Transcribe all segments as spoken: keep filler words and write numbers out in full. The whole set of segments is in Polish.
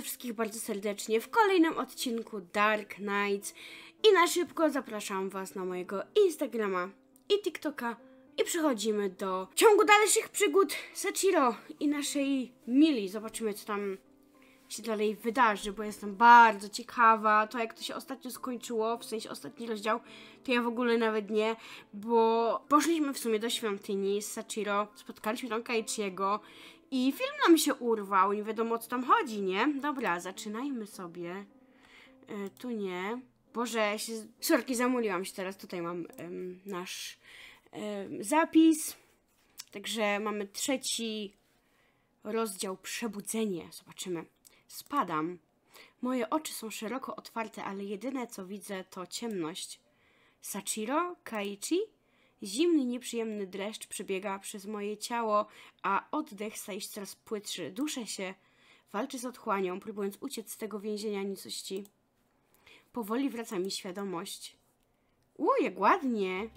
wszystkich bardzo serdecznie w kolejnym odcinku Dark Knights i na szybko zapraszam was na mojego Instagrama i TikToka i przechodzimy do ciągu dalszych przygód Sachiro i naszej Mili. Zobaczymy, co tam się dalej wydarzy, bo jestem bardzo ciekawa. To jak to się ostatnio skończyło, w sensie ostatni rozdział, to ja w ogóle nawet nie, bo poszliśmy w sumie do świątyni z Sachiro, spotkaliśmy tam Kaichiego i film nam się urwał, nie wiadomo o co tam chodzi, nie? Dobra, zaczynajmy sobie. E, tu nie. Boże, ja się... Sorki, zamuliłam się teraz. Tutaj mam um, nasz um, zapis. Także mamy trzeci rozdział, przebudzenie. Zobaczymy. Spadam. Moje oczy są szeroko otwarte, ale jedyne co widzę to ciemność. Sachiro? Kaichi? Zimny, nieprzyjemny dreszcz przebiega przez moje ciało, a oddech staje się coraz płytszy. Duszę się. Walczę z otchłanią, próbując uciec z tego więzienia nicości. Powoli wraca mi świadomość. U, jak ładnie.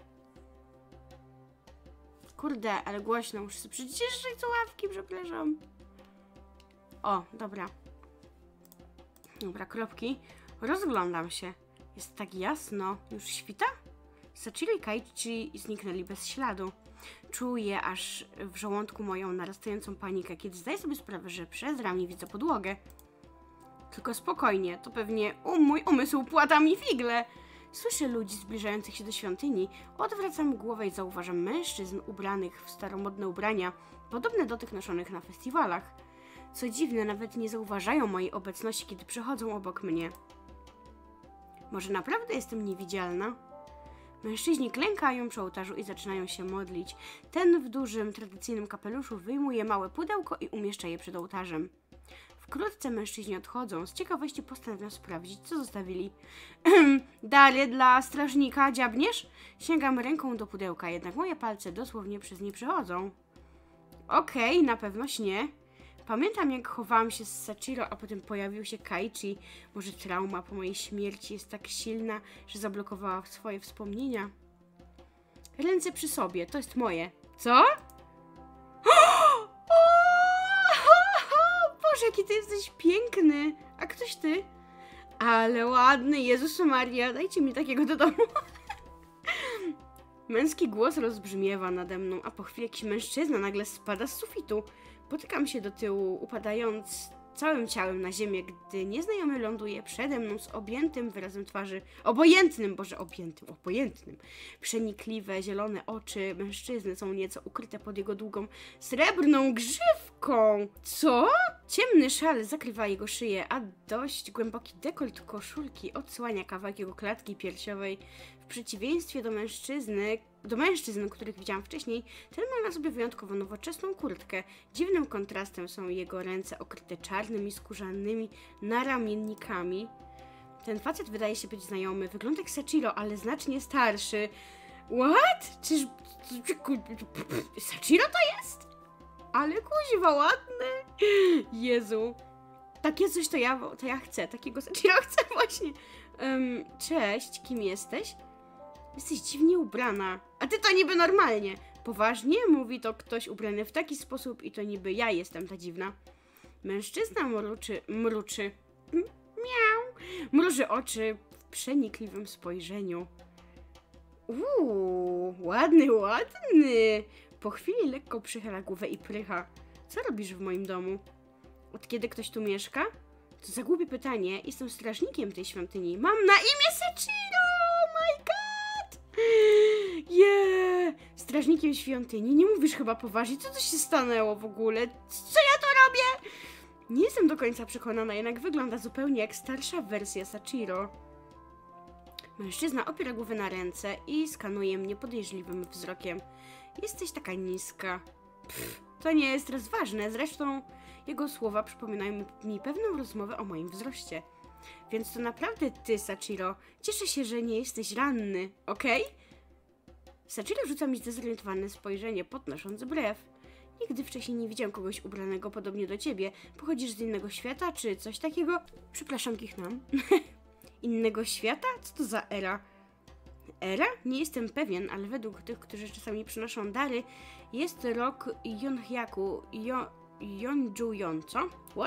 Kurde, ale głośno. Muszę sobie przyciszyć słuchawki, przepraszam. O, dobra. Dobra, kropki. Rozglądam się. Jest tak jasno. Już świta? Sachiro i Kaichi zniknęli bez śladu. Czuję aż w żołądku moją narastającą panikę, kiedy zdaję sobie sprawę, że przez ramię widzę podłogę. Tylko spokojnie, to pewnie um, mój umysł płata mi figle. Słyszę ludzi zbliżających się do świątyni. Odwracam głowę i zauważam mężczyzn ubranych w staromodne ubrania, podobne do tych noszonych na festiwalach. Co dziwne, nawet nie zauważają mojej obecności, kiedy przechodzą obok mnie. Może naprawdę jestem niewidzialna? Mężczyźni klękają przy ołtarzu i zaczynają się modlić. Ten w dużym, tradycyjnym kapeluszu wyjmuje małe pudełko i umieszcza je przed ołtarzem. Wkrótce mężczyźni odchodzą. Z ciekawości postanawiam sprawdzić, co zostawili. Dary dla strażnika, dziabniesz? Sięgam ręką do pudełka, jednak moje palce dosłownie przez nie przechodzą. Okej, okay, na pewno nie. Pamiętam, jak chowałam się z Sachiro, a potem pojawił się Kaichi. Może trauma po mojej śmierci jest tak silna, że zablokowała swoje wspomnienia. Ręce przy sobie, to jest moje. Co? Boże, jaki ty jesteś piękny. A ktoś ty? Ale ładny, Jezus Maria, dajcie mi takiego do domu. Męski głos rozbrzmiewa nade mną, a po chwili jakiś mężczyzna nagle spada z sufitu. Potykam się do tyłu, upadając całym ciałem na ziemię, gdy nieznajomy ląduje przede mną z objętym wyrazem twarzy. Obojętnym, boże, objętym, obojętnym. Przenikliwe, zielone oczy mężczyzny są nieco ukryte pod jego długą, srebrną grzywką. Co? Ciemny szal zakrywa jego szyję, a dość głęboki dekolt koszulki odsłania kawałek jego klatki piersiowej. W przeciwieństwie do mężczyzny, do mężczyzn, których widziałam wcześniej, ten ma na sobie wyjątkowo nowoczesną kurtkę. Dziwnym kontrastem są jego ręce okryte czarnymi, skórzanymi naramiennikami. Ten facet wydaje się być znajomy. Wygląda jak Sachiro, ale znacznie starszy. What? Czyż... Sachiro to jest? Ale kuźwa, ładny. Jezu. Takie coś to ja, to ja chcę. Takiego Sachiro chcę właśnie. Um, cześć, kim jesteś? Jesteś dziwnie ubrana. A ty to niby normalnie. Poważnie? Mówi to ktoś ubrany w taki sposób i to niby ja jestem ta dziwna. Mężczyzna mruczy, mruczy. Miau. Mruży oczy w przenikliwym spojrzeniu. Uuu, ładny, ładny. Po chwili lekko przychyla głowę i prycha. Co robisz w moim domu? Od kiedy ktoś tu mieszka? To za głupie pytanie. Jestem strażnikiem tej świątyni. Mam na imię Sachiro! Oh my god! Yeah! Strażnikiem świątyni? Nie mówisz chyba poważnie. Co to się stanęło w ogóle? Co ja to robię? Nie jestem do końca przekonana, jednak wygląda zupełnie jak starsza wersja Sachiro. Mężczyzna opiera głowę na ręce i skanuje mnie podejrzliwym wzrokiem. Jesteś taka niska. Pff, to nie jest teraz ważne. Zresztą jego słowa przypominają mi pewną rozmowę o moim wzroście. Więc to naprawdę ty, Sachiro. Cieszę się, że nie jesteś ranny, okej? Okay? Sachiro rzuca mi zdezorientowane spojrzenie, podnosząc brew. Nigdy wcześniej nie widziałem kogoś ubranego podobnie do ciebie. Pochodzisz z innego świata, czy coś takiego? Przepraszam, kichnam. Innego świata? Co to za era? Era? Nie jestem pewien, ale według tych, którzy czasami przynoszą dary, jest rok Yonhyaku, jo, Yonjuyon, co? What?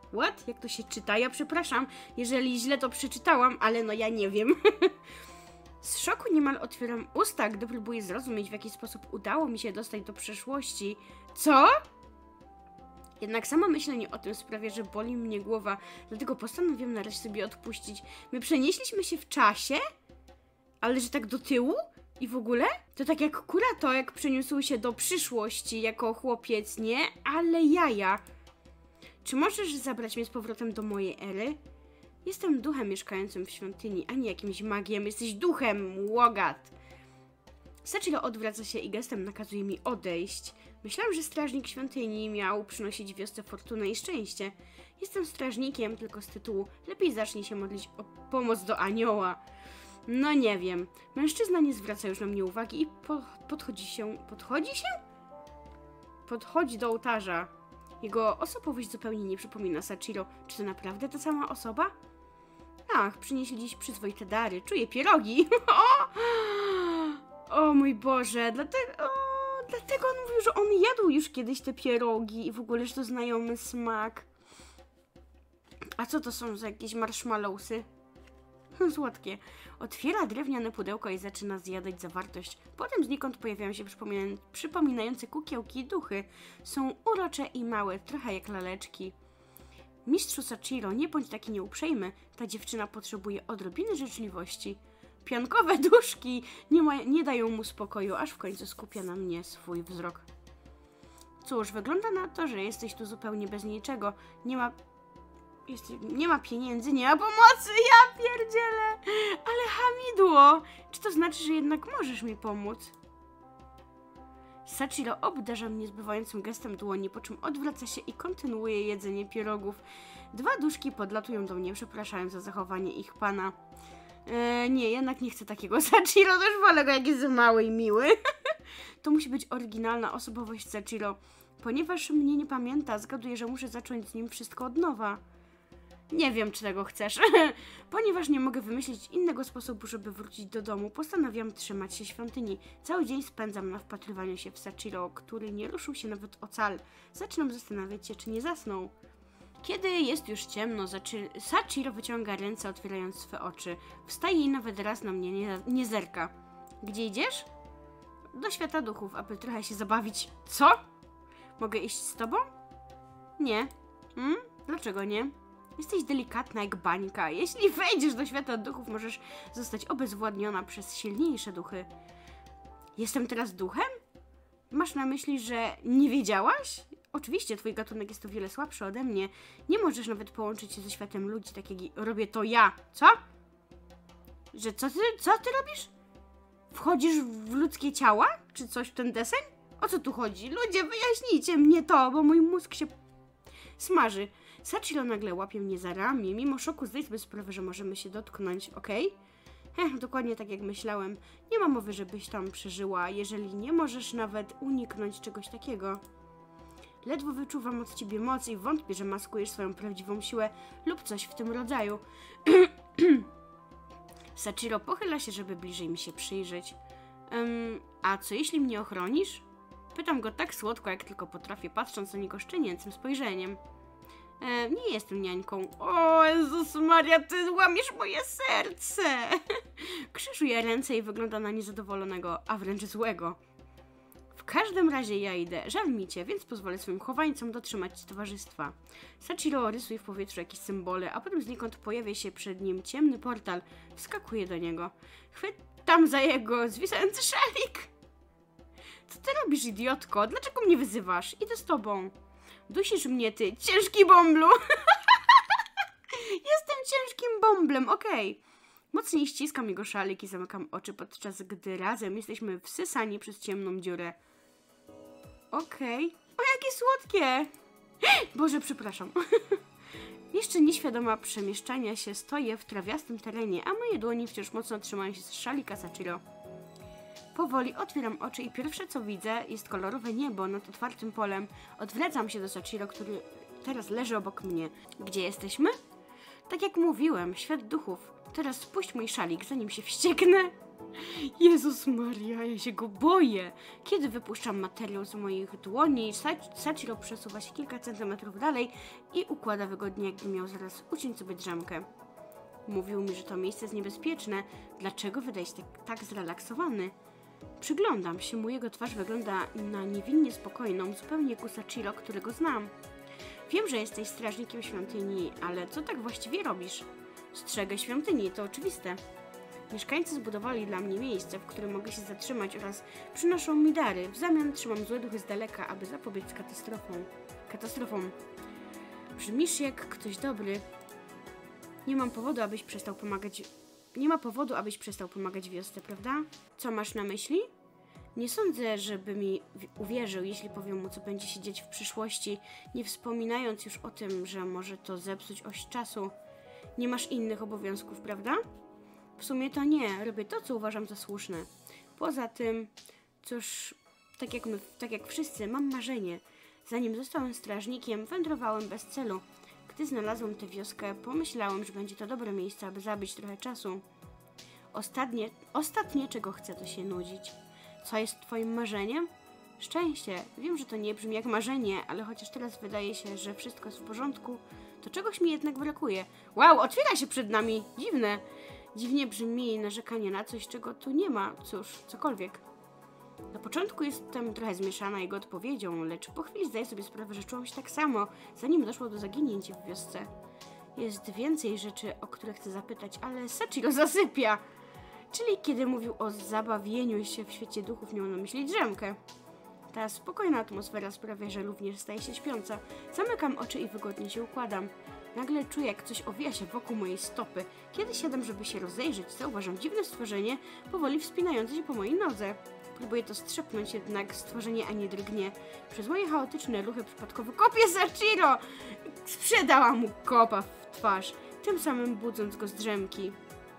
What? Jak to się czyta? Ja przepraszam, jeżeli źle to przeczytałam, ale no ja nie wiem. Z szoku niemal otwieram usta, gdy próbuję zrozumieć, w jaki sposób udało mi się dostać do przeszłości. Co? Jednak samo myślenie o tym sprawia, że boli mnie głowa, dlatego postanowiłam nareszcie sobie odpuścić. My przenieśliśmy się w czasie? Ale że tak do tyłu? I w ogóle? To tak jak Kurato, jak przeniósł się do przyszłości jako chłopiec, nie? Ale jaja. Czy możesz zabrać mnie z powrotem do mojej ery? Jestem duchem mieszkającym w świątyni, a nie jakimś magiem. Jesteś duchem, łogat. Sachiro odwraca się i gestem nakazuje mi odejść. Myślałam, że strażnik świątyni miał przynosić wiosce fortunę i szczęście. Jestem strażnikiem tylko z tytułu. Lepiej zacznij się modlić o pomoc do anioła. No nie wiem. Mężczyzna nie zwraca już na mnie uwagi i po podchodzi się... Podchodzi się? Podchodzi do ołtarza. Jego osobowość zupełnie nie przypomina Sachiro. Czy to naprawdę ta sama osoba? Ach, przynieśli dziś przyzwoite dary. Czuję pierogi. O mój Boże, dlatego, o, dlatego on mówił, że on jadł już kiedyś te pierogi i w ogóle, że to znajomy smak. A co to są za jakieś marshmallowsy? Słodkie. Otwiera drewniane pudełko i zaczyna zjadać zawartość. Potem znikąd pojawiają się przypomina przypominające kukiełki i duchy. Są urocze i małe, trochę jak laleczki. Mistrzu Sachiro, nie bądź taki nieuprzejmy. Ta dziewczyna potrzebuje odrobiny życzliwości. Piankowe duszki nie, ma, nie dają mu spokoju, aż w końcu skupia na mnie swój wzrok. Cóż, wygląda na to, że jesteś tu zupełnie bez niczego. Nie ma... Jest, nie ma pieniędzy, nie ma pomocy, ja pierdzielę! Ale hamidło! Czy to znaczy, że jednak możesz mi pomóc? Sachiro obdarza mnie zbywającym gestem dłoni, po czym odwraca się i kontynuuje jedzenie pierogów. Dwa duszki podlatują do mnie, przepraszając za zachowanie ich pana. Eee, nie, jednak nie chcę takiego Sachiro, też wolę go, jak jest mały i miły. To musi być oryginalna osobowość Sachiro. Ponieważ mnie nie pamięta, zgaduję, że muszę zacząć z nim wszystko od nowa. Nie wiem, czy tego chcesz. Ponieważ nie mogę wymyślić innego sposobu, żeby wrócić do domu, postanawiam trzymać się świątyni. Cały dzień spędzam na wpatrywaniu się w Sachiro, który nie ruszył się nawet o cal. Zaczynam zastanawiać się, czy nie zasnął. Kiedy jest już ciemno, Sachiro wyciąga ręce, otwierając swe oczy. Wstaje i nawet raz na mnie nie, nie zerka. Gdzie idziesz? Do świata duchów, aby trochę się zabawić. Co? Mogę iść z tobą? Nie. Hmm? Dlaczego nie? Jesteś delikatna jak bańka. Jeśli wejdziesz do świata duchów, możesz zostać obezwładniona przez silniejsze duchy. Jestem teraz duchem? Masz na myśli, że nie wiedziałaś? Oczywiście, twój gatunek jest o wiele słabszy ode mnie. Nie możesz nawet połączyć się ze światem ludzi, tak jak robię to ja. Co? Że co ty, co ty robisz? Wchodzisz w ludzkie ciała? Czy coś w ten deseń? O co tu chodzi? Ludzie, wyjaśnijcie mnie to, bo mój mózg się smaży. Sachiro nagle łapie mnie za ramię. Mimo szoku zdaj sobie sprawę, że możemy się dotknąć, okej? Okay? Dokładnie tak jak myślałem. Nie ma mowy, żebyś tam przeżyła, jeżeli nie możesz nawet uniknąć czegoś takiego. Ledwo wyczuwam od ciebie moc i wątpię, że maskujesz swoją prawdziwą siłę lub coś w tym rodzaju. Sachiro pochyla się, żeby bliżej mi się przyjrzeć. Um, a co jeśli mnie ochronisz? Pytam go tak słodko, jak tylko potrafię, patrząc na niego szczenięcym spojrzeniem. E, nie jestem niańką. O Jezus Maria, ty łamiesz moje serce! Krzyżuje ręce i wygląda na niezadowolonego, a wręcz złego. W każdym razie ja idę. Żal mi cię, więc pozwolę swoim chowańcom dotrzymać ci towarzystwa. Sachiro rysuje w powietrzu jakieś symbole, a potem znikąd pojawia się przed nim ciemny portal. Wskakuje do niego. Chwytam za jego zwisający szalik. Co ty robisz, idiotko? Dlaczego mnie wyzywasz? Idę z tobą. Dusisz mnie, ty, ciężki bąblu! Jestem ciężkim bąblem, okej. Okay. Mocniej ściskam jego szalik i zamykam oczy, podczas gdy razem jesteśmy wsysani przez ciemną dziurę. Okej. Okay. O, jakie słodkie! Boże, przepraszam. Jeszcze nieświadoma przemieszczania się stoję w trawiastym terenie, a moje dłonie wciąż mocno trzymają się z szalika Sachiro. Powoli otwieram oczy i pierwsze co widzę jest kolorowe niebo nad otwartym polem. Odwracam się do Sachiro, który teraz leży obok mnie. Gdzie jesteśmy? Tak jak mówiłem, świat duchów. Teraz spuść mój szalik, zanim się wścieknę. Jezus Maria, ja się go boję. Kiedy wypuszczam materiał z moich dłoni, Sachiro przesuwa się kilka centymetrów dalej i układa wygodnie, jakby miał zaraz uciąć sobie drzemkę. Mówił mi, że to miejsce jest niebezpieczne. Dlaczego wydaje się tak, tak zrelaksowany? Przyglądam się mu, jego twarz wygląda na niewinnie spokojną, zupełnie jak u Sachiro, którego znam. Wiem, że jesteś strażnikiem świątyni, ale co tak właściwie robisz? Strzegę świątyni, to oczywiste. Mieszkańcy zbudowali dla mnie miejsce, w którym mogę się zatrzymać oraz przynoszą mi dary. W zamian trzymam złe duchy z daleka, aby zapobiec katastrofą. Katastrofom. Brzmisz jak ktoś dobry. Nie mam powodu, abyś przestał pomagać... Nie ma powodu, abyś przestał pomagać wiosce, prawda? Co masz na myśli? Nie sądzę, żeby mi uwierzył, jeśli powiem mu, co będzie się dziać w przyszłości, nie wspominając już o tym, że może to zepsuć oś czasu. Nie masz innych obowiązków, prawda? W sumie to nie, robię to, co uważam za słuszne. Poza tym, cóż, tak jak my, tak jak wszyscy, mam marzenie. Zanim zostałem strażnikiem, wędrowałem bez celu. Gdy znalazłem tę wioskę, pomyślałem, że będzie to dobre miejsce, aby zabić trochę czasu. Ostatnie, ostatnie, czego chcę, to się nudzić. Co jest twoim marzeniem? Szczęście. Wiem, że to nie brzmi jak marzenie, ale chociaż teraz wydaje się, że wszystko jest w porządku, to czegoś mi jednak brakuje. Wow, otwiera się przed nami! Dziwne. Dziwnie brzmi narzekanie na coś, czego tu nie ma. Cóż, cokolwiek. Na początku jestem trochę zmieszana jego odpowiedzią, lecz po chwili zdaję sobie sprawę, że czułam się tak samo, zanim doszło do zaginięcia w wiosce. Jest więcej rzeczy, o które chcę zapytać, ale Sachiro zasypia. Czyli kiedy mówił o zabawieniu się w świecie duchów, miał na myśli drzemkę. Ta spokojna atmosfera sprawia, że również staje się śpiąca. Zamykam oczy i wygodnie się układam. Nagle czuję, jak coś owija się wokół mojej stopy. Kiedy siadam, żeby się rozejrzeć, zauważam dziwne stworzenie, powoli wspinające się po mojej nodze. Próbuję to strzepnąć, jednak stworzenie ani drgnie. Przez moje chaotyczne ruchy przypadkowo kopię Sachiro! Sprzedałam mu kopa w twarz, tym samym budząc go z drzemki.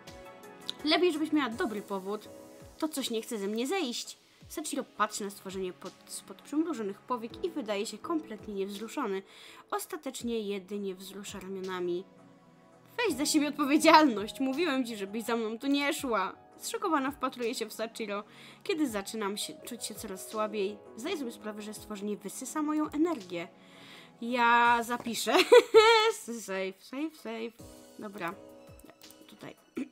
Lepiej, żebyś miała dobry powód. To coś nie chce ze mnie zejść. Sachiro patrzy na stworzenie pod, spod przymrużonych powiek i wydaje się kompletnie niewzruszony. Ostatecznie jedynie wzrusza ramionami. Weź za siebie odpowiedzialność. Mówiłem ci, żebyś za mną tu nie szła. Zszokowana wpatruje się w Sachiro. Kiedy zaczynam się, czuć się coraz słabiej, zdaję sobie sprawę, że stworzenie wysysa moją energię. Ja zapiszę. Save, save, save. Dobra. Tutaj.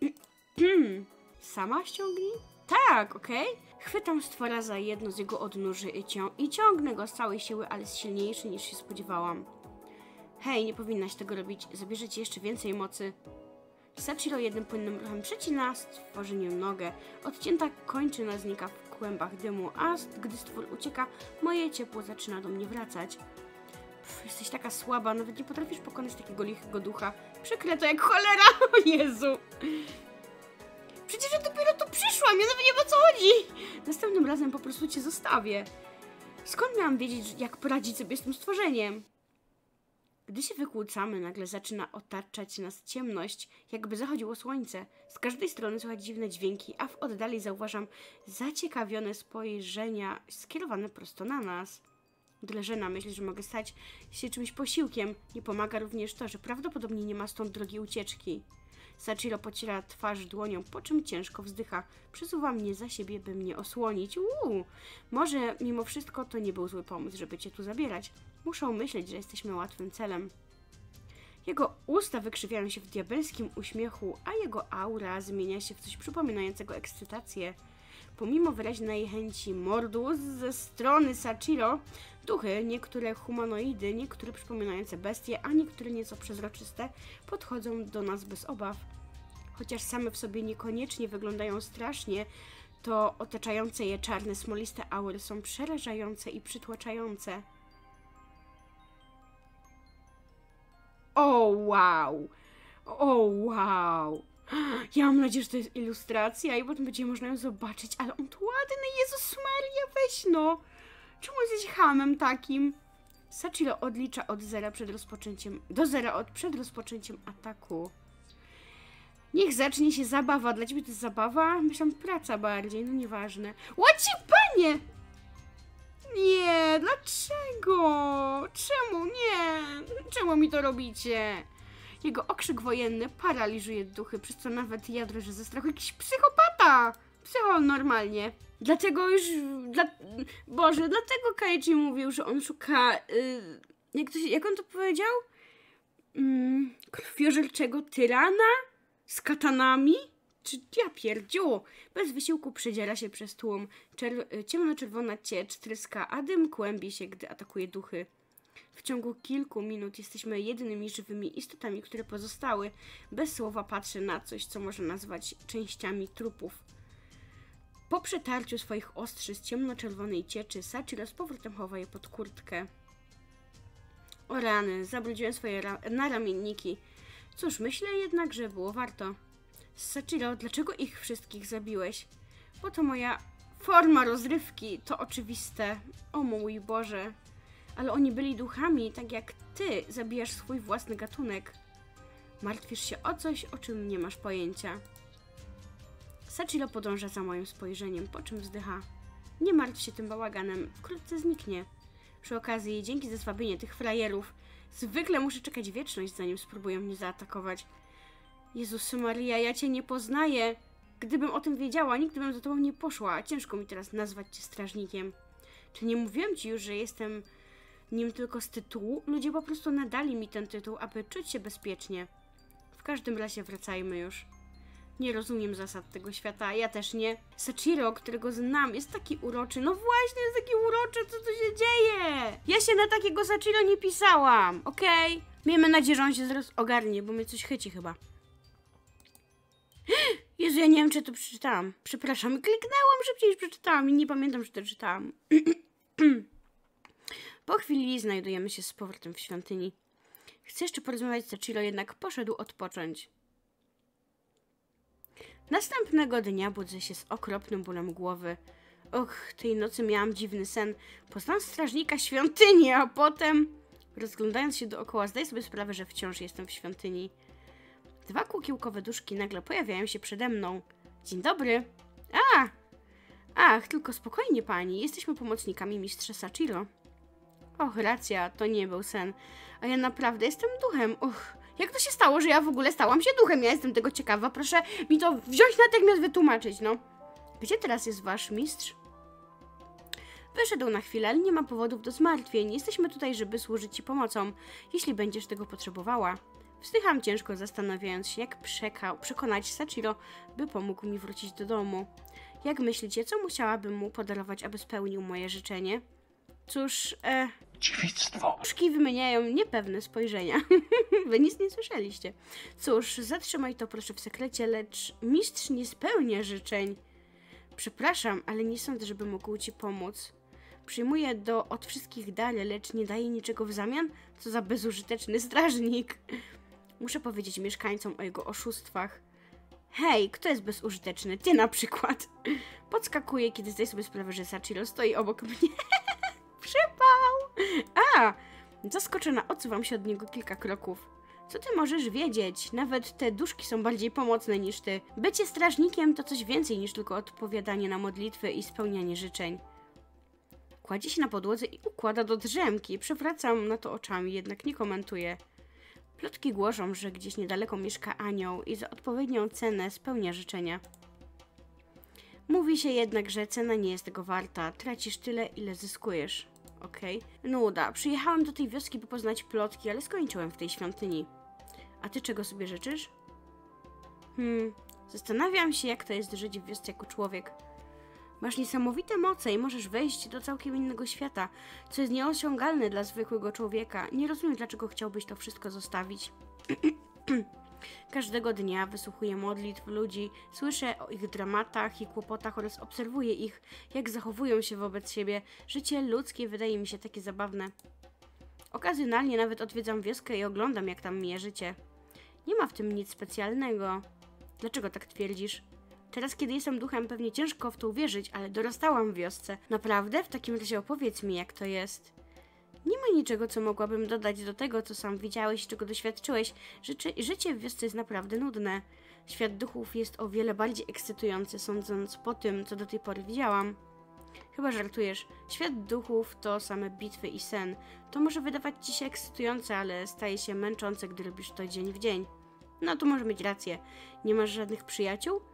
Sama ściągnij? Tak, okej. Okay. Chwytam stwora za jedno z jego odnóży i, cią i ciągnę go z całej siły, ale jest silniejszy niż się spodziewałam. Hej, nie powinnaś tego robić. Zabierze ci jeszcze więcej mocy. Sachiro jednym płynnym ruchem przecina stworzeniu nogę. Odcięta kończyna znika w kłębach dymu, a gdy stwór ucieka, moje ciepło zaczyna do mnie wracać. Pff, jesteś taka słaba, nawet nie potrafisz pokonać takiego lichego ducha. Przykre to jak cholera! O Jezu! Przecież ja dopiero tu przyszłam, ja nawet nie wiem, o co chodzi! Następnym razem po prostu cię zostawię. Skąd miałam wiedzieć, jak poradzić sobie z tym stworzeniem? Gdy się wykłócamy, nagle zaczyna otaczać nas ciemność, jakby zachodziło słońce. Z każdej strony słychać dziwne dźwięki, a w oddali zauważam zaciekawione spojrzenia skierowane prosto na nas. Drżę na myśl, że mogę stać się czymś posiłkiem. Nie pomaga również to, że prawdopodobnie nie ma stąd drogi ucieczki. Sachiro pociera twarz dłonią, po czym ciężko wzdycha. Przesuwa mnie za siebie, by mnie osłonić. Uuu, może mimo wszystko to nie był zły pomysł, żeby cię tu zabierać. Muszą myśleć, że jesteśmy łatwym celem. Jego usta wykrzywiają się w diabelskim uśmiechu, a jego aura zmienia się w coś przypominającego ekscytację. Pomimo wyraźnej chęci mordu ze strony Sachiro, duchy, niektóre humanoidy, niektóre przypominające bestie, a niektóre nieco przezroczyste, podchodzą do nas bez obaw. Chociaż same w sobie niekoniecznie wyglądają strasznie, to otaczające je czarne, smoliste aury są przerażające i przytłaczające. O wow! O wow! Ja mam nadzieję, że to jest ilustracja i potem będzie można ją zobaczyć, ale on tu ładny, Jezus Maria, weź no! Czemu jesteś hamem takim? Sachiro odlicza od zera przed rozpoczęciem, do zera od przed rozpoczęciem ataku. Niech zacznie się zabawa. Dla ciebie to jest zabawa? Myślałam praca bardziej, no nieważne. Łaci panie! Nie, dlaczego? Czemu nie? Czemu mi to robicie? Jego okrzyk wojenny paraliżuje duchy, przez co nawet ja drżę ze strachu. Jakiś psychopata! psychol normalnie. Dlatego już, dla, Boże, dlatego Keiichi mówił, że on szuka, y, jak, to się, jak on to powiedział? Mm, krwiożerczego tyrana? Z katanami? Czy ja pierdziu? Bez wysiłku przedziera się przez tłum. Czer- ciemnoczerwona ciecz tryska, a dym kłębi się, gdy atakuje duchy. W ciągu kilku minut jesteśmy jedynymi żywymi istotami, które pozostały. Bez słowa patrzę na coś, co można nazwać częściami trupów. Po przetarciu swoich ostrzy z ciemnoczerwonej cieczy, Sachiro z powrotem chowa je pod kurtkę. O rany, zabrudziłem swoje ra naramienniki. Cóż, myślę jednak, że było warto. Sachiro, dlaczego ich wszystkich zabiłeś? Bo to moja forma rozrywki, to oczywiste. O mój Boże. Ale oni byli duchami, tak jak ty zabijasz swój własny gatunek. Martwisz się o coś, o czym nie masz pojęcia. Sachiro podąża za moim spojrzeniem, po czym wzdycha. Nie martw się tym bałaganem, wkrótce zniknie. Przy okazji, dzięki za zwabienie tych frajerów. Zwykle muszę czekać wieczność, zanim spróbują mnie zaatakować. Jezusu Maria, ja cię nie poznaję. Gdybym o tym wiedziała, nigdy bym za tobą nie poszła. Ciężko mi teraz nazwać cię strażnikiem. Czy nie mówiłem ci już, że jestem nim tylko z tytułu? Ludzie po prostu nadali mi ten tytuł, aby czuć się bezpiecznie. W każdym razie wracajmy już. Nie rozumiem zasad tego świata, ja też nie. Sachiro, którego znam, jest taki uroczy. No właśnie, jest taki uroczy, co tu się dzieje? Ja się na takiego Sachiro nie pisałam, okej? Okay? Miejmy nadzieję, że on się zaraz ogarnie, bo mnie coś chyci chyba. Jezu, ja nie wiem, czy to przeczytałam. Przepraszam, kliknęłam szybciej niż przeczytałam i nie pamiętam, czy to czytałam. Po chwili znajdujemy się z powrotem w świątyni. Chcę jeszcze porozmawiać z Sachiro, jednak poszedł odpocząć. Następnego dnia budzę się z okropnym bólem głowy. Och, tej nocy miałam dziwny sen. Poznałam strażnika świątyni, a potem... Rozglądając się dookoła, zdaję sobie sprawę, że wciąż jestem w świątyni. Dwa kukiełkowe duszki nagle pojawiają się przede mną. Dzień dobry. A! Ach, tylko spokojnie pani. Jesteśmy pomocnikami mistrza Sachiro. Och, racja, to nie był sen. A ja naprawdę jestem duchem. Uch, jak to się stało, że ja w ogóle stałam się duchem? Ja jestem tego ciekawa. Proszę mi to wziąć natychmiast wytłumaczyć, no. Gdzie teraz jest wasz mistrz? Wyszedł na chwilę, ale nie ma powodów do zmartwień. Jesteśmy tutaj, żeby służyć ci pomocą, jeśli będziesz tego potrzebowała. Wzdycham ciężko, zastanawiając się, jak przekał, przekonać Sachiro, by pomógł mi wrócić do domu. Jak myślicie, co musiałabym mu podarować, aby spełnił moje życzenie? Cóż, e... Dziewictwo. Duszki wymieniają niepewne spojrzenia. Wy nic nie słyszeliście. Cóż, zatrzymaj to proszę w sekrecie, lecz mistrz nie spełnia życzeń. Przepraszam, ale nie sądzę, żeby mógł ci pomóc. Przyjmuję do, od wszystkich dary, lecz nie daje niczego w zamian? Co za bezużyteczny strażnik. Muszę powiedzieć mieszkańcom o jego oszustwach. Hej, kto jest bezużyteczny? Ty na przykład. Podskakuję, kiedy zdaję sobie sprawę, że Sachiro stoi obok mnie. Przypał! A! Zaskoczona, odsuwam się od niego kilka kroków. Co ty możesz wiedzieć? Nawet te duszki są bardziej pomocne niż ty. Bycie strażnikiem to coś więcej niż tylko odpowiadanie na modlitwy i spełnianie życzeń. Kładzie się na podłodze i układa do drzemki. Przewracam na to oczami, jednak nie komentuję. Plotki głoszą, że gdzieś niedaleko mieszka anioł i za odpowiednią cenę spełnia życzenia. Mówi się jednak, że cena nie jest tego warta. Tracisz tyle, ile zyskujesz. Okej. Okay. Nuda. Przyjechałem do tej wioski, by poznać plotki, ale skończyłem w tej świątyni. A ty czego sobie życzysz? Hmm. Zastanawiam się, jak to jest żyć w wiosce jako człowiek. Masz niesamowite moce i możesz wejść do całkiem innego świata, co jest nieosiągalne dla zwykłego człowieka. Nie rozumiem, dlaczego chciałbyś to wszystko zostawić. Każdego dnia wysłuchuję modlitw ludzi, słyszę o ich dramatach i kłopotach oraz obserwuję ich, jak zachowują się wobec siebie. Życie ludzkie wydaje mi się takie zabawne. Okazjonalnie nawet odwiedzam wioskę i oglądam, jak tam mija życie. Nie ma w tym nic specjalnego. Dlaczego tak twierdzisz? Teraz, kiedy jestem duchem, pewnie ciężko w to uwierzyć, ale dorastałam w wiosce. Naprawdę? W takim razie opowiedz mi, jak to jest. Nie ma niczego, co mogłabym dodać do tego, co sam widziałeś, czego doświadczyłeś. Życie, życie w wiosce jest naprawdę nudne. Świat duchów jest o wiele bardziej ekscytujący, sądząc po tym, co do tej pory widziałam. Chyba żartujesz. Świat duchów to same bitwy i sen. To może wydawać ci się ekscytujące, ale staje się męczące, gdy robisz to dzień w dzień. No, tu może mieć rację. Nie masz żadnych przyjaciół?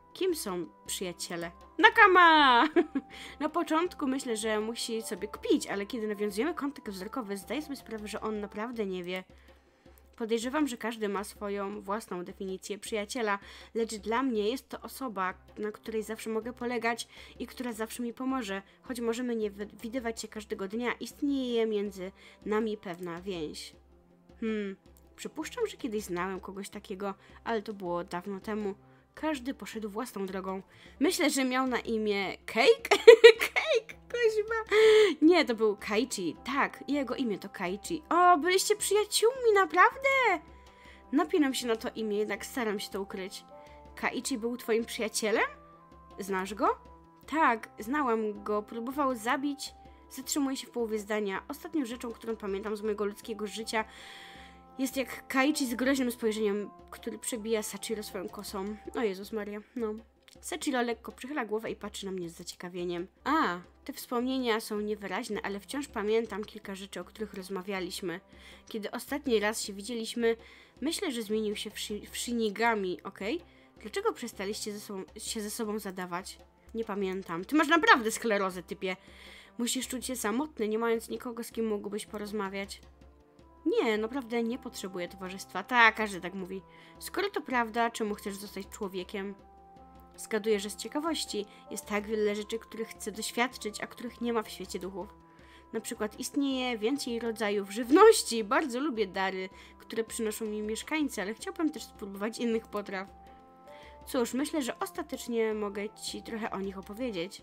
Kim są przyjaciele? Nakama! Na początku myślę, że musi sobie kpić, ale kiedy nawiązujemy kontakt wzrokowy, zdaję sobie sprawę, że on naprawdę nie wie. Podejrzewam, że każdy ma swoją własną definicję przyjaciela, lecz dla mnie jest to osoba, na której zawsze mogę polegać i która zawsze mi pomoże. Choć możemy nie widywać się każdego dnia, istnieje między nami pewna więź. Hmm, przypuszczam, że kiedyś znałem kogoś takiego, ale to było dawno temu. Każdy poszedł własną drogą. Myślę, że miał na imię Cake? Cake, koźma. Nie, to był Kaichi. Tak, jego imię to Kaichi. O, byliście przyjaciółmi, naprawdę? Napinam się na to imię, jednak staram się to ukryć. Kaichi był twoim przyjacielem? Znasz go? Tak, znałam go. Próbował zabić. Zatrzymuje się w połowie zdania. Ostatnią rzeczą, którą pamiętam z mojego ludzkiego życia, jest jak Kaichi z groźnym spojrzeniem, który przebija Sachiro swoją kosą. O Jezus Maria, no. Sachiro lekko przychyla głowę i patrzy na mnie z zaciekawieniem. A, te wspomnienia są niewyraźne, ale wciąż pamiętam kilka rzeczy, o których rozmawialiśmy. Kiedy ostatni raz się widzieliśmy, myślę, że zmienił się w, shi w Shinigami, okej? Okay? Dlaczego przestaliście ze sobą, się ze sobą zadawać? Nie pamiętam. Ty masz naprawdę sklerozę, typie. Musisz czuć się samotny, nie mając nikogo, z kim mógłbyś porozmawiać. Nie, naprawdę nie potrzebuję towarzystwa. Tak, każdy tak mówi. Skoro to prawda, czemu chcesz zostać człowiekiem? Zgaduję, że z ciekawości. Jest tak wiele rzeczy, których chcę doświadczyć, a których nie ma w świecie duchów. Na przykład istnieje więcej rodzajów żywności. Bardzo lubię dary, które przynoszą mi mieszkańcy, ale chciałbym też spróbować innych potraw. Cóż, myślę, że ostatecznie mogę ci trochę o nich opowiedzieć.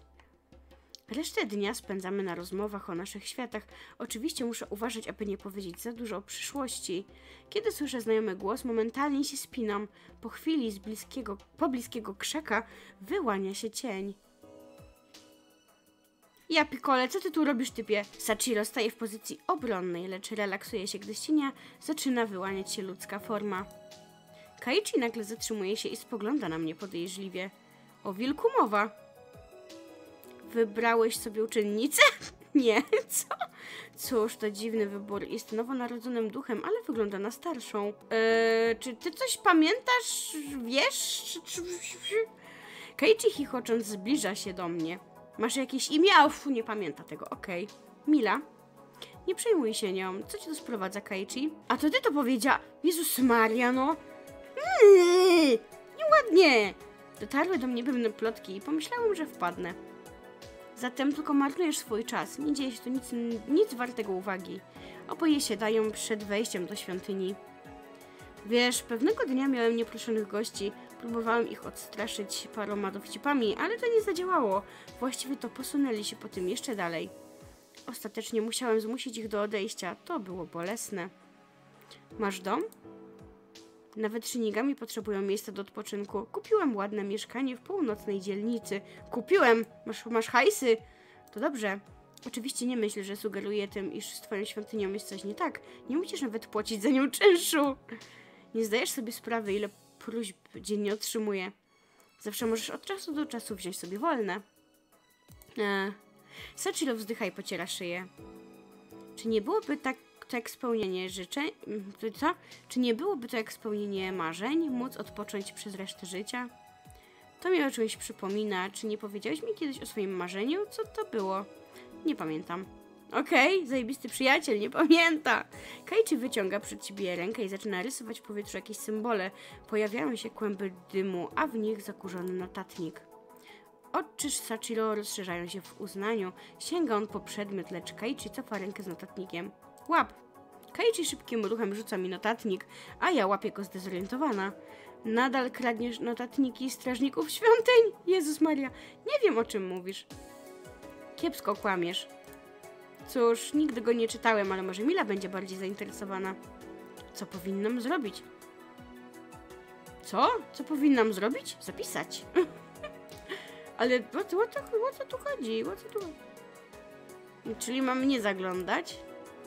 Resztę dnia spędzamy na rozmowach o naszych światach. Oczywiście muszę uważać, aby nie powiedzieć za dużo o przyszłości. Kiedy słyszę znajomy głos, momentalnie się spinam. Po chwili z bliskiego, pobliskiego krzaka wyłania się cień. Ja, Piccolo, co ty tu robisz, typie? Sachiro staje w pozycji obronnej, lecz relaksuje się, gdy z cienia zaczyna wyłaniać się ludzka forma. Kaichi nagle zatrzymuje się i spogląda na mnie podejrzliwie. O wilku mowa. Wybrałeś sobie uczennicę? Nie, co? Cóż, to dziwny wybór. Jest nowonarodzonym duchem, ale wygląda na starszą. Eee, czy ty coś pamiętasz? Wiesz? Kaichi chichocząc zbliża się do mnie. Masz jakieś imię? A, uf, nie pamięta tego. Okej. Okay. Mila? Nie przejmuj się nią. Co ci to sprowadza, Kaichi? A to ty to powiedziała. Jezus Maria, no. Mm, nieładnie. Dotarły do mnie pewne plotki i pomyślałam, że wpadnę. Zatem tylko marnujesz swój czas. Nie dzieje się tu nic, nic wartego uwagi. Oboje siadają przed wejściem do świątyni. Wiesz, pewnego dnia miałem nieproszonych gości. Próbowałem ich odstraszyć paroma dowcipami, ale to nie zadziałało. Właściwie to posunęli się po tym jeszcze dalej. Ostatecznie musiałem zmusić ich do odejścia. To było bolesne. Masz dom? Nawet Shinigami potrzebują miejsca do odpoczynku. Kupiłem ładne mieszkanie w północnej dzielnicy. Kupiłem! Masz, masz hajsy? To dobrze. Oczywiście nie myśl, że sugeruję tym, iż z twoją świątynią jest coś nie tak. Nie musisz nawet płacić za nią czynszu. Nie zdajesz sobie sprawy, ile próśb dziennie otrzymuję. Zawsze możesz od czasu do czasu wziąć sobie wolne. Eee. Sachiro wzdycha i pociera szyję. Czy nie byłoby tak to jak spełnienie życzeń? Co? Czy nie byłoby to jak spełnienie marzeń? Móc odpocząć przez resztę życia? To mi o czymś przypomina. Czy nie powiedziałeś mi kiedyś o swoim marzeniu? Co to było? Nie pamiętam. Okej, okay, zajebisty przyjaciel, nie pamięta. Kaichi wyciąga przed siebie rękę i zaczyna rysować w powietrzu jakieś symbole. Pojawiają się kłęby dymu, a w nich zakurzony notatnik. Oczy Sachiro rozszerzają się w uznaniu. Sięga on po przedmiot, lecz Kaichi cofa rękę z notatnikiem. Łap! Kaichi szybkim ruchem rzuca mi notatnik, a ja łapię go zdezorientowana. Nadal kradniesz notatniki strażników świątyń? Jezus Maria, nie wiem, o czym mówisz. Kiepsko kłamiesz. Cóż, nigdy go nie czytałem, ale może Mila będzie bardziej zainteresowana. Co powinnam zrobić? Co? Co powinnam zrobić? Zapisać. Ale o co, o, co, o co tu chodzi? O co tu... Czyli mam nie zaglądać?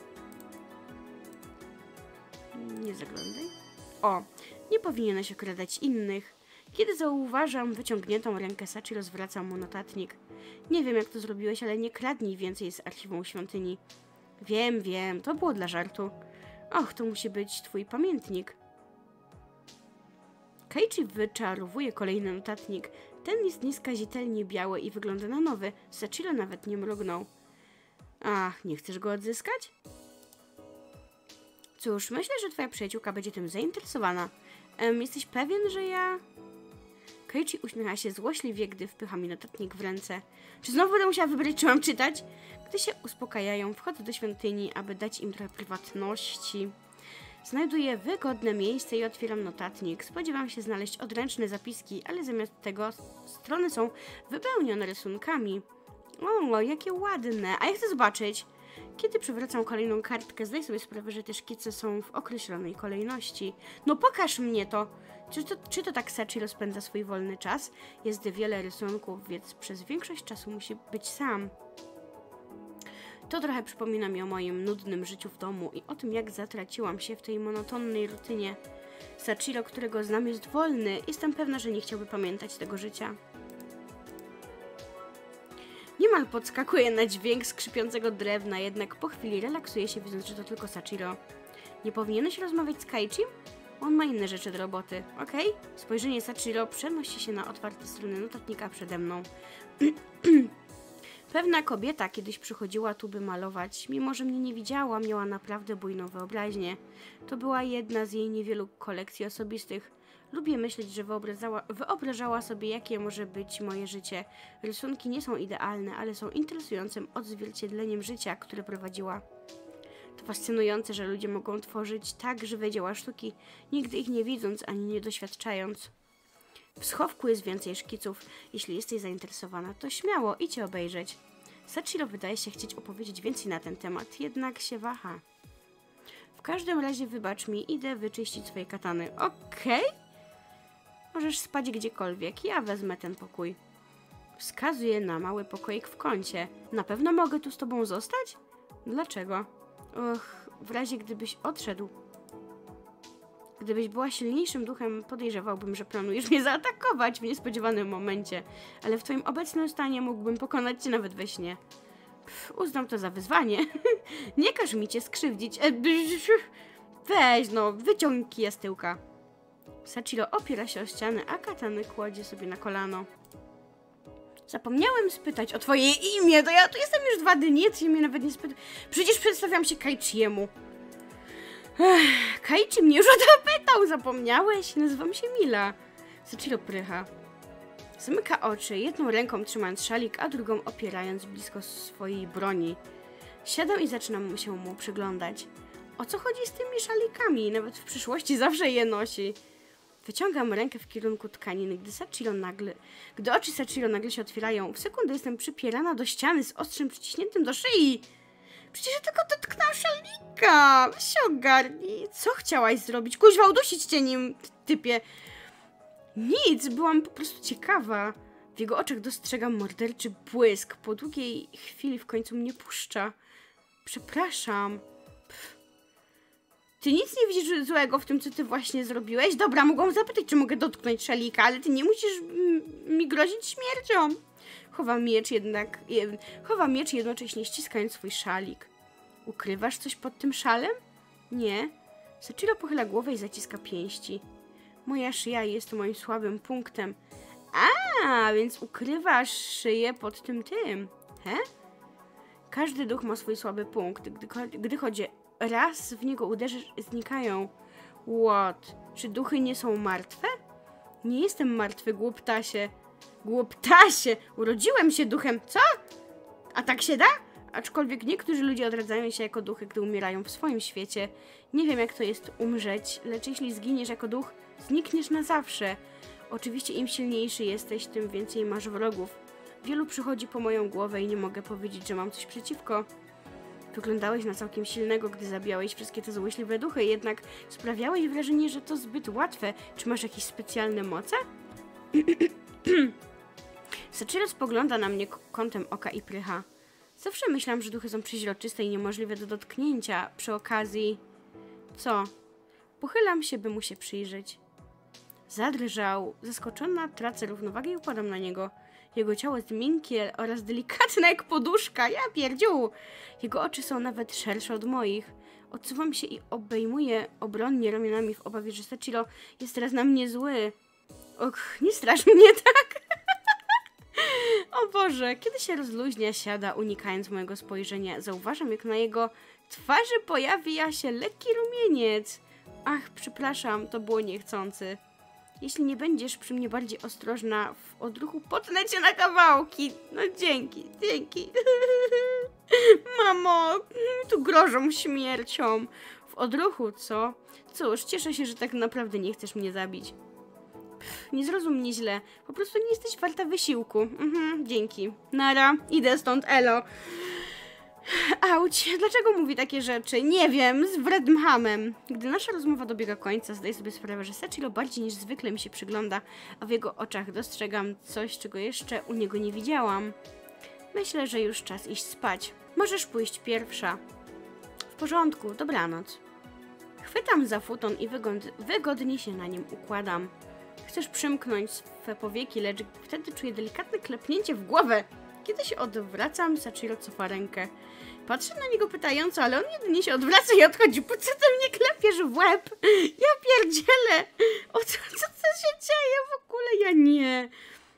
Nie zaglądaj. O, nie powinieneś okradać innych. Kiedy zauważam wyciągniętą rękę Sachiro, zwracam mu notatnik. Nie wiem, jak to zrobiłeś, ale nie kradnij więcej z archiwum świątyni. Wiem, wiem, to było dla żartu. Och, to musi być twój pamiętnik. Kaichi wyczarowuje kolejny notatnik. Ten jest nieskazitelnie biały i wygląda na nowy. Sachiro nawet nie mrugnął. Ach, nie chcesz go odzyskać? Cóż, myślę, że twoja przyjaciółka będzie tym zainteresowana. Um, jesteś pewien, że ja... Keiichi uśmiecha się złośliwie, gdy wpycha mi notatnik w ręce. Czy znowu będę musiała wybrać, czy mam czytać? Gdy się uspokajają, wchodzę do świątyni, aby dać im trochę prywatności. Znajduję wygodne miejsce i otwieram notatnik. Spodziewam się znaleźć odręczne zapiski, ale zamiast tego strony są wypełnione rysunkami. O, jakie ładne! A ja chcę zobaczyć. Kiedy przywracam kolejną kartkę, zdaję sobie sprawę, że te szkice są w określonej kolejności. No pokaż mnie to! Czy to, czy to tak Sachiro spędza swój wolny czas? Jest wiele rysunków, więc przez większość czasu musi być sam. To trochę przypomina mi o moim nudnym życiu w domu i o tym, jak zatraciłam się w tej monotonnej rutynie. Sachiro, którego znam, jest wolny. Jestem pewna, że nie chciałby pamiętać tego życia. Niemal podskakuje na dźwięk skrzypiącego drewna, jednak po chwili relaksuje się, widząc, że to tylko Sachiro. Nie powinieneś rozmawiać z Keiichim? On ma inne rzeczy do roboty, okej? Okay? Spojrzenie Sachiro przenosi się na otwarte strony notatnika przede mną. Pewna kobieta kiedyś przychodziła tu, by malować. Mimo że mnie nie widziała, miała naprawdę bujną wyobraźnię. To była jedna z jej niewielu kolekcji osobistych. Lubię myśleć, że wyobrażała, wyobrażała sobie, jakie może być moje życie. Rysunki nie są idealne, ale są interesującym odzwierciedleniem życia, które prowadziła. To fascynujące, że ludzie mogą tworzyć tak żywe dzieła sztuki, nigdy ich nie widząc ani nie doświadczając. W schowku jest więcej szkiców. Jeśli jesteś zainteresowana, to śmiało idź je obejrzeć. Sachiro wydaje się chcieć opowiedzieć więcej na ten temat, jednak się waha. W każdym razie wybacz mi, idę wyczyścić swoje katany. Okej? Okay? Możesz spać gdziekolwiek, ja wezmę ten pokój. Wskazuję na mały pokoik w kącie. Na pewno mogę tu z tobą zostać? Dlaczego? Och, w razie gdybyś odszedł. Gdybyś była silniejszym duchem, podejrzewałbym, że planujesz mnie zaatakować w niespodziewanym momencie. Ale w twoim obecnym stanie mógłbym pokonać cię nawet we śnie. Pff, uznam to za wyzwanie. Nie każ mi cię skrzywdzić. E, weź no, wyciągnij kija z tyłka. Sachiro opiera się o ścianę, a katany kładzie sobie na kolano. Zapomniałem spytać o twoje imię, to ja tu jestem już dwa dni, ty mnie nawet nie spytał. Przecież przedstawiam się Keiichiemu. Ech, Keiichi mnie już o to pytał, zapomniałeś? Nazywam się Mila. Sachiro prycha. Zamyka oczy, jedną ręką trzymając szalik, a drugą opierając blisko swojej broni. Siadam i zaczynam się mu przyglądać. O co chodzi z tymi szalikami? Nawet w przyszłości zawsze je nosi. Wyciągam rękę w kierunku tkaniny, gdy Sachiro nagle... Gdy oczy Sachiro nagle się otwierają, w sekundę jestem przypierana do ściany z ostrzem przyciśniętym do szyi. Przecież ja tylko dotknęłam szalika. Weź się ogarnij. Co chciałaś zrobić? Kuźwa, udusić cię nim, typie. Nic, byłam po prostu ciekawa. W jego oczach dostrzegam morderczy błysk. Po długiej chwili w końcu mnie puszcza. Przepraszam. Pff. Ty nic nie widzisz złego w tym, co ty właśnie zrobiłeś? Dobra, mogłam zapytać, czy mogę dotknąć szalika, ale ty nie musisz mi grozić śmiercią. Chowa miecz jednak... Je, chowa miecz jednocześnie ściskając swój szalik. Ukrywasz coś pod tym szalem? Nie. Sachiro pochyla głowę i zaciska pięści. Moja szyja jest moim słabym punktem. A, więc ukrywasz szyję pod tym tym. He? Każdy duch ma swój słaby punkt. Gdy, gdy chodzi raz w niego uderzysz, znikają. What? Czy duchy nie są martwe? Nie jestem martwy, głuptasie. Głuptasie! Urodziłem się duchem. Co? A tak się da? Aczkolwiek niektórzy ludzie odradzają się jako duchy, gdy umierają w swoim świecie. Nie wiem, jak to jest umrzeć, lecz jeśli zginiesz jako duch, znikniesz na zawsze. Oczywiście im silniejszy jesteś, tym więcej masz wrogów. Wielu przychodzi po moją głowę i nie mogę powiedzieć, że mam coś przeciwko. Wyglądałeś na całkiem silnego, gdy zabijałeś wszystkie te złośliwe duchy, jednak sprawiałeś wrażenie, że to zbyt łatwe. Czy masz jakieś specjalne moce? Sachiro spogląda na mnie kątem oka i prycha. Zawsze myślałam, że duchy są przeźroczyste i niemożliwe do dotknięcia. Przy okazji... Co? Pochylam się, by mu się przyjrzeć. Zadrżał. Zaskoczona, tracę równowagę i układam na niego. Jego ciało jest miękkie oraz delikatne jak poduszka. Ja pierdziu! Jego oczy są nawet szersze od moich. Odsuwam się i obejmuję obronnie ramionami w obawie, że Sachiro jest teraz na mnie zły. Och, nie strasz mnie tak! O Boże, kiedy się rozluźnia, siada, unikając mojego spojrzenia. Zauważam, jak na jego twarzy pojawia się lekki rumieniec. Ach, przepraszam, to było niechcący. Jeśli nie będziesz przy mnie bardziej ostrożna, w odruchu potnę cię na kawałki. No dzięki, dzięki. Mamo, tu grożą śmiercią. W odruchu, co? Cóż, cieszę się, że tak naprawdę nie chcesz mnie zabić. Pff, nie zrozum mnie źle. Po prostu nie jesteś warta wysiłku. Mhm, dzięki. Nara, idę stąd, elo. Auć, dlaczego mówi takie rzeczy? Nie wiem, z wrednym hamem. Gdy nasza rozmowa dobiega końca, zdaję sobie sprawę, że Sachiro bardziej niż zwykle mi się przygląda, a w jego oczach dostrzegam coś, czego jeszcze u niego nie widziałam. Myślę, że już czas iść spać. Możesz pójść pierwsza. W porządku, dobranoc. Chwytam za futon i wygod wygodnie się na nim układam. Chcesz przymknąć swe powieki, lecz wtedy czuję delikatne klepnięcie w głowę. Kiedy się odwracam, Sachiro cofa rękę. Patrzę na niego pytająco, ale on jedynie się odwraca i odchodzi. Po co ty mnie klepiesz w łeb? Ja pierdzielę! O co, co, co się dzieje w ogóle? Ja nie.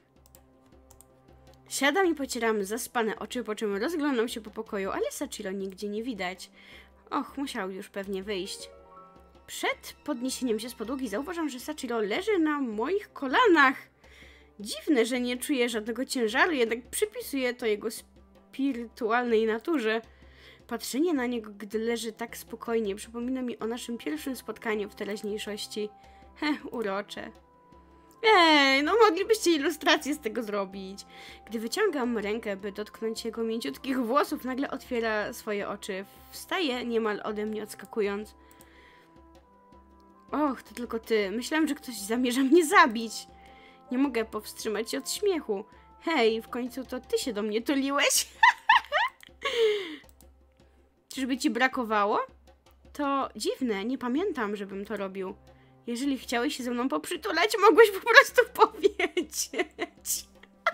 Siadam i pocieram zaspane oczy, po czym rozglądam się po pokoju, ale Sachiro nigdzie nie widać. Och, musiał już pewnie wyjść. Przed podniesieniem się z podłogi zauważam, że Sachiro leży na moich kolanach. Dziwne, że nie czuje żadnego ciężaru, jednak przypisuje to jego spirytualnej naturze. Patrzenie na niego, gdy leży tak spokojnie, przypomina mi o naszym pierwszym spotkaniu w teraźniejszości. Heh, urocze. Ej, no moglibyście ilustrację z tego zrobić. Gdy wyciągam rękę, by dotknąć jego mięciutkich włosów, nagle otwiera swoje oczy. Wstaje, niemal ode mnie odskakując. Och, to tylko ty. Myślałam, że ktoś zamierza mnie zabić. Nie mogę powstrzymać się od śmiechu. Hej, w końcu to ty się do mnie tuliłeś? Czyżby ci brakowało? To dziwne, nie pamiętam, żebym to robił. Jeżeli chciałeś się ze mną poprzytulać, mogłeś po prostu powiedzieć.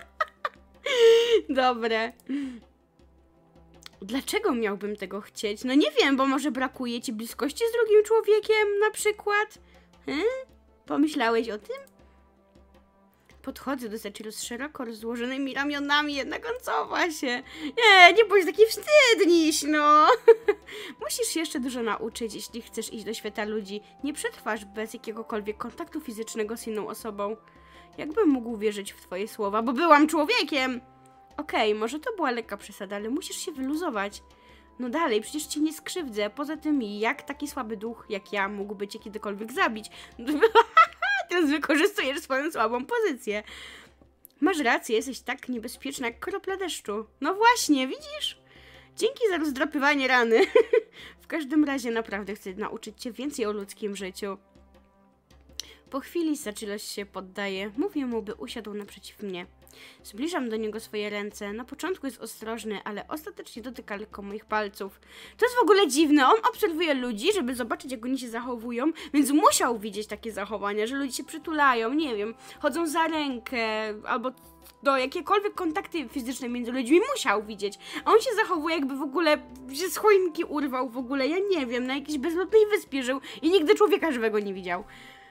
Dobre. Dlaczego miałbym tego chcieć? No nie wiem, bo może brakuje ci bliskości z drugim człowiekiem na przykład? Hmm? Pomyślałeś o tym? Podchodzę do Sachiro z szeroko rozłożonymi ramionami, jednak on cofa się. Nie, nie bądź taki wstydniś, no. Musisz się jeszcze dużo nauczyć, jeśli chcesz iść do świata ludzi. Nie przetrwasz bez jakiegokolwiek kontaktu fizycznego z inną osobą. Jakbym mógł wierzyć w twoje słowa, bo byłam człowiekiem. Okej, okay, może to była lekka przesada, ale musisz się wyluzować. No dalej, przecież cię nie skrzywdzę. Poza tym, jak taki słaby duch, jak ja, mógłby cię kiedykolwiek zabić? Teraz wykorzystujesz swoją słabą pozycję. Masz rację, jesteś tak niebezpieczna jak kropla deszczu. No właśnie, widzisz? Dzięki za rozdrapywanie rany. W każdym razie naprawdę chcę nauczyć cię więcej o ludzkim życiu. Po chwili Sachiro się poddaje. Mówię mu, by usiadł naprzeciw mnie. Zbliżam do niego swoje ręce. Na początku jest ostrożny, ale ostatecznie dotyka lekko moich palców. To jest w ogóle dziwne. On obserwuje ludzi, żeby zobaczyć, jak oni się zachowują, więc musiał widzieć takie zachowania, że ludzie się przytulają, nie wiem, chodzą za rękę, albo do jakiekolwiek kontakty fizyczne między ludźmi musiał widzieć. A on się zachowuje, jakby w ogóle się z choinki urwał w ogóle, ja nie wiem, na jakiejś bezludnej wyspie żył i nigdy człowieka żywego nie widział.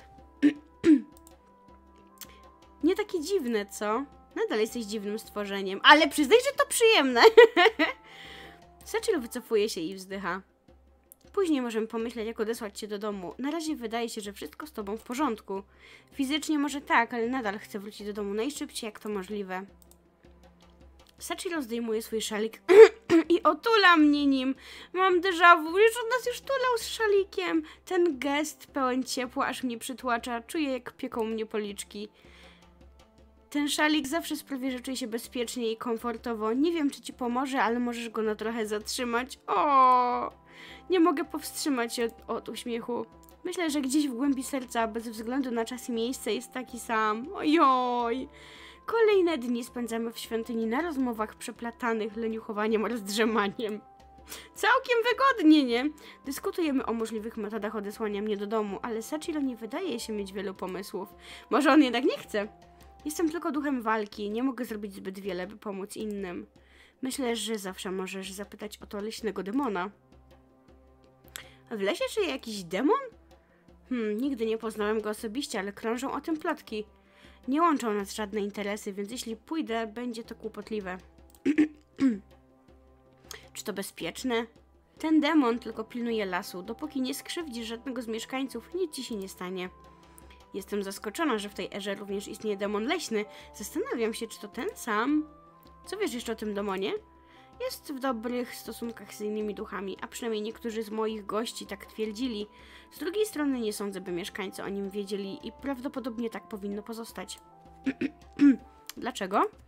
Nie takie dziwne, co? Nadal jesteś dziwnym stworzeniem, ale przyznaj, że to przyjemne. Sachiro wycofuje się i wzdycha. Później możemy pomyśleć, jak odesłać cię do domu. Na razie wydaje się, że wszystko z tobą w porządku. Fizycznie może tak, ale nadal chcę wrócić do domu najszybciej, jak to możliwe. Sachiro zdejmuje swój szalik i otula mnie nim. Mam déjà vu, już od nas już tulał z szalikiem. Ten gest pełen ciepła aż mnie przytłacza. Czuję, jak pieką mnie policzki. Ten szalik zawsze sprawia, że czuję się bezpiecznie i komfortowo. Nie wiem, czy ci pomoże, ale możesz go na trochę zatrzymać. O, nie mogę powstrzymać się od, od uśmiechu. Myślę, że gdzieś w głębi serca, bez względu na czas i miejsce, jest taki sam. Ojoj. Kolejne dni spędzamy w świątyni na rozmowach przeplatanych leniuchowaniem oraz drzemaniem. Całkiem wygodnie, nie? Dyskutujemy o możliwych metodach odesłania mnie do domu, ale Sachiro nie wydaje się mieć wielu pomysłów. Może on jednak nie chce? Jestem tylko duchem walki, nie mogę zrobić zbyt wiele, by pomóc innym. Myślę, że zawsze możesz zapytać o to leśnego demona. W lesie żyje jakiś demon? Hmm, nigdy nie poznałem go osobiście, ale krążą o tym plotki. Nie łączą nas żadne interesy, więc jeśli pójdę, będzie to kłopotliwe. Czy to bezpieczne? Ten demon tylko pilnuje lasu. Dopóki nie skrzywdzi żadnego z mieszkańców, nic ci się nie stanie. Jestem zaskoczona, że w tej erze również istnieje demon leśny. Zastanawiam się, czy to ten sam. Co wiesz jeszcze o tym demonie? Jest w dobrych stosunkach z innymi duchami, a przynajmniej niektórzy z moich gości tak twierdzili. Z drugiej strony nie sądzę, by mieszkańcy o nim wiedzieli i prawdopodobnie tak powinno pozostać. Dlaczego?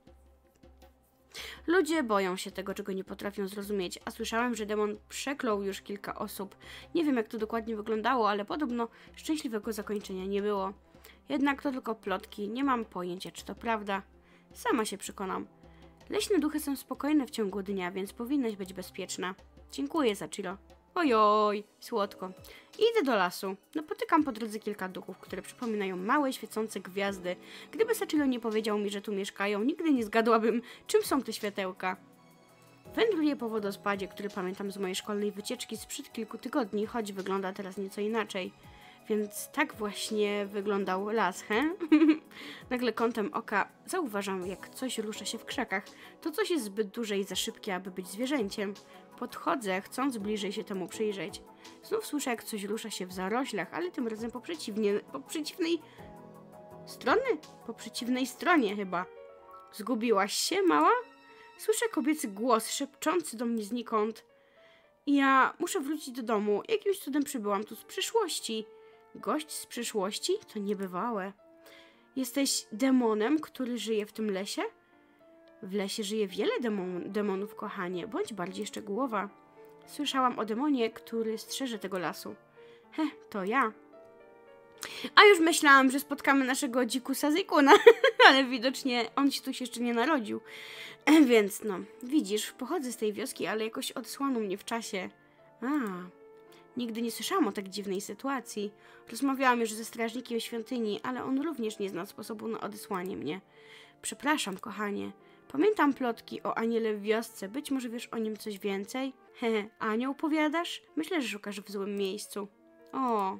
Ludzie boją się tego, czego nie potrafią zrozumieć, a słyszałem, że demon przeklął już kilka osób. Nie wiem, jak to dokładnie wyglądało, ale podobno szczęśliwego zakończenia nie było. Jednak to tylko plotki, nie mam pojęcia, czy to prawda. Sama się przekonam. Leśne duchy są spokojne w ciągu dnia, więc powinnaś być bezpieczna. Dziękuję, Sachiro. Ojoj, słodko. Idę do lasu. Napotykam po drodze kilka duchów, które przypominają małe, świecące gwiazdy. Gdyby Sachiro nie powiedział mi, że tu mieszkają, nigdy nie zgadłabym, czym są te światełka. Wędruję po wodospadzie, który pamiętam z mojej szkolnej wycieczki sprzed kilku tygodni, choć wygląda teraz nieco inaczej. Więc tak właśnie wyglądał las, he? Nagle kątem oka zauważam, jak coś rusza się w krzakach. To coś jest zbyt duże i za szybkie, aby być zwierzęciem. Podchodzę, chcąc bliżej się temu przyjrzeć. Znów słyszę, jak coś rusza się w zaroślach, ale tym razem po, przeciwnie, po przeciwnej strony? Po przeciwnej stronie chyba. Zgubiłaś się, mała? Słyszę kobiecy głos szepczący do mnie znikąd. Ja muszę wrócić do domu. Jakimś cudem przybyłam tu z przyszłości. Gość z przyszłości? To niebywałe. Jesteś demonem, który żyje w tym lesie? W lesie żyje wiele demon demonów, kochanie. Bądź bardziej szczegółowa. Słyszałam o demonie, który strzeże tego lasu. He, to ja. A już myślałam, że spotkamy naszego dzikusa Zykuna, ale widocznie on się tu się jeszcze nie narodził. Więc no, widzisz, pochodzę z tej wioski, ale jakoś odsłano mnie w czasie. A, nigdy nie słyszałam o tak dziwnej sytuacji. Rozmawiałam już ze strażnikiem świątyni, ale on również nie zna sposobu na odesłanie mnie. Przepraszam, kochanie. Pamiętam plotki o aniele w wiosce. Być może wiesz o nim coś więcej? Hehe, anioł powiadasz? Myślę, że szukasz w złym miejscu. O.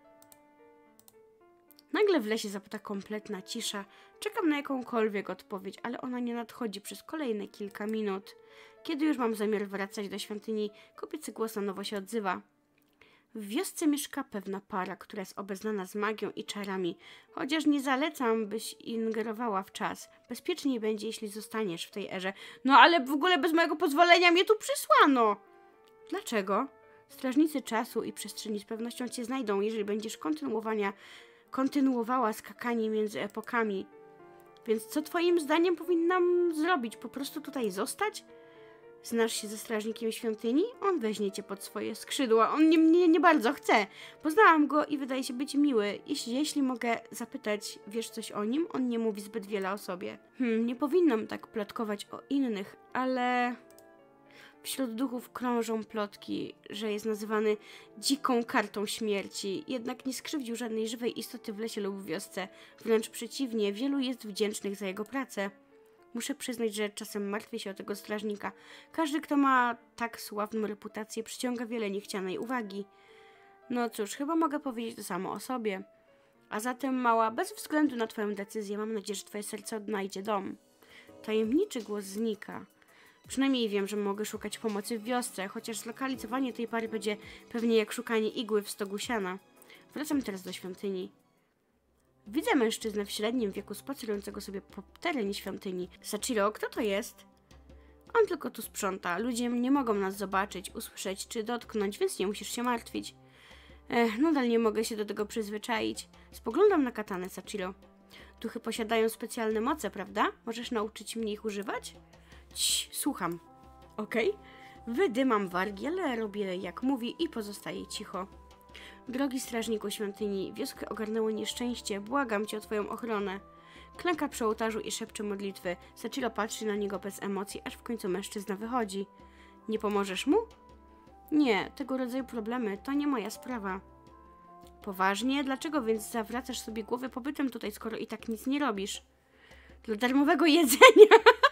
Nagle w lesie zapada kompletna cisza. Czekam na jakąkolwiek odpowiedź, ale ona nie nadchodzi przez kolejne kilka minut. Kiedy już mam zamiar wracać do świątyni, kobiecy głos na nowo się odzywa. W wiosce mieszka pewna para, która jest obeznana z magią i czarami, chociaż nie zalecam, byś ingerowała w czas. Bezpieczniej będzie, jeśli zostaniesz w tej erze. No ale w ogóle bez mojego pozwolenia mnie tu przysłano! Dlaczego? Strażnicy czasu i przestrzeni z pewnością cię znajdą, jeżeli będziesz kontynuowania, kontynuowała skakanie między epokami. Więc co twoim zdaniem powinnam zrobić? Po prostu tutaj zostać? Znasz się ze strażnikiem świątyni? On weźmie cię pod swoje skrzydła. On nie, mnie nie bardzo chce. Poznałam go i wydaje się być miły. Jeśli, jeśli mogę zapytać, wiesz coś o nim? On nie mówi zbyt wiele o sobie. Hmm, nie powinnam tak plotkować o innych, ale... Wśród duchów krążą plotki, że jest nazywany dziką kartą śmierci. Jednak nie skrzywdził żadnej żywej istoty w lesie lub w wiosce. Wręcz przeciwnie, wielu jest wdzięcznych za jego pracę. Muszę przyznać, że czasem martwię się o tego strażnika. Każdy, kto ma tak sławną reputację, przyciąga wiele niechcianej uwagi. No cóż, chyba mogę powiedzieć to samo o sobie. A zatem, mała, bez względu na twoją decyzję, mam nadzieję, że twoje serce odnajdzie dom. Tajemniczy głos znika. Przynajmniej wiem, że mogę szukać pomocy w wiosce, chociaż zlokalizowanie tej pary będzie pewnie jak szukanie igły w stogu siana. Wracam teraz do świątyni. Widzę mężczyznę w średnim wieku spacerującego sobie po terenie świątyni. Sachiro, kto to jest? On tylko tu sprząta. Ludzie nie mogą nas zobaczyć, usłyszeć czy dotknąć, więc nie musisz się martwić. Ech, nadal nie mogę się do tego przyzwyczaić. Spoglądam na katanę, Sachiro. Duchy posiadają specjalne moce, prawda? Możesz nauczyć mnie ich używać? Cii, słucham. Okej? Okay? Wydymam wargi, ale robię jak mówi i pozostaję cicho. Drogi strażniku świątyni, wioskę ogarnęło nieszczęście, błagam cię o twoją ochronę. Klęka przy ołtarzu i szepcze modlitwy. Sachiro patrzy na niego bez emocji, aż w końcu mężczyzna wychodzi. Nie pomożesz mu? Nie, tego rodzaju problemy to nie moja sprawa. Poważnie? Dlaczego więc zawracasz sobie głowę pobytem tutaj, skoro i tak nic nie robisz? Dla darmowego jedzenia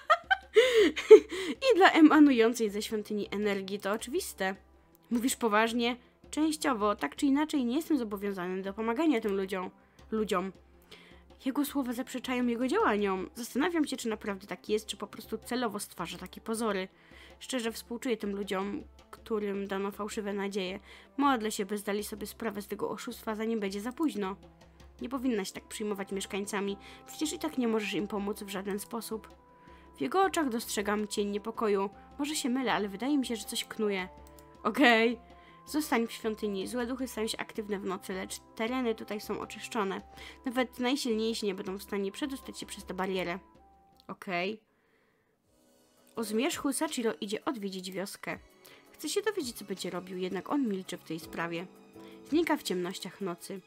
i dla emanującej ze świątyni energii, to oczywiste. Mówisz poważnie? Częściowo, tak czy inaczej nie jestem zobowiązany do pomagania tym ludziom. ludziom. Jego słowa zaprzeczają jego działaniom. Zastanawiam się, czy naprawdę tak jest, czy po prostu celowo stwarza takie pozory. Szczerze współczuję tym ludziom, którym dano fałszywe nadzieje. Modlę się, by zdali sobie sprawę z tego oszustwa, zanim będzie za późno. Nie powinnaś tak przyjmować mieszkańcami. Przecież i tak nie możesz im pomóc w żaden sposób. W jego oczach dostrzegam cień niepokoju. Może się mylę, ale wydaje mi się, że coś knuje. Okej. Okay. Zostań w świątyni. Złe duchy stają się aktywne w nocy, lecz tereny tutaj są oczyszczone. Nawet najsilniejsi nie będą w stanie przedostać się przez tę barierę. Okej. Okay. O zmierzchu Sachiro idzie odwiedzić wioskę. Chce się dowiedzieć, co będzie robił, jednak on milczy w tej sprawie. Znika w ciemnościach nocy.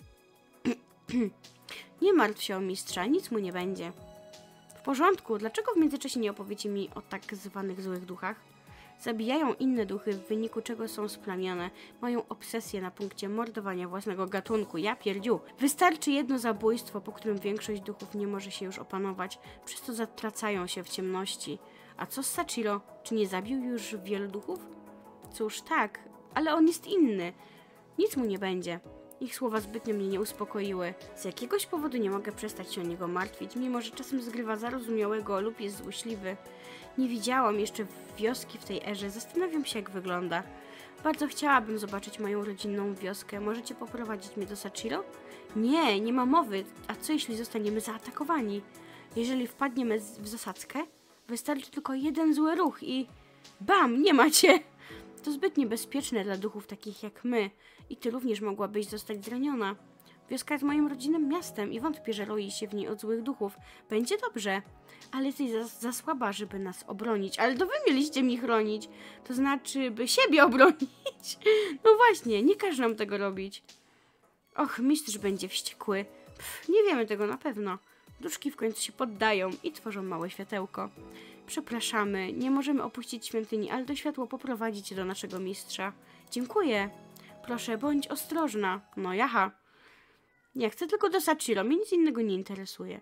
Nie martw się o mistrza, nic mu nie będzie. W porządku, dlaczego w międzyczasie nie opowiecie mi o tak zwanych złych duchach? Zabijają inne duchy, w wyniku czego są splamione. Mają obsesję na punkcie mordowania własnego gatunku. Ja pierdziu. Wystarczy jedno zabójstwo, po którym większość duchów nie może się już opanować, przez to zatracają się w ciemności. A co z Sachiro? Czy nie zabił już wielu duchów? Cóż, tak, ale on jest inny. Nic mu nie będzie. Ich słowa zbytnio mnie nie uspokoiły. Z jakiegoś powodu nie mogę przestać się o niego martwić, mimo że czasem zgrywa zarozumiałego lub jest złośliwy. Nie widziałam jeszcze wioski w tej erze. Zastanawiam się, jak wygląda. Bardzo chciałabym zobaczyć moją rodzinną wioskę. Możecie poprowadzić mnie do Sachiro? Nie, nie ma mowy. A co jeśli zostaniemy zaatakowani? Jeżeli wpadniemy w zasadzkę, wystarczy tylko jeden zły ruch i... Bam! Nie macie! To zbyt niebezpieczne dla duchów takich jak my. I ty również mogłabyś zostać zraniona. Wioska jest moim rodzinnym miastem i wątpię, że roi się w niej od złych duchów. Będzie dobrze. Ale jesteś za, za słaba, żeby nas obronić. Ale to wy mieliście mi chronić. To znaczy, by siebie obronić. No właśnie, nie każ nam tego robić. Och, mistrz będzie wściekły. Pff, nie wiemy tego na pewno. Duszki w końcu się poddają i tworzą małe światełko. Przepraszamy, nie możemy opuścić świątyni, ale to światło poprowadzi cię do naszego mistrza. Dziękuję. Proszę, bądź ostrożna. No jaha. Nie chcę tylko do Sachiro, mnie nic innego nie interesuje.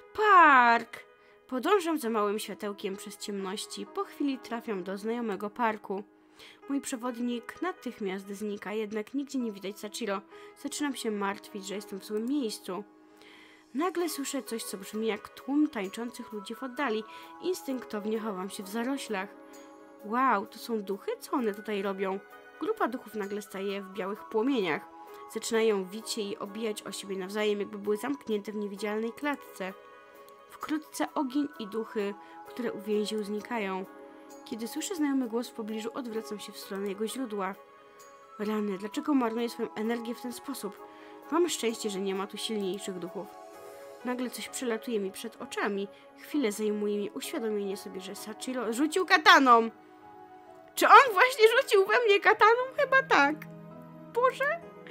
Park! Podążam za małym światełkiem przez ciemności. Po chwili trafiam do znajomego parku. Mój przewodnik natychmiast znika, jednak nigdzie nie widać Sachiro. Zaczynam się martwić, że jestem w złym miejscu. Nagle słyszę coś, co brzmi jak tłum tańczących ludzi w oddali. Instynktownie chowam się w zaroślach. Wow, to są duchy? Co one tutaj robią? Grupa duchów nagle staje w białych płomieniach. Zaczynają wić się i obijać o siebie nawzajem, jakby były zamknięte w niewidzialnej klatce. Wkrótce ogień i duchy, które uwięził, znikają. Kiedy słyszę znajomy głos w pobliżu, odwracam się w stronę jego źródła. Rany, dlaczego marnuję swoją energię w ten sposób? Mam szczęście, że nie ma tu silniejszych duchów. Nagle coś przelatuje mi przed oczami. Chwilę zajmuje mi uświadomienie sobie, że Sachiro rzucił kataną. Czy on właśnie rzucił we mnie kataną? Chyba tak. Boże?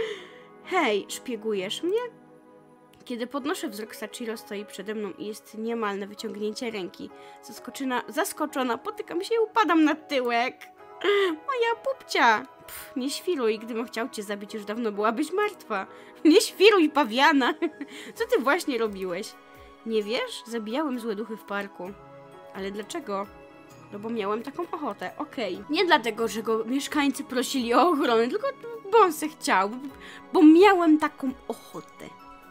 Hej, szpiegujesz mnie? Kiedy podnoszę wzrok, Sachiro stoi przede mną i jest niemal na wyciągnięcie ręki. Zaskoczona, zaskoczona, potykam się i upadam na tyłek. Moja pupcia! Pff, nie świruj, gdybym chciał cię zabić, już dawno byłabyś martwa. Nie świruj, pawiana! Co ty właśnie robiłeś? Nie wiesz? Zabijałem złe duchy w parku. Ale dlaczego? No bo miałem taką ochotę, okej. Okay. Nie dlatego, że go mieszkańcy prosili o ochronę, tylko bo on se chciał, bo miałem taką ochotę.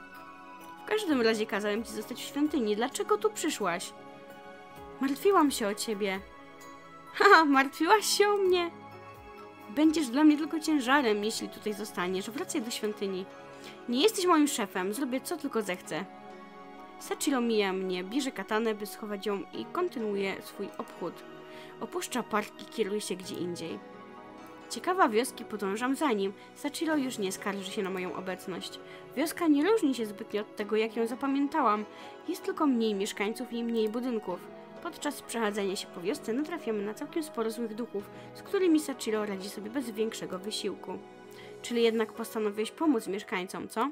W każdym razie kazałem ci zostać w świątyni. Dlaczego tu przyszłaś? Martwiłam się o ciebie. Haha, martwiłaś się o mnie? Będziesz dla mnie tylko ciężarem, jeśli tutaj zostaniesz. Wracaj do świątyni. Nie jesteś moim szefem, zrobię co tylko zechcę. Sachiro mija mnie, bierze katanę, by schować ją i kontynuuje swój obchód. Opuszcza park i kieruje się gdzie indziej. Ciekawa wioski, podążam za nim. Sachiro już nie skarży się na moją obecność. Wioska nie różni się zbytnio od tego, jak ją zapamiętałam. Jest tylko mniej mieszkańców i mniej budynków. Podczas przechadzania się po wiosce natrafiamy na całkiem sporo złych duchów, z którymi Sachiro radzi sobie bez większego wysiłku. Czyli jednak postanowiłeś pomóc mieszkańcom, co?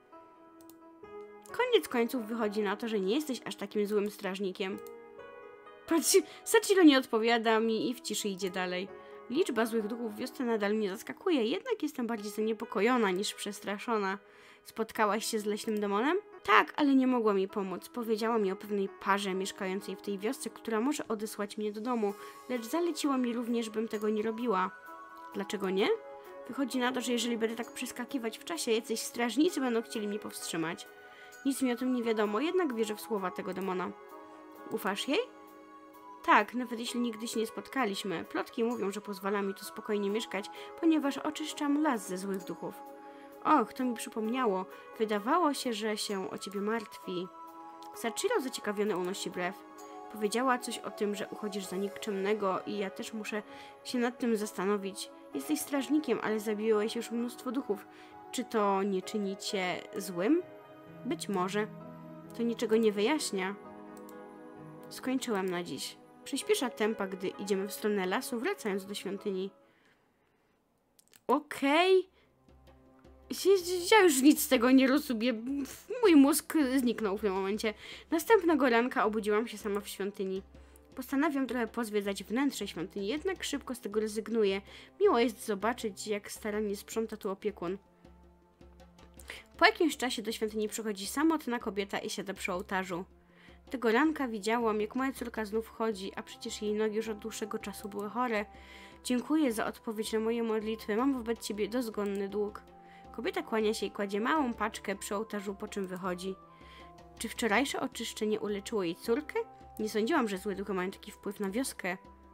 Koniec końców wychodzi na to, że nie jesteś aż takim złym strażnikiem. Patrz, Sachiro nie odpowiada mi i w ciszy idzie dalej. Liczba złych duchów w wiosce nadal mnie zaskakuje, jednak jestem bardziej zaniepokojona niż przestraszona. Spotkałaś się z leśnym demonem? Tak, ale nie mogła mi pomóc. Powiedziała mi o pewnej parze mieszkającej w tej wiosce, która może odesłać mnie do domu, lecz zaleciła mi również, bym tego nie robiła. Dlaczego nie? Wychodzi na to, że jeżeli będę tak przeskakiwać w czasie, jacyś strażnicy będą chcieli mnie powstrzymać. Nic mi o tym nie wiadomo, jednak wierzę w słowa tego demona. Ufasz jej? Tak, nawet jeśli nigdy się nie spotkaliśmy. Plotki mówią, że pozwala mi tu spokojnie mieszkać, ponieważ oczyszczam las ze złych duchów. Och, to mi przypomniało. Wydawało się, że się o ciebie martwi. Sachiro zaciekawiony unosi brew. Powiedziała coś o tym, że uchodzisz za nikczemnego i ja też muszę się nad tym zastanowić. Jesteś strażnikiem, ale zabiłeś już mnóstwo duchów. Czy to nie czyni cię złym? Być może. To niczego nie wyjaśnia. Skończyłam na dziś. Przyspiesza tempa, gdy idziemy w stronę lasu, wracając do świątyni. Okej. Okay. Ja już nic z tego nie rozumiem. Mój mózg zniknął w tym momencie. Następnego ranka obudziłam się sama w świątyni. Postanawiam trochę pozwiedzać wnętrze świątyni, jednak szybko z tego rezygnuję. Miło jest zobaczyć, jak starannie sprząta tu opiekun. Po jakimś czasie do świątyni przychodzi samotna kobieta i siada przy ołtarzu. Tego ranka widziałam, jak moja córka znów chodzi, a przecież jej nogi już od dłuższego czasu były chore. Dziękuję za odpowiedź na moje modlitwy. Mam wobec ciebie dozgonny dług. Kobieta kłania się i kładzie małą paczkę przy ołtarzu, po czym wychodzi. Czy wczorajsze oczyszczenie uleczyło jej córkę? Nie sądziłam, że złe duchy mają taki wpływ na wioskę.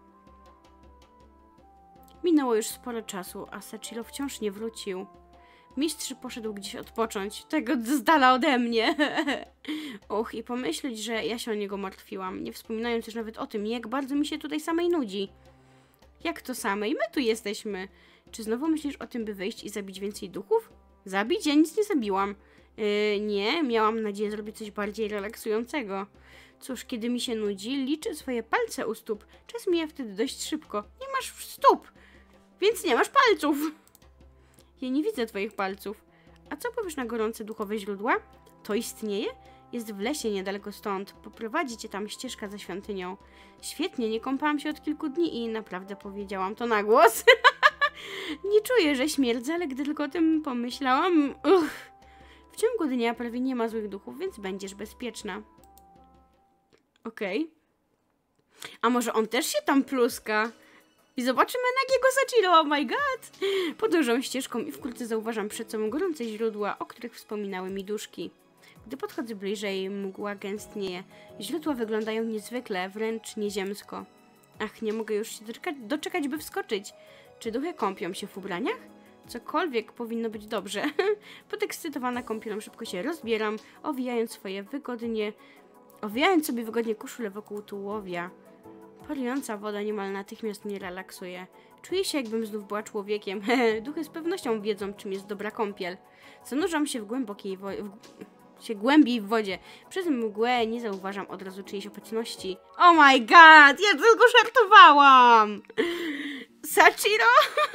Minęło już sporo czasu, a Sachiro wciąż nie wrócił. Mistrz poszedł gdzieś odpocząć. Tego z dala ode mnie. Och, i pomyśleć, że ja się o niego martwiłam, nie wspominając już nawet o tym, jak bardzo mi się tutaj samej nudzi. Jak to samej? My tu jesteśmy. Czy znowu myślisz o tym, by wyjść i zabić więcej duchów? Zabić? Ja nic nie zabiłam. Yy, nie, miałam nadzieję zrobić coś bardziej relaksującego. Cóż, kiedy mi się nudzi, liczę swoje palce u stóp. Czas mija wtedy dość szybko. Nie masz stóp, więc nie masz palców. Ja nie widzę twoich palców. A co powiesz na gorące duchowe źródła? To istnieje? Jest w lesie niedaleko stąd. Poprowadzi cię tam ścieżka za świątynią. Świetnie, nie kąpałam się od kilku dni i naprawdę powiedziałam to na głos. Nie czuję, że śmierdzę, ale gdy tylko o tym pomyślałam... Uch. W ciągu dnia prawie nie ma złych duchów, więc będziesz bezpieczna. Okej. Okay. A może on też się tam pluska? I zobaczymy nagiego Sachiro, oh my god! Podążam ścieżką i wkrótce zauważam przed sobą gorące źródła, o których wspominały mi duszki. Gdy podchodzę bliżej, mgła gęstnieje. Źródła wyglądają niezwykle, wręcz nieziemsko. Ach, nie mogę już się doczekać, doczekać by wskoczyć. Czy duchy kąpią się w ubraniach? Cokolwiek powinno być dobrze. Podekscytowana kąpielą szybko się rozbieram, owijając swoje wygodnie... Owijając sobie wygodnie koszulę wokół tułowia. Parująca woda niemal natychmiast mnie relaksuje. Czuję się, jakbym znów była człowiekiem. Duchy z pewnością wiedzą, czym jest dobra kąpiel. Zanurzam się w głębokiej wodzie... się głębiej w wodzie. Przez mgłę nie zauważam od razu czyjejś obecności. Oh my god! Ja tylko żartowałam! Sachiro?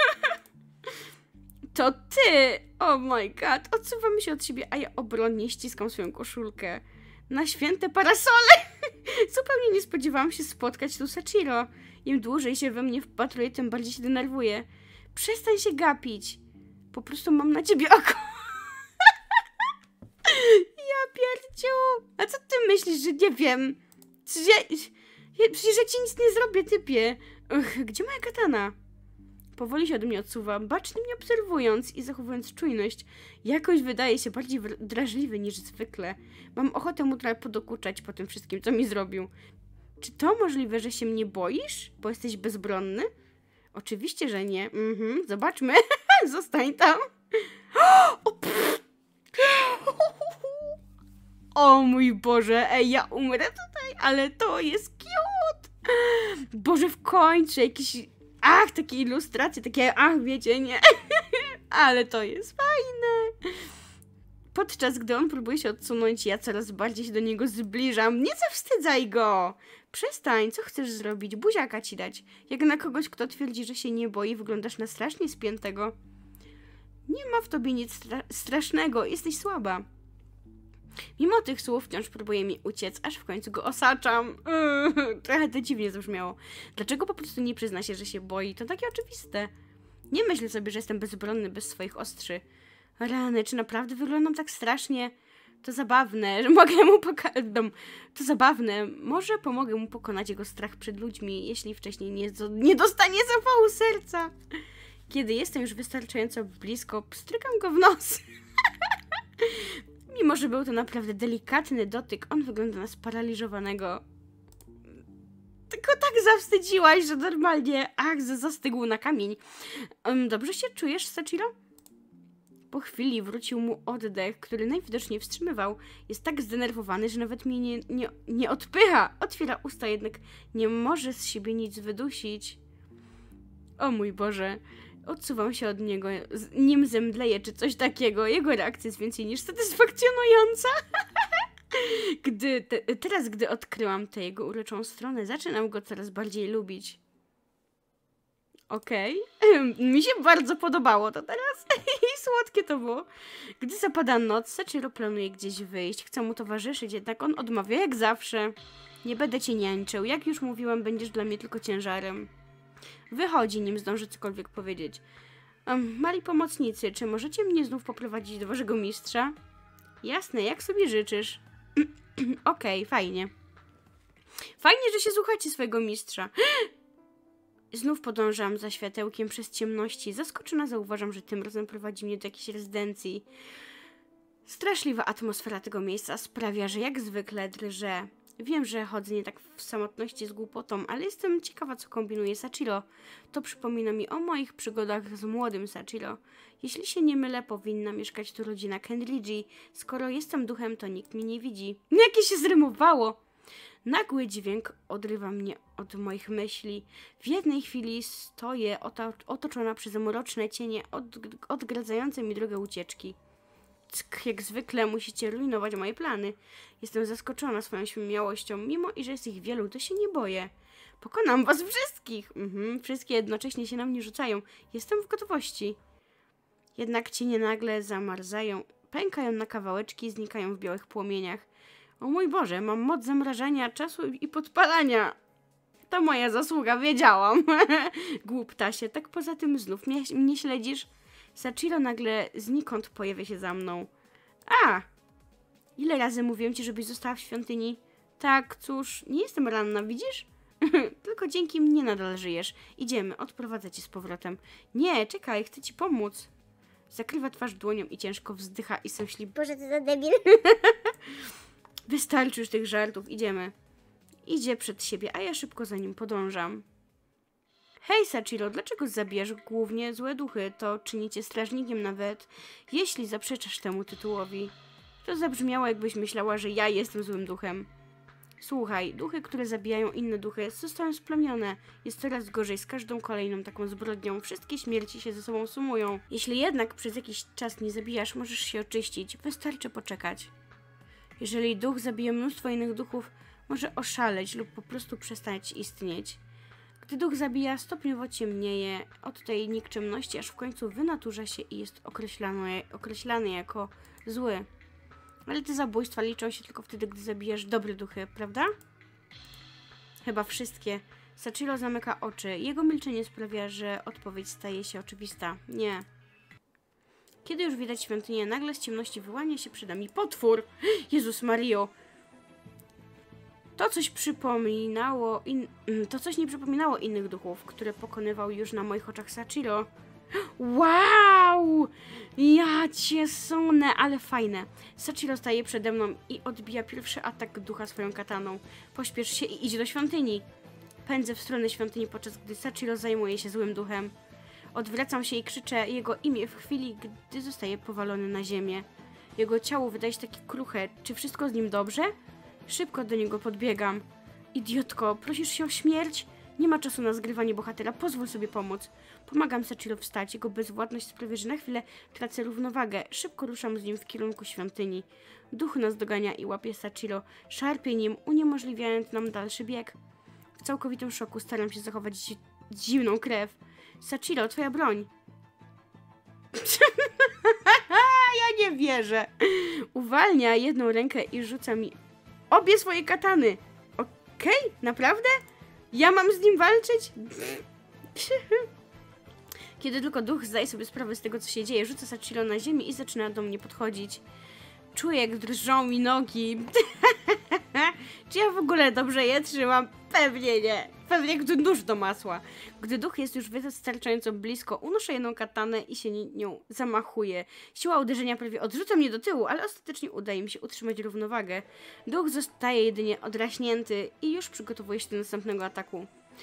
To ty! Oh my god! Odsuwamy się od siebie, a ja obronnie ściskam swoją koszulkę. Na święte parasole! Zupełnie nie spodziewałam się spotkać tu Sachiro. Im dłużej się we mnie wpatruje, tym bardziej się denerwuję. Przestań się gapić. Po prostu mam na ciebie oko. Ja pierdziu. A co ty myślisz, że nie wiem? Przecież ja, przecież ja ci nic nie zrobię, typie. Ugh, gdzie moja katana? Powoli się ode mnie odsuwa, bacznie mnie obserwując i zachowując czujność. Jakoś wydaje się bardziej drażliwy niż zwykle. Mam ochotę mu trochę podokuczać po tym wszystkim, co mi zrobił. Czy to możliwe, że się mnie boisz? Bo jesteś bezbronny? Oczywiście, że nie. Mhm, zobaczmy. Zostań tam. O, pff. O mój Boże, ej, ja umrę tutaj, ale to jest cute. Boże, w końcu jakieś... Ach, takie ilustracje, takie, ach, wiecie, nie. Ale to jest fajne. Podczas gdy on próbuje się odsunąć, ja coraz bardziej się do niego zbliżam. Nie zawstydzaj go! Przestań, co chcesz zrobić? Buziaka ci dać. Jak na kogoś, kto twierdzi, że się nie boi, wyglądasz na strasznie spiętego. Nie ma w tobie nic stra strasznego, jesteś słaba. Mimo tych słów wciąż próbuje mi uciec, aż w końcu go osaczam. Yy, trochę to dziwnie zabrzmiało. Dlaczego po prostu nie przyzna się, że się boi? To takie oczywiste. Nie myśl sobie, że jestem bezbronny bez swoich ostrzy. Rany, czy naprawdę wyglądam tak strasznie? To zabawne, że mogę mu pokazać. To zabawne. Może pomogę mu pokonać jego strach przed ludźmi, jeśli wcześniej nie, nie dostanie zapału serca. Kiedy jestem już wystarczająco blisko, pstrykam go w nos. Mimo że był to naprawdę delikatny dotyk, on wygląda na sparaliżowanego. Tylko tak zawstydziłaś, że normalnie ach, zastygł na kamień. Um, dobrze się czujesz, Sachiro? Po chwili wrócił mu oddech, który najwidoczniej wstrzymywał. Jest tak zdenerwowany, że nawet mnie nie, nie, nie odpycha. Otwiera usta, jednak nie może z siebie nic wydusić. O mój Boże. Odsuwam się od niego, nim zemdleje czy coś takiego. Jego reakcja jest więcej niż satysfakcjonująca. Gdy te, teraz, gdy odkryłam tę jego uroczą stronę, zaczynam go coraz bardziej lubić. Okej. Okay. Mi się bardzo podobało to teraz. I słodkie to było. Gdy zapada noc, Sachiro planuje gdzieś wyjść. Chcę mu towarzyszyć, jednak on odmawia jak zawsze. Nie będę cię niańczył. Jak już mówiłam, będziesz dla mnie tylko ciężarem. Wychodzi, nim zdąży cokolwiek powiedzieć. Um, mali pomocnicy, czy możecie mnie znów poprowadzić do waszego mistrza? Jasne, jak sobie życzysz. Okej, okay, fajnie. Fajnie, że się słuchacie swojego mistrza. Znów podążam za światełkiem przez ciemności. Zaskoczona zauważam, że tym razem prowadzi mnie do jakiejś rezydencji. Straszliwa atmosfera tego miejsca sprawia, że jak zwykle drżę. Wiem, że chodzę nie tak w samotności z głupotą, ale jestem ciekawa, co kombinuje Sachiro. To przypomina mi o moich przygodach z młodym Sachiro. Jeśli się nie mylę, powinna mieszkać tu rodzina Kenrigi. Skoro jestem duchem, to nikt mnie nie widzi. Jakie się zrymowało! Nagły dźwięk odrywa mnie od moich myśli. W jednej chwili stoję otoczona przez mroczne cienie od, odgradzające mi drogę ucieczki. Ck, jak zwykle musicie rujnować moje plany. Jestem zaskoczona swoją śmiałością. Mimo iż jest ich wielu, to się nie boję. Pokonam was wszystkich. Mhm, wszystkie jednocześnie się na mnie rzucają. Jestem w gotowości. Jednak cienie nagle zamarzają, pękają na kawałeczki i znikają w białych płomieniach. O mój Boże, mam moc zamrażania czasu i podpalania. To moja zasługa, wiedziałam. Głuptasie, tak poza tym znów mnie, mnie śledzisz? Sachiro nagle znikąd pojawia się za mną. A! Ile razy mówiłem ci, żebyś została w świątyni? Tak, cóż, nie jestem ranna, widzisz? Tylko dzięki mnie nadal żyjesz. Idziemy, odprowadzę cię z powrotem. Nie, czekaj, chcę ci pomóc. Zakrywa twarz dłonią i ciężko wzdycha i myśli... Boże, to za debil. Wystarczy już tych żartów, idziemy. Idzie przed siebie, a ja szybko za nim podążam. Hej, Sachiro, dlaczego zabijasz głównie złe duchy? To czyni cię strażnikiem nawet, jeśli zaprzeczasz temu tytułowi. To zabrzmiało, jakbyś myślała, że ja jestem złym duchem. Słuchaj, duchy, które zabijają inne duchy, zostają splamione. Jest coraz gorzej z każdą kolejną taką zbrodnią. Wszystkie śmierci się ze sobą sumują. Jeśli jednak przez jakiś czas nie zabijasz, możesz się oczyścić. Wystarczy poczekać. Jeżeli duch zabije mnóstwo innych duchów, może oszaleć lub po prostu przestać istnieć. Gdy duch zabija, stopniowo ciemnieje od tej nikczemności, aż w końcu wynaturza się i jest określany, określany jako zły. Ale te zabójstwa liczą się tylko wtedy, gdy zabijasz dobre duchy, prawda? Chyba wszystkie. Sachiro zamyka oczy. Jego milczenie sprawia, że odpowiedź staje się oczywista. Nie. Kiedy już widać świątynię, nagle z ciemności wyłania się przed nami potwór. Jezus Mario! To coś przypominało... In... To coś nie przypominało innych duchów, które pokonywał już na moich oczach Sachiro. Wow! Ja cię sunę, ale fajne. Sachiro staje przede mną i odbija pierwszy atak ducha swoją kataną. Pośpiesz się i idź do świątyni. Pędzę w stronę świątyni, podczas gdy Sachiro zajmuje się złym duchem. Odwracam się i krzyczę jego imię w chwili, gdy zostaje powalony na ziemię. Jego ciało wydaje się takie kruche. Czy wszystko z nim dobrze? Szybko do niego podbiegam. Idiotko, prosisz się o śmierć? Nie ma czasu na zgrywanie bohatera, pozwól sobie pomóc. Pomagam Sachiro wstać, jego bezwładność sprawia, że na chwilę tracę równowagę. Szybko ruszam z nim w kierunku świątyni. Duch nas dogania i łapie Sachiro, szarpie nim, uniemożliwiając nam dalszy bieg. W całkowitym szoku staram się zachować dzi dziwną krew. Sachiro, twoja broń. Ja nie wierzę. Uwalnia jedną rękę i rzuca mi obie swoje katany. Okej? Okay? Naprawdę? Ja mam z nim walczyć? Kiedy tylko duch zdaje sobie sprawę z tego, co się dzieje, rzuca Sachiro na ziemię i zaczyna do mnie podchodzić. Czuję, jak drżą mi nogi. Czy ja w ogóle dobrze je trzymam? Pewnie nie. Pewnie jak nóż do masła. Gdy duch jest już wystarczająco blisko, unoszę jedną katanę i się nią zamachuję. Siła uderzenia prawie odrzuca mnie do tyłu, ale ostatecznie udaje mi się utrzymać równowagę. Duch zostaje jedynie odraśnięty i już przygotowuje się do następnego ataku.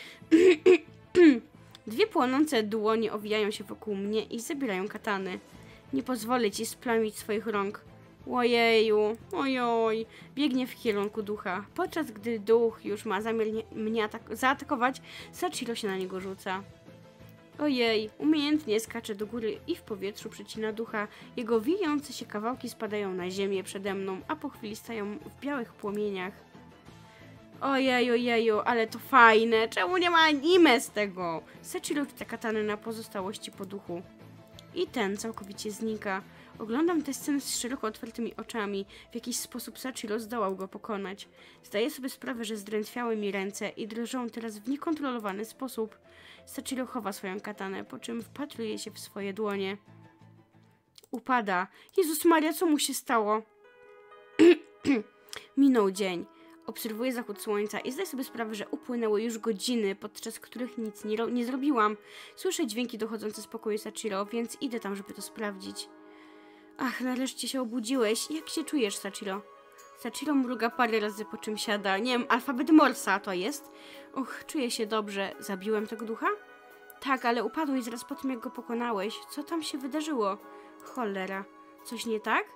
Dwie płonące dłonie owijają się wokół mnie i zabierają katany. Nie pozwolę ci splamić swoich rąk. Ojeju, ojoj, biegnie w kierunku ducha. Podczas gdy duch już ma zamiar nie, mnie zaatakować, Sachiro się na niego rzuca. Ojej, umiejętnie skacze do góry i w powietrzu przecina ducha. Jego wijące się kawałki spadają na ziemię przede mną, a po chwili stają w białych płomieniach. Ojej, ojeju, ale to fajne. Czemu nie ma anime z tego? Sachiro rzuca katanę na pozostałości po duchu. I ten całkowicie znika. Oglądam tę scenę z szeroko otwartymi oczami. W jakiś sposób Sachiro zdołał go pokonać. Zdaję sobie sprawę, że zdrętwiały mi ręce i drżą teraz w niekontrolowany sposób. Sachiro chowa swoją katanę, po czym wpatruje się w swoje dłonie. Upada. Jezus Maria, co mu się stało? Minął dzień. Obserwuję zachód słońca i zdaję sobie sprawę, że upłynęły już godziny, podczas których nic nie, nie zrobiłam. Słyszę dźwięki dochodzące z pokoju Sachiro, więc idę tam, żeby to sprawdzić. Ach, nareszcie się obudziłeś. Jak się czujesz, Sachiro? Sachiro mruga parę razy, po czym siada. Nie wiem, alfabet Morsa to jest. Uch, czuję się dobrze. Zabiłem tego ducha? Tak, ale upadłeś zaraz po tym, jak go pokonałeś. Co tam się wydarzyło? Cholera. Coś nie tak?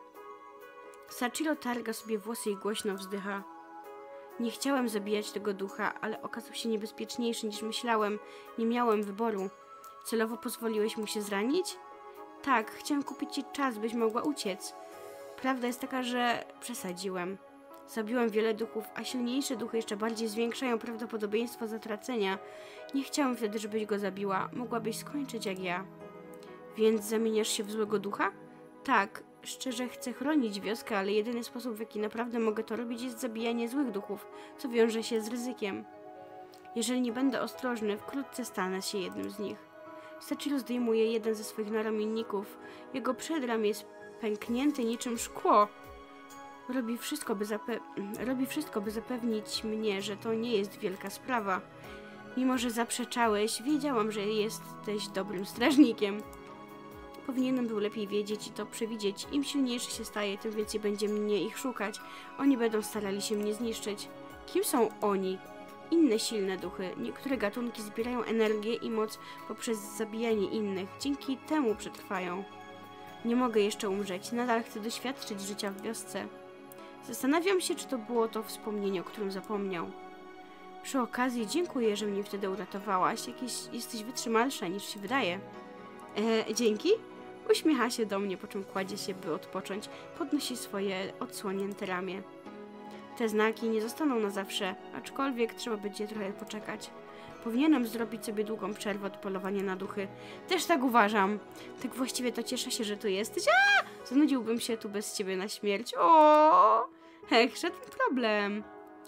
Sachiro targa sobie włosy i głośno wzdycha. Nie chciałem zabijać tego ducha, ale okazał się niebezpieczniejszy niż myślałem. Nie miałem wyboru. Celowo pozwoliłeś mu się zranić? Tak, chciałem kupić ci czas, byś mogła uciec. Prawda jest taka, że przesadziłem. Zabiłem wiele duchów, a silniejsze duchy jeszcze bardziej zwiększają prawdopodobieństwo zatracenia. Nie chciałem wtedy, żebyś go zabiła. Mogłabyś skończyć jak ja. Więc zamieniasz się w złego ducha? Tak, szczerze chcę chronić wioskę, ale jedyny sposób, w jaki naprawdę mogę to robić, jest zabijanie złych duchów, co wiąże się z ryzykiem. Jeżeli nie będę ostrożny, wkrótce stanę się jednym z nich. Sachiro zdejmuje jeden ze swoich naramienników. Jego przedramię jest pęknięty niczym szkło. Robi wszystko, by zape- robi wszystko, by zapewnić mnie, że to nie jest wielka sprawa. Mimo że zaprzeczałeś, wiedziałam, że jesteś dobrym strażnikiem. Powinienem był lepiej wiedzieć i to przewidzieć. Im silniejszy się staje, tym więcej będzie mnie ich szukać. Oni będą starali się mnie zniszczyć. Kim są oni? Inne silne duchy. Niektóre gatunki zbierają energię i moc poprzez zabijanie innych. Dzięki temu przetrwają. Nie mogę jeszcze umrzeć. Nadal chcę doświadczyć życia w wiosce. Zastanawiam się, czy to było to wspomnienie, o którym zapomniał. Przy okazji dziękuję, że mnie wtedy uratowałaś. Jakieś jesteś wytrzymalsza niż się wydaje. E, dzięki? Uśmiecha się do mnie, po czym kładzie się, by odpocząć. Podnosi swoje odsłonięte ramię. Te znaki nie zostaną na zawsze, aczkolwiek trzeba będzie trochę poczekać. Powinienem zrobić sobie długą przerwę od polowania na duchy. Też tak uważam. Tak właściwie to cieszę się, że tu jesteś. A! Zanudziłbym się tu bez ciebie na śmierć. O! Hech, żaden problem.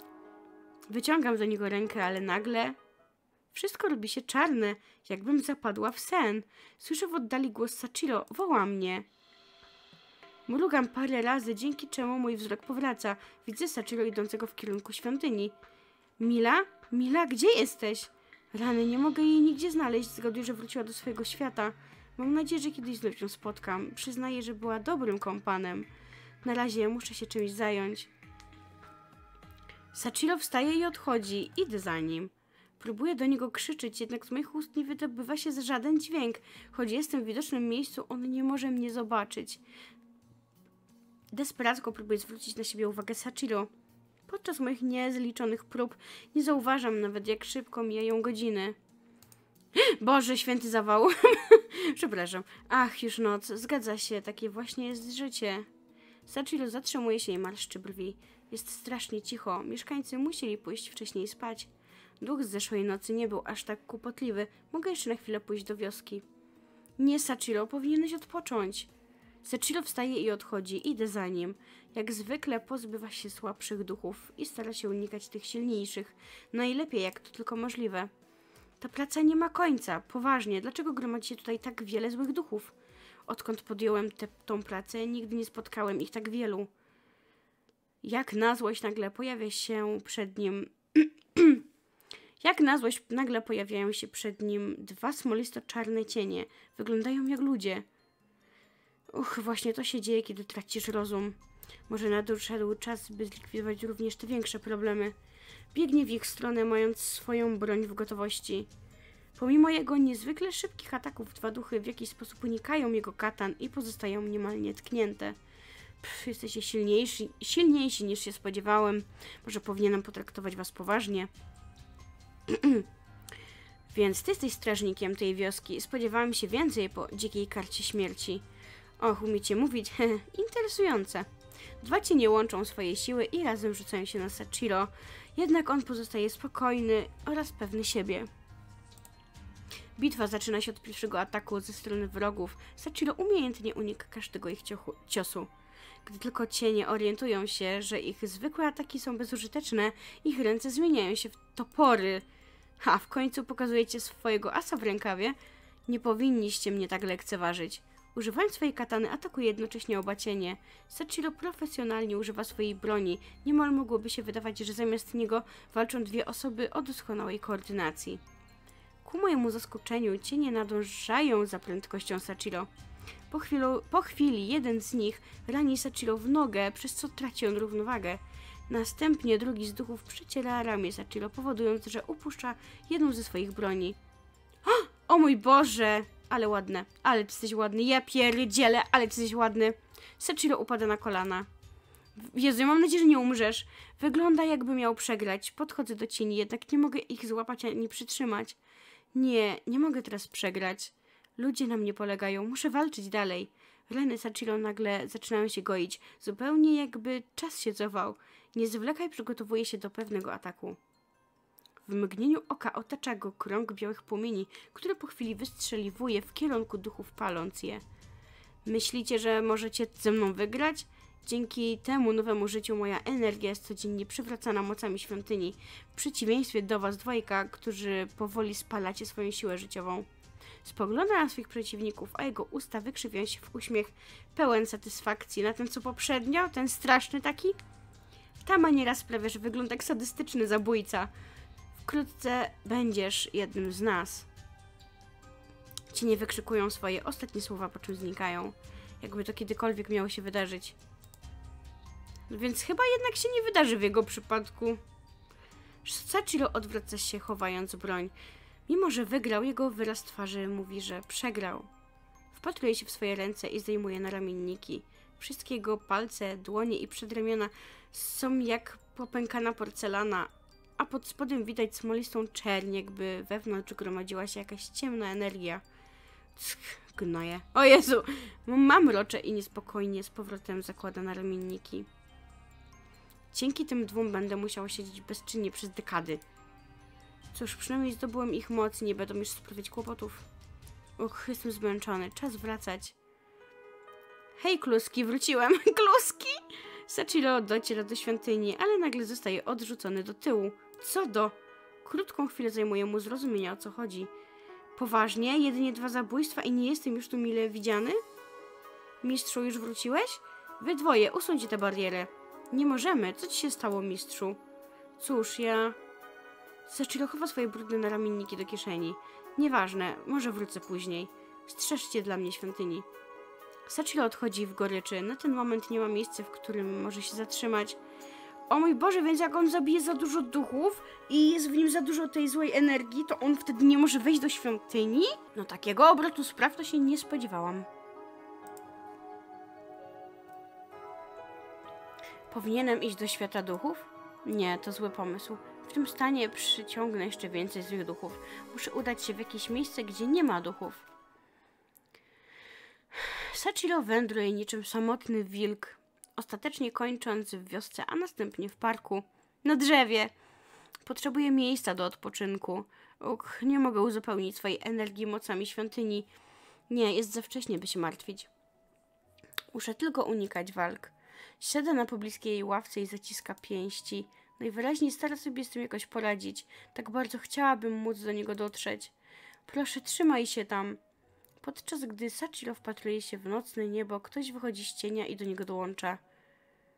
Wyciągam do niego rękę, ale nagle wszystko robi się czarne, jakbym zapadła w sen. Słyszę w oddali głos Sachiro. Woła mnie. Mrugam parę razy, dzięki czemu mój wzrok powraca. Widzę Sachiro idącego w kierunku świątyni. Mila? Mila, gdzie jesteś? Rany, nie mogę jej nigdzie znaleźć. Zgaduję, że wróciła do swojego świata. Mam nadzieję, że kiedyś znów ją spotkam. Przyznaję, że była dobrym kompanem. Na razie muszę się czymś zająć. Sachiro wstaje i odchodzi. Idę za nim. Próbuję do niego krzyczeć, jednak z moich ust nie wydobywa się żaden dźwięk. Choć jestem w widocznym miejscu, on nie może mnie zobaczyć. Desperacko próbuję zwrócić na siebie uwagę Sachiro. Podczas moich niezliczonych prób nie zauważam nawet, jak szybko mijają godziny. Boże, święty zawał. Przepraszam. Ach, już noc. Zgadza się, takie właśnie jest życie. Sachiro zatrzymuje się i marszczy brwi. Jest strasznie cicho. Mieszkańcy musieli pójść wcześniej spać. Duch z zeszłej nocy nie był aż tak kłopotliwy. Mogę jeszcze na chwilę pójść do wioski. Nie, Sachiro, powinieneś odpocząć. Sachiro wstaje i odchodzi. Idę za nim. Jak zwykle pozbywa się słabszych duchów i stara się unikać tych silniejszych. Najlepiej, jak to tylko możliwe. Ta praca nie ma końca. Poważnie, dlaczego gromadzi się tutaj tak wiele złych duchów? Odkąd podjąłem tę tą pracę, nigdy nie spotkałem ich tak wielu. Jak na złość nagle pojawia się przed nim... Jak na złość nagle pojawiają się przed nim dwa smolisto-czarne cienie. Wyglądają jak ludzie. Uch, właśnie to się dzieje, kiedy tracisz rozum. Może nadszedł czas, by zlikwidować również te większe problemy. Biegnie w ich stronę, mając swoją broń w gotowości. Pomimo jego niezwykle szybkich ataków, dwa duchy w jakiś sposób unikają jego katan i pozostają niemal nietknięte. Pff, jesteście silniejsi, silniejsi niż się spodziewałem. Może powinienem potraktować was poważnie. Więc ty jesteś strażnikiem tej wioski. Spodziewałem się więcej po dzikiej karcie śmierci. Och, umiecie mówić? Interesujące. Dwa cienie łączą swoje siły i razem rzucają się na Sachiro. Jednak on pozostaje spokojny oraz pewny siebie. Bitwa zaczyna się od pierwszego ataku ze strony wrogów. Sachiro umiejętnie unika każdego ich ciochu, ciosu. Gdy tylko cienie orientują się, że ich zwykłe ataki są bezużyteczne, ich ręce zmieniają się w topory. Ha, w końcu pokazujecie swojego asa w rękawie? Nie powinniście mnie tak lekceważyć. Używając swojej katany, atakuje jednocześnie oba cienie. Sachiro profesjonalnie używa swojej broni. Niemal mogłoby się wydawać, że zamiast niego walczą dwie osoby o doskonałej koordynacji. Ku mojemu zaskoczeniu cienie nadążają za prędkością Sachiro. Po, chwilu, po chwili jeden z nich rani Sachiro w nogę, przez co traci on równowagę. Następnie drugi z duchów przyciera ramię Sachiro, powodując, że upuszcza jedną ze swoich broni. O, o mój Boże! Ale ładne, ale ty jesteś ładny. Ja pierdzielę, ale ty jesteś ładny. Sachiro upada na kolana. Jezu, ja mam nadzieję, że nie umrzesz. Wygląda, jakby miał przegrać. Podchodzę do cieni, jednak nie mogę ich złapać ani przytrzymać. Nie, nie mogę teraz przegrać. Ludzie na mnie polegają. Muszę walczyć dalej. Rany Sachiro nagle zaczynają się goić. Zupełnie jakby czas się cofał. Nie zwlekaj, przygotowuje się do pewnego ataku. W mgnieniu oka otacza go krąg białych płomieni, który po chwili wystrzeliwuje w kierunku duchów, paląc je. Myślicie, że możecie ze mną wygrać? Dzięki temu nowemu życiu moja energia jest codziennie przywracana mocami świątyni, w przeciwieństwie do was dwojga, którzy powoli spalacie swoją siłę życiową. Spogląda na swoich przeciwników, a jego usta wykrzywiają się w uśmiech pełen satysfakcji na ten, co poprzednio, ten straszny taki. Ta maniera sprawia, że wygląda jak sadystyczny zabójca. Wkrótce będziesz jednym z nas. Cienie wykrzykują swoje ostatnie słowa, po czym znikają. Jakby to kiedykolwiek miało się wydarzyć. No więc chyba jednak się nie wydarzy w jego przypadku. Sachiro odwraca się, chowając broń. Mimo że wygrał, jego wyraz twarzy mówi, że przegrał. Wpatruje się w swoje ręce i zdejmuje naramienniki. Wszystkie jego palce, dłonie i przedramiona są jak popękana porcelana, a pod spodem widać smolistą czerń, jakby wewnątrz gromadziła się jakaś ciemna energia. Ck, gnoje. O Jezu! Mam mrocze i niespokojnie z powrotem zakłada naramienniki. Dzięki tym dwóm będę musiał siedzieć bezczynnie przez dekady. Cóż, przynajmniej zdobyłem ich moc i nie będą już sprawiać kłopotów. Och, jestem zmęczony. Czas wracać. Hej, kluski, wróciłem. Kluski! Sachiro dociera do świątyni, ale nagle zostaje odrzucony do tyłu. Co do? Krótką chwilę zajmuje mu zrozumienie, o co chodzi. Poważnie? Jedynie dwa zabójstwa i nie jestem już tu mile widziany? Mistrzu, już wróciłeś? Wy dwoje, usuńcie tę barierę. Nie możemy. Co ci się stało, mistrzu? Cóż, ja... Sachiro chowa swoje brudne naramienniki do kieszeni. Nieważne, może wrócę później. Strzeżcie dla mnie świątyni. Sachiro odchodzi w goryczy. Na ten moment nie ma miejsca, w którym może się zatrzymać. O mój Boże, więc jak on zabije za dużo duchów i jest w nim za dużo tej złej energii, to on wtedy nie może wejść do świątyni? No takiego obrotu spraw to się nie spodziewałam. Powinienem iść do świata duchów? Nie, to zły pomysł. W tym stanie przyciągnę jeszcze więcej złych duchów. Muszę udać się w jakieś miejsce, gdzie nie ma duchów. Sachiro wędruje niczym samotny wilk, ostatecznie kończąc w wiosce, a następnie w parku. Na drzewie! Potrzebuję miejsca do odpoczynku. Och, nie mogę uzupełnić swojej energii mocami świątyni. Nie, jest za wcześnie, by się martwić. Muszę tylko unikać walk. Siada na pobliskiej ławce i zaciska pięści. Najwyraźniej stara sobie z tym jakoś poradzić. Tak bardzo chciałabym móc do niego dotrzeć. Proszę, trzymaj się tam. Podczas gdy Sachiro wpatruje się w nocne niebo, ktoś wychodzi z cienia i do niego dołącza.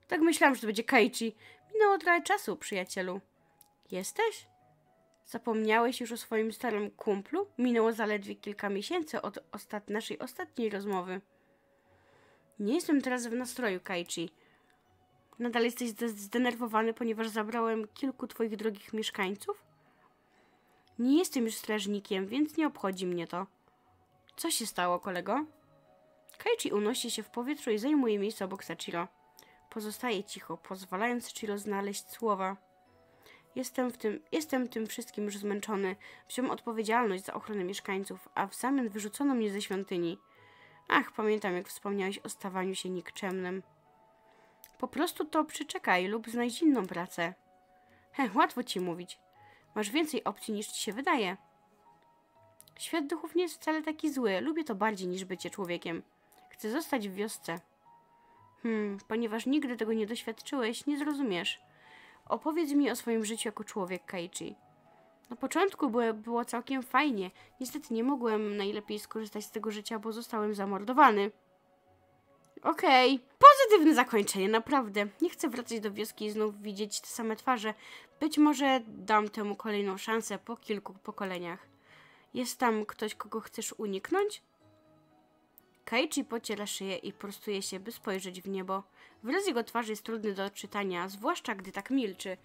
Tak myślałam, że to będzie Keiichi. Minęło trochę czasu, przyjacielu. Jesteś? Zapomniałeś już o swoim starym kumplu? Minęło zaledwie kilka miesięcy od ostat naszej ostatniej rozmowy. Nie jestem teraz w nastroju, Keiichi. Nadal jesteś zdenerwowany, ponieważ zabrałem kilku twoich drogich mieszkańców? Nie jestem już strażnikiem, więc nie obchodzi mnie to. Co się stało, kolego? Keiichi unosi się w powietrzu i zajmuje miejsce obok Sachiro. Pozostaje cicho, pozwalając Sachiro znaleźć słowa. Jestem, w tym, jestem tym wszystkim już zmęczony. Wziąłem odpowiedzialność za ochronę mieszkańców, a w zamian wyrzucono mnie ze świątyni. Ach, pamiętam, jak wspomniałeś o stawaniu się nikczemnym. Po prostu to przyczekaj lub znajdź inną pracę. He, łatwo ci mówić. Masz więcej opcji niż ci się wydaje. Świat duchów nie jest wcale taki zły. Lubię to bardziej niż bycie człowiekiem. Chcę zostać w wiosce. Hmm, ponieważ nigdy tego nie doświadczyłeś, nie zrozumiesz. Opowiedz mi o swoim życiu jako człowiek, Keiichi. Na początku było, było całkiem fajnie. Niestety nie mogłem najlepiej skorzystać z tego życia, bo zostałem zamordowany. Okej. Okay. Pozytywne zakończenie, naprawdę. Nie chcę wracać do wioski i znów widzieć te same twarze. Być może dam temu kolejną szansę po kilku pokoleniach. Jest tam ktoś, kogo chcesz uniknąć? Keiichi pociera szyję i prostuje się, by spojrzeć w niebo. Wyraz jego twarzy jest trudny do odczytania, zwłaszcza gdy tak milczy.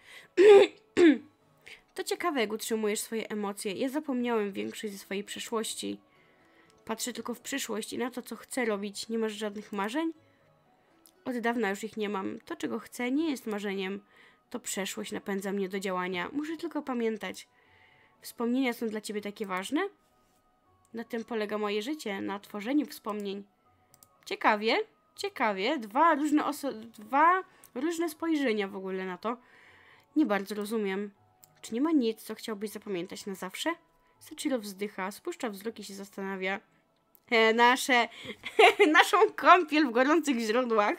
To ciekawe, jak utrzymujesz swoje emocje. Ja zapomniałem większość ze swojej przeszłości. Patrzę tylko w przyszłość i na to, co chcę robić. Nie masz żadnych marzeń? Od dawna już ich nie mam. To, czego chcę, nie jest marzeniem. To przeszłość napędza mnie do działania. Muszę tylko pamiętać. Wspomnienia są dla ciebie takie ważne? Na tym polega moje życie, na tworzeniu wspomnień. Ciekawie, ciekawie. Dwa różne, oso dwa różne spojrzenia w ogóle na to. Nie bardzo rozumiem. Czy nie ma nic, co chciałbyś zapamiętać na zawsze? Sachiro wzdycha, spuszcza wzrok i się zastanawia. E, nasze, naszą kąpiel w gorących źródłach.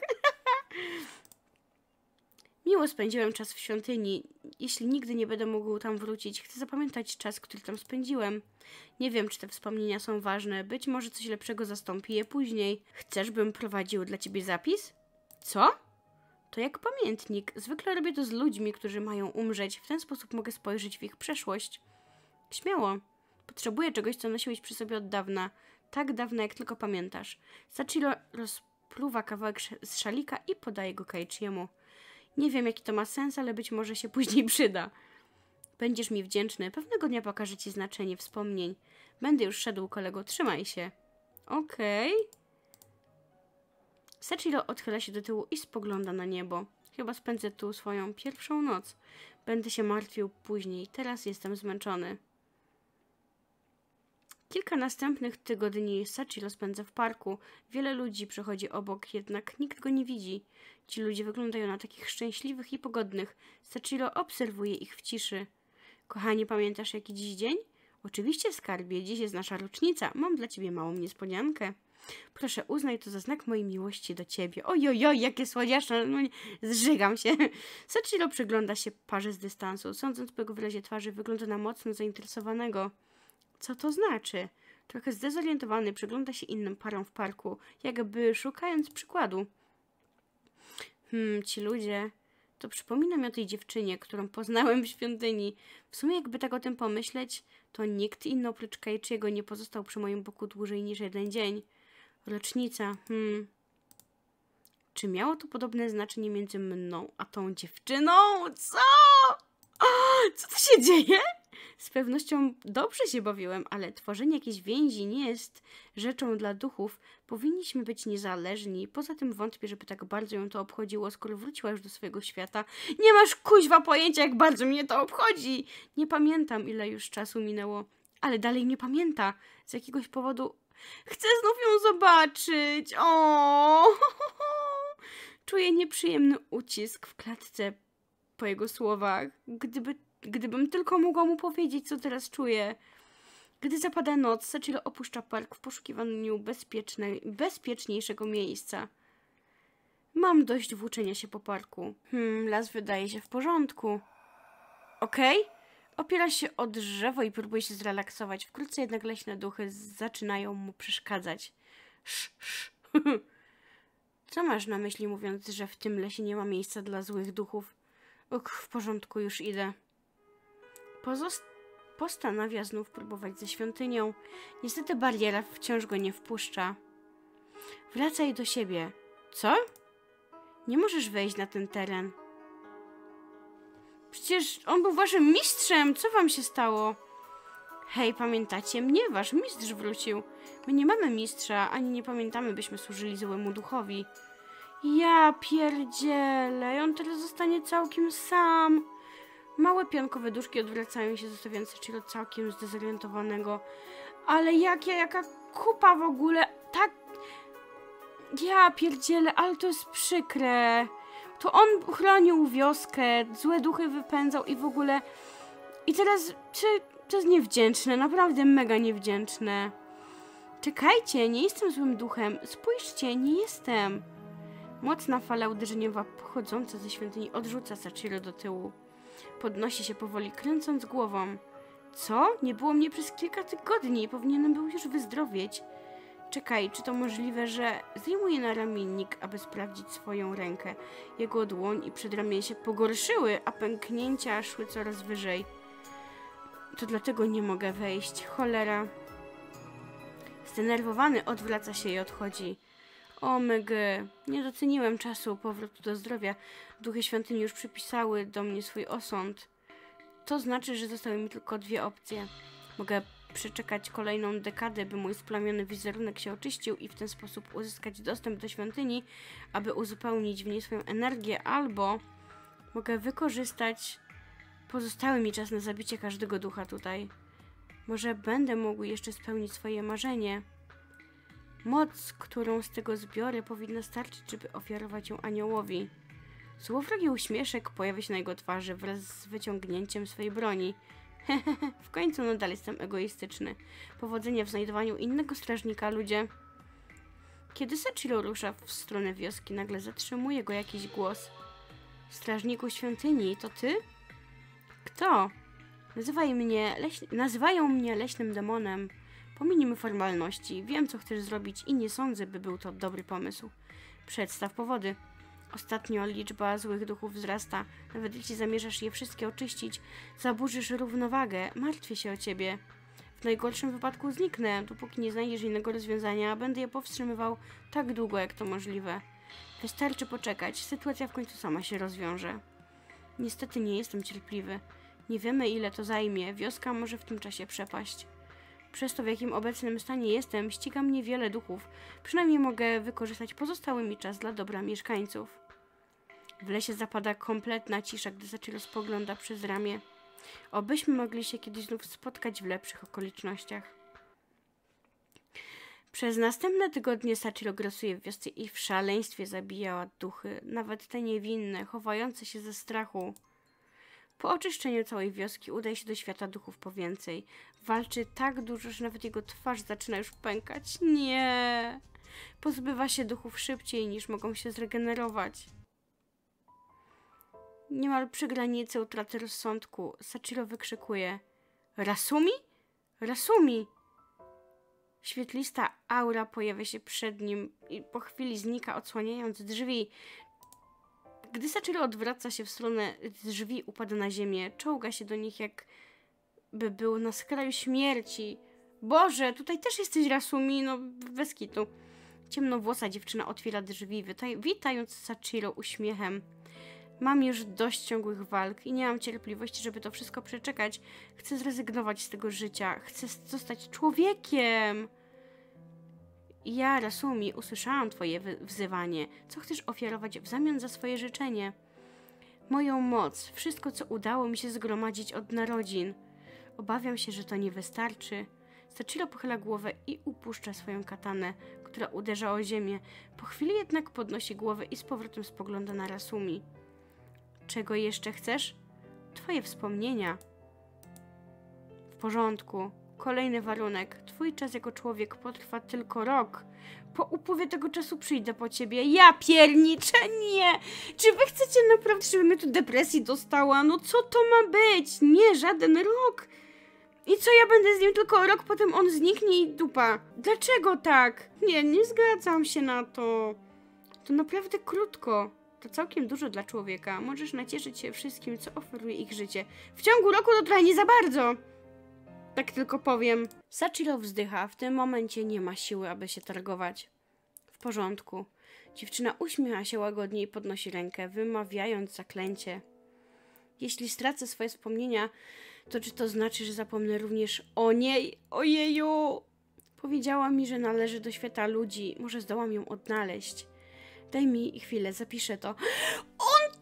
Miło spędziłem czas w świątyni. Jeśli nigdy nie będę mógł tam wrócić, chcę zapamiętać czas, który tam spędziłem. Nie wiem, czy te wspomnienia są ważne. Być może coś lepszego zastąpi je później. Chcesz, bym prowadził dla ciebie zapis? Co? To jak pamiętnik. Zwykle robię to z ludźmi, którzy mają umrzeć. W ten sposób mogę spojrzeć w ich przeszłość. Śmiało. Potrzebuję czegoś, co nosiłeś przy sobie od dawna. Tak dawna, jak tylko pamiętasz. Sachiro rozpluwa kawałek z szalika i podaje go Keiichiemu. Nie wiem, jaki to ma sens, ale być może się później przyda. Będziesz mi wdzięczny. Pewnego dnia pokażę ci znaczenie wspomnień. Będę już szedł, kolego. Trzymaj się. Okej. Okay. Sachiro odchyla się do tyłu i spogląda na niebo. Chyba spędzę tu swoją pierwszą noc. Będę się martwił później. Teraz jestem zmęczony. Kilka następnych tygodni Sachiro spędza w parku. Wiele ludzi przechodzi obok, jednak nikt go nie widzi. Ci ludzie wyglądają na takich szczęśliwych i pogodnych. Sachiro obserwuje ich w ciszy. Kochanie, pamiętasz jaki dziś dzień? Oczywiście, skarbie. Dziś jest nasza rocznica. Mam dla ciebie małą niespodziankę. Proszę, uznaj to za znak mojej miłości do ciebie. Ojojoj, jakie słodziaszne. No, zżygam się. Sachiro przygląda się parze z dystansu. Sądząc po jego wyrazie twarzy, wygląda na mocno zainteresowanego. Co to znaczy? Trochę zdezorientowany przygląda się innym parom w parku, jakby szukając przykładu. Hmm, ci ludzie... To przypomina mi o tej dziewczynie, którą poznałem w świątyni. W sumie jakby tak o tym pomyśleć, to nikt inny oprócz Keiichiego nie pozostał przy moim boku dłużej niż jeden dzień. Rocznica, hmm... Czy miało to podobne znaczenie między mną a tą dziewczyną? Co? O, co tu się dzieje? Z pewnością dobrze się bawiłem, ale tworzenie jakiejś więzi nie jest rzeczą dla duchów. Powinniśmy być niezależni. Poza tym wątpię, żeby tak bardzo ją to obchodziło, skoro wróciła już do swojego świata. Nie masz kuźwa pojęcia, jak bardzo mnie to obchodzi. Nie pamiętam, ile już czasu minęło, ale dalej nie pamięta. Z jakiegoś powodu chcę znów ją zobaczyć. O! Czuję nieprzyjemny ucisk w klatce po jego słowach. Gdyby Gdybym tylko mogła mu powiedzieć, co teraz czuję. Gdy zapada noc, Sachiro opuszcza park w poszukiwaniu bezpiecznej, bezpieczniejszego miejsca. Mam dość włóczenia się po parku. Hmm, las wydaje się w porządku. Okej? Okay? Opiera się o drzewo i próbuje się zrelaksować. Wkrótce jednak leśne duchy zaczynają mu przeszkadzać. Sz, sz. Co masz na myśli, mówiąc, że w tym lesie nie ma miejsca dla złych duchów? Uk, w porządku, już idę. Pozost postanawia znów próbować ze świątynią. Niestety bariera wciąż go nie wpuszcza. Wracaj do siebie. Co? Nie możesz wejść na ten teren. Przecież on był waszym mistrzem. Co wam się stało? Hej, pamiętacie mnie? Wasz mistrz wrócił. My nie mamy mistrza, ani nie pamiętamy, byśmy służyli złemu duchowi. Ja pierdzielę. On teraz zostanie całkiem sam. Małe pionkowe duszki odwracają się, zostawiając Sachiro całkiem zdezorientowanego. Ale jakie, jaka kupa w ogóle. Tak. Ja pierdzielę, ale to jest przykre. To on chronił wioskę, złe duchy wypędzał i w ogóle... I teraz... Czy to jest niewdzięczne, naprawdę mega niewdzięczne. Czekajcie, nie jestem złym duchem. Spójrzcie, nie jestem. Mocna fala uderzeniowa pochodząca ze świątyni odrzuca Sachiro do tyłu. Podnosi się powoli, kręcąc głową. Co? Nie było mnie przez kilka tygodni. Powinienem był już wyzdrowieć. Czekaj, czy to możliwe, że zdejmuje na ramiennik, aby sprawdzić swoją rękę. Jego dłoń i przedramię się pogorszyły, a pęknięcia szły coraz wyżej. To dlatego nie mogę wejść. Cholera. Zdenerwowany odwraca się i odchodzi. O mygy, nie doceniłem czasu powrotu do zdrowia. Duchy świątyni już przypisały do mnie swój osąd. To znaczy, że zostały mi tylko dwie opcje. Mogę przeczekać kolejną dekadę, by mój splamiony wizerunek się oczyścił i w ten sposób uzyskać dostęp do świątyni, aby uzupełnić w niej swoją energię, albo mogę wykorzystać pozostały mi czas na zabicie każdego ducha tutaj. Może będę mógł jeszcze spełnić swoje marzenie. Moc, którą z tego zbiorę, powinna starczyć, żeby ofiarować ją aniołowi. Złowrogi uśmieszek pojawia się na jego twarzy wraz z wyciągnięciem swojej broni. Hehehe, w końcu nadal jestem egoistyczny. Powodzenia w znajdowaniu innego strażnika, ludzie. Kiedy Sachiro rusza w stronę wioski, nagle zatrzymuje go jakiś głos. Strażniku świątyni, to ty? Kto? Nazywaj mnie leś... Nazywają mnie leśnym demonem. Pominijmy formalności. Wiem, co chcesz zrobić i nie sądzę, by był to dobry pomysł. Przedstaw powody. Ostatnio liczba złych duchów wzrasta. Nawet jeśli zamierzasz je wszystkie oczyścić, zaburzysz równowagę. Martwię się o ciebie. W najgorszym wypadku zniknę. Dopóki nie znajdziesz innego rozwiązania, będę je powstrzymywał tak długo, jak to możliwe. Wystarczy poczekać. Sytuacja w końcu sama się rozwiąże. Niestety nie jestem cierpliwy. Nie wiemy, ile to zajmie. Wioska może w tym czasie przepaść. Przez to, w jakim obecnym stanie jestem, ściga mnie wiele duchów. Przynajmniej mogę wykorzystać pozostały mi czas dla dobra mieszkańców. W lesie zapada kompletna cisza, gdy Sachiro spogląda przez ramię. Obyśmy mogli się kiedyś znów spotkać w lepszych okolicznościach. Przez następne tygodnie Sachiro grasuje w wiosce i w szaleństwie zabijała duchy, nawet te niewinne, chowające się ze strachu. Po oczyszczeniu całej wioski udaje się do świata duchów po więcej. Walczy tak dużo, że nawet jego twarz zaczyna już pękać. Nie! Pozbywa się duchów szybciej, niż mogą się zregenerować. Niemal przy granicy utraty rozsądku Sachiro wykrzykuje: Rasumi? Rasumi! Świetlista aura pojawia się przed nim i po chwili znika, odsłaniając drzwi. Gdy Sachiro odwraca się w stronę drzwi, upada na ziemię. Czołga się do nich, jakby był na skraju śmierci. Boże, tutaj też jesteś, Rasumi, no bez kitu. Ciemnowłosa dziewczyna otwiera drzwi, witając Sachiro uśmiechem. Mam już dość ciągłych walk i nie mam cierpliwości, żeby to wszystko przeczekać. Chcę zrezygnować z tego życia. Chcę zostać człowiekiem. Ja, Rasumi, usłyszałam twoje wzywanie. Co chcesz ofiarować w zamian za swoje życzenie? Moją moc, wszystko, co udało mi się zgromadzić od narodzin. Obawiam się, że to nie wystarczy. Sachiro pochyla głowę i upuszcza swoją katanę, która uderza o ziemię. Po chwili jednak podnosi głowę i z powrotem spogląda na Rasumi. Czego jeszcze chcesz? Twoje wspomnienia. W porządku. Kolejny warunek. Twój czas jako człowiek potrwa tylko rok. Po upływie tego czasu przyjdę po ciebie. Ja pierniczę, nie! Czy wy chcecie naprawdę, żebym mnie tu depresji dostała? No co to ma być? Nie, żaden rok. I co, ja będę z nim tylko rok, potem on zniknie i dupa. Dlaczego tak? Nie, nie zgadzam się na to. To naprawdę krótko. To całkiem dużo dla człowieka. Możesz nacieszyć się wszystkim, co oferuje ich życie. W ciągu roku to trochę nie za bardzo. Tak tylko powiem. Sachiro wzdycha. W tym momencie nie ma siły, aby się targować. W porządku. Dziewczyna uśmiecha się łagodnie i podnosi rękę, wymawiając zaklęcie. Jeśli stracę swoje wspomnienia, to czy to znaczy, że zapomnę również o niej? Ojeju! Powiedziała mi, że należy do świata ludzi. Może zdołam ją odnaleźć. Daj mi chwilę, zapiszę to. On...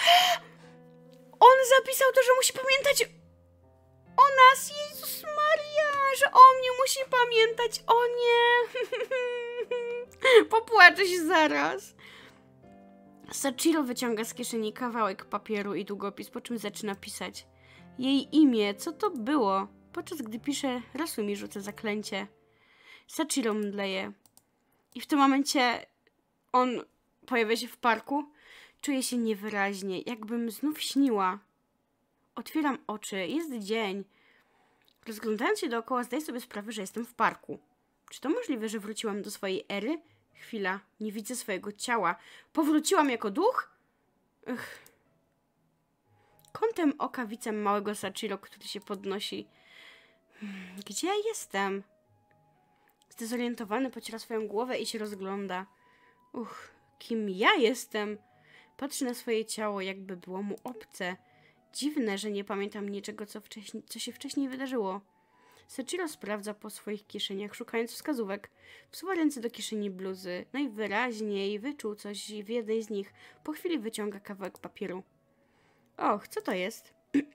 On zapisał to, że musi pamiętać o nas. Jezus Maria, że o mnie musi pamiętać. O nie. Popłaczę się zaraz. Sachiro wyciąga z kieszeni kawałek papieru i długopis, po czym zaczyna pisać. Jej imię, co to było? Podczas gdy pisze, Rasumi rzuca zaklęcie. Sachiro mdleje. I w tym momencie on pojawia się w parku. Czuję się niewyraźnie, jakbym znów śniła. Otwieram oczy, jest dzień. Rozglądając się dookoła, zdaję sobie sprawę, że jestem w parku. Czy to możliwe, że wróciłam do swojej ery? Chwila, nie widzę swojego ciała. Powróciłam jako duch? Ech. Kątem oka widzę małego Sachiro, który się podnosi. Gdzie ja jestem? Zdezorientowany pociera swoją głowę i się rozgląda. Uch, kim ja jestem? Patrzy na swoje ciało, jakby było mu obce. Dziwne, że nie pamiętam niczego, co, wcześniej, co się wcześniej wydarzyło. Sachiro sprawdza po swoich kieszeniach, szukając wskazówek. Wsuwa ręce do kieszeni bluzy. Najwyraźniej wyczuł coś w jednej z nich. Po chwili wyciąga kawałek papieru. Och, co to jest?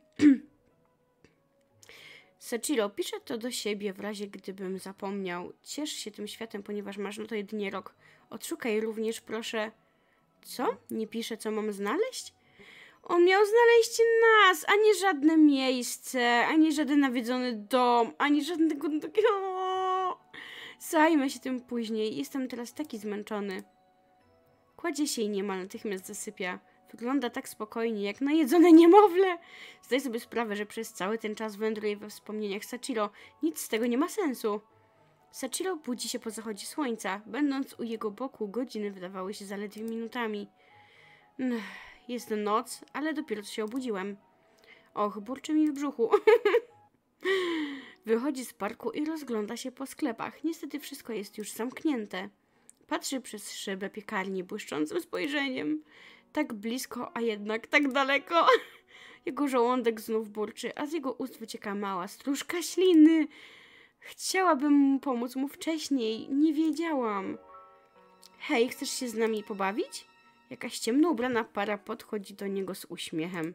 Sachiro, piszę to do siebie w razie gdybym zapomniał. Ciesz się tym światem, ponieważ masz na to jedynie rok. Odszukaj również, proszę... Co? Nie piszę, co mam znaleźć? On miał znaleźć nas, a nie żadne miejsce, ani żaden nawiedzony dom, ani żadnego... Zajmę się tym później. Jestem teraz taki zmęczony. Kładzie się i niemal natychmiast zasypia. Wygląda tak spokojnie, jak najedzone niemowlę. Zdaję sobie sprawę, że przez cały ten czas wędruje we wspomnieniach Sachiro. Nic z tego nie ma sensu. Sachiro budzi się po zachodzie słońca. Będąc u jego boku, godziny wydawały się zaledwie minutami. Jest noc, ale dopiero co się obudziłem. Och, burczy mi w brzuchu. Wychodzi z parku i rozgląda się po sklepach. Niestety wszystko jest już zamknięte. Patrzy przez szybę piekarni błyszczącym spojrzeniem. Tak blisko, a jednak tak daleko. Jego żołądek znów burczy, a z jego ust wycieka mała stróżka śliny. Chciałabym mu pomóc mu wcześniej. Nie wiedziałam. Hej, chcesz się z nami pobawić? Jakaś ciemno ubrana para podchodzi do niego z uśmiechem.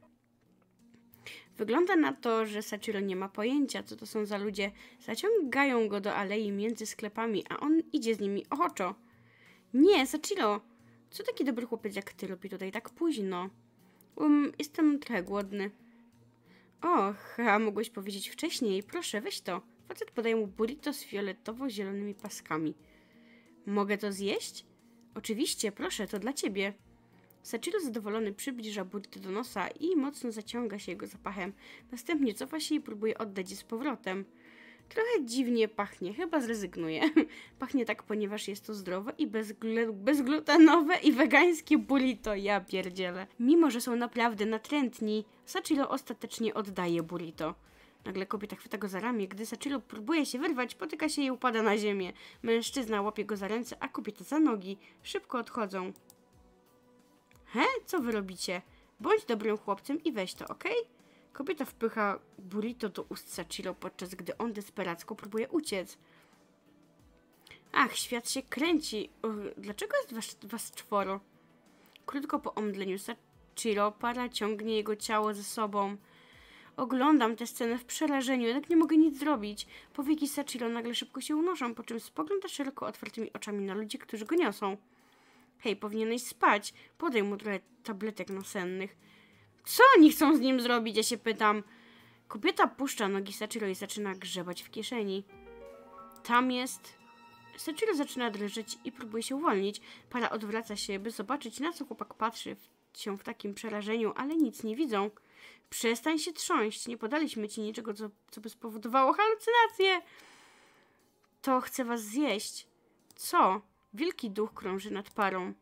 Wygląda na to, że Sachiro nie ma pojęcia, co to są za ludzie. Zaciągają go do alei między sklepami, a on idzie z nimi ochoczo. Nie, Sachiro, co taki dobry chłopiec jak ty robi tutaj tak późno? Um, jestem trochę głodny. Och, a mogłeś powiedzieć wcześniej. Proszę, weź to. Facet podaje mu burrito z fioletowo-zielonymi paskami. Mogę to zjeść? Oczywiście, proszę, to dla ciebie. Sachiro zadowolony przybliża burrito do nosa i mocno zaciąga się jego zapachem. Następnie cofa się i próbuje oddać je z powrotem. Trochę dziwnie pachnie, chyba zrezygnuję. Pachnie tak, ponieważ jest to zdrowe i bezglu bezglutenowe i wegańskie burrito, ja pierdzielę. Mimo, że są naprawdę natrętni, Sachiro ostatecznie oddaje burrito. Nagle kobieta chwyta go za ramię. Gdy Sachiro próbuje się wyrwać, potyka się i upada na ziemię. Mężczyzna łapie go za ręce, a kobieta za nogi. Szybko odchodzą. He? Co wy robicie? Bądź dobrym chłopcem i weź to, okej? Okay? Kobieta wpycha burrito do ust Sachiro, podczas gdy on desperacko próbuje uciec. Ach, świat się kręci. Uch, dlaczego jest was, was czworo? Krótko po omdleniu Sachiro para ciągnie jego ciało ze sobą. Oglądam tę scenę w przerażeniu, jednak nie mogę nic zrobić. Powieki Sachiro nagle szybko się unoszą, po czym spogląda szeroko otwartymi oczami na ludzi, którzy go niosą. Hej, powinieneś spać. Podaj mu trochę tabletek nasennych. Co oni chcą z nim zrobić, ja się pytam. Kobieta puszcza nogi Sachiro i zaczyna grzebać w kieszeni. Tam jest... Sachiro zaczyna drżeć i próbuje się uwolnić. Para odwraca się, by zobaczyć, na co chłopak patrzy się w takim przerażeniu, ale nic nie widzą. Przestań się trząść. Nie podaliśmy ci niczego, co, co by spowodowało halucynację. To chce was zjeść. Co? Wielki duch krąży nad parą.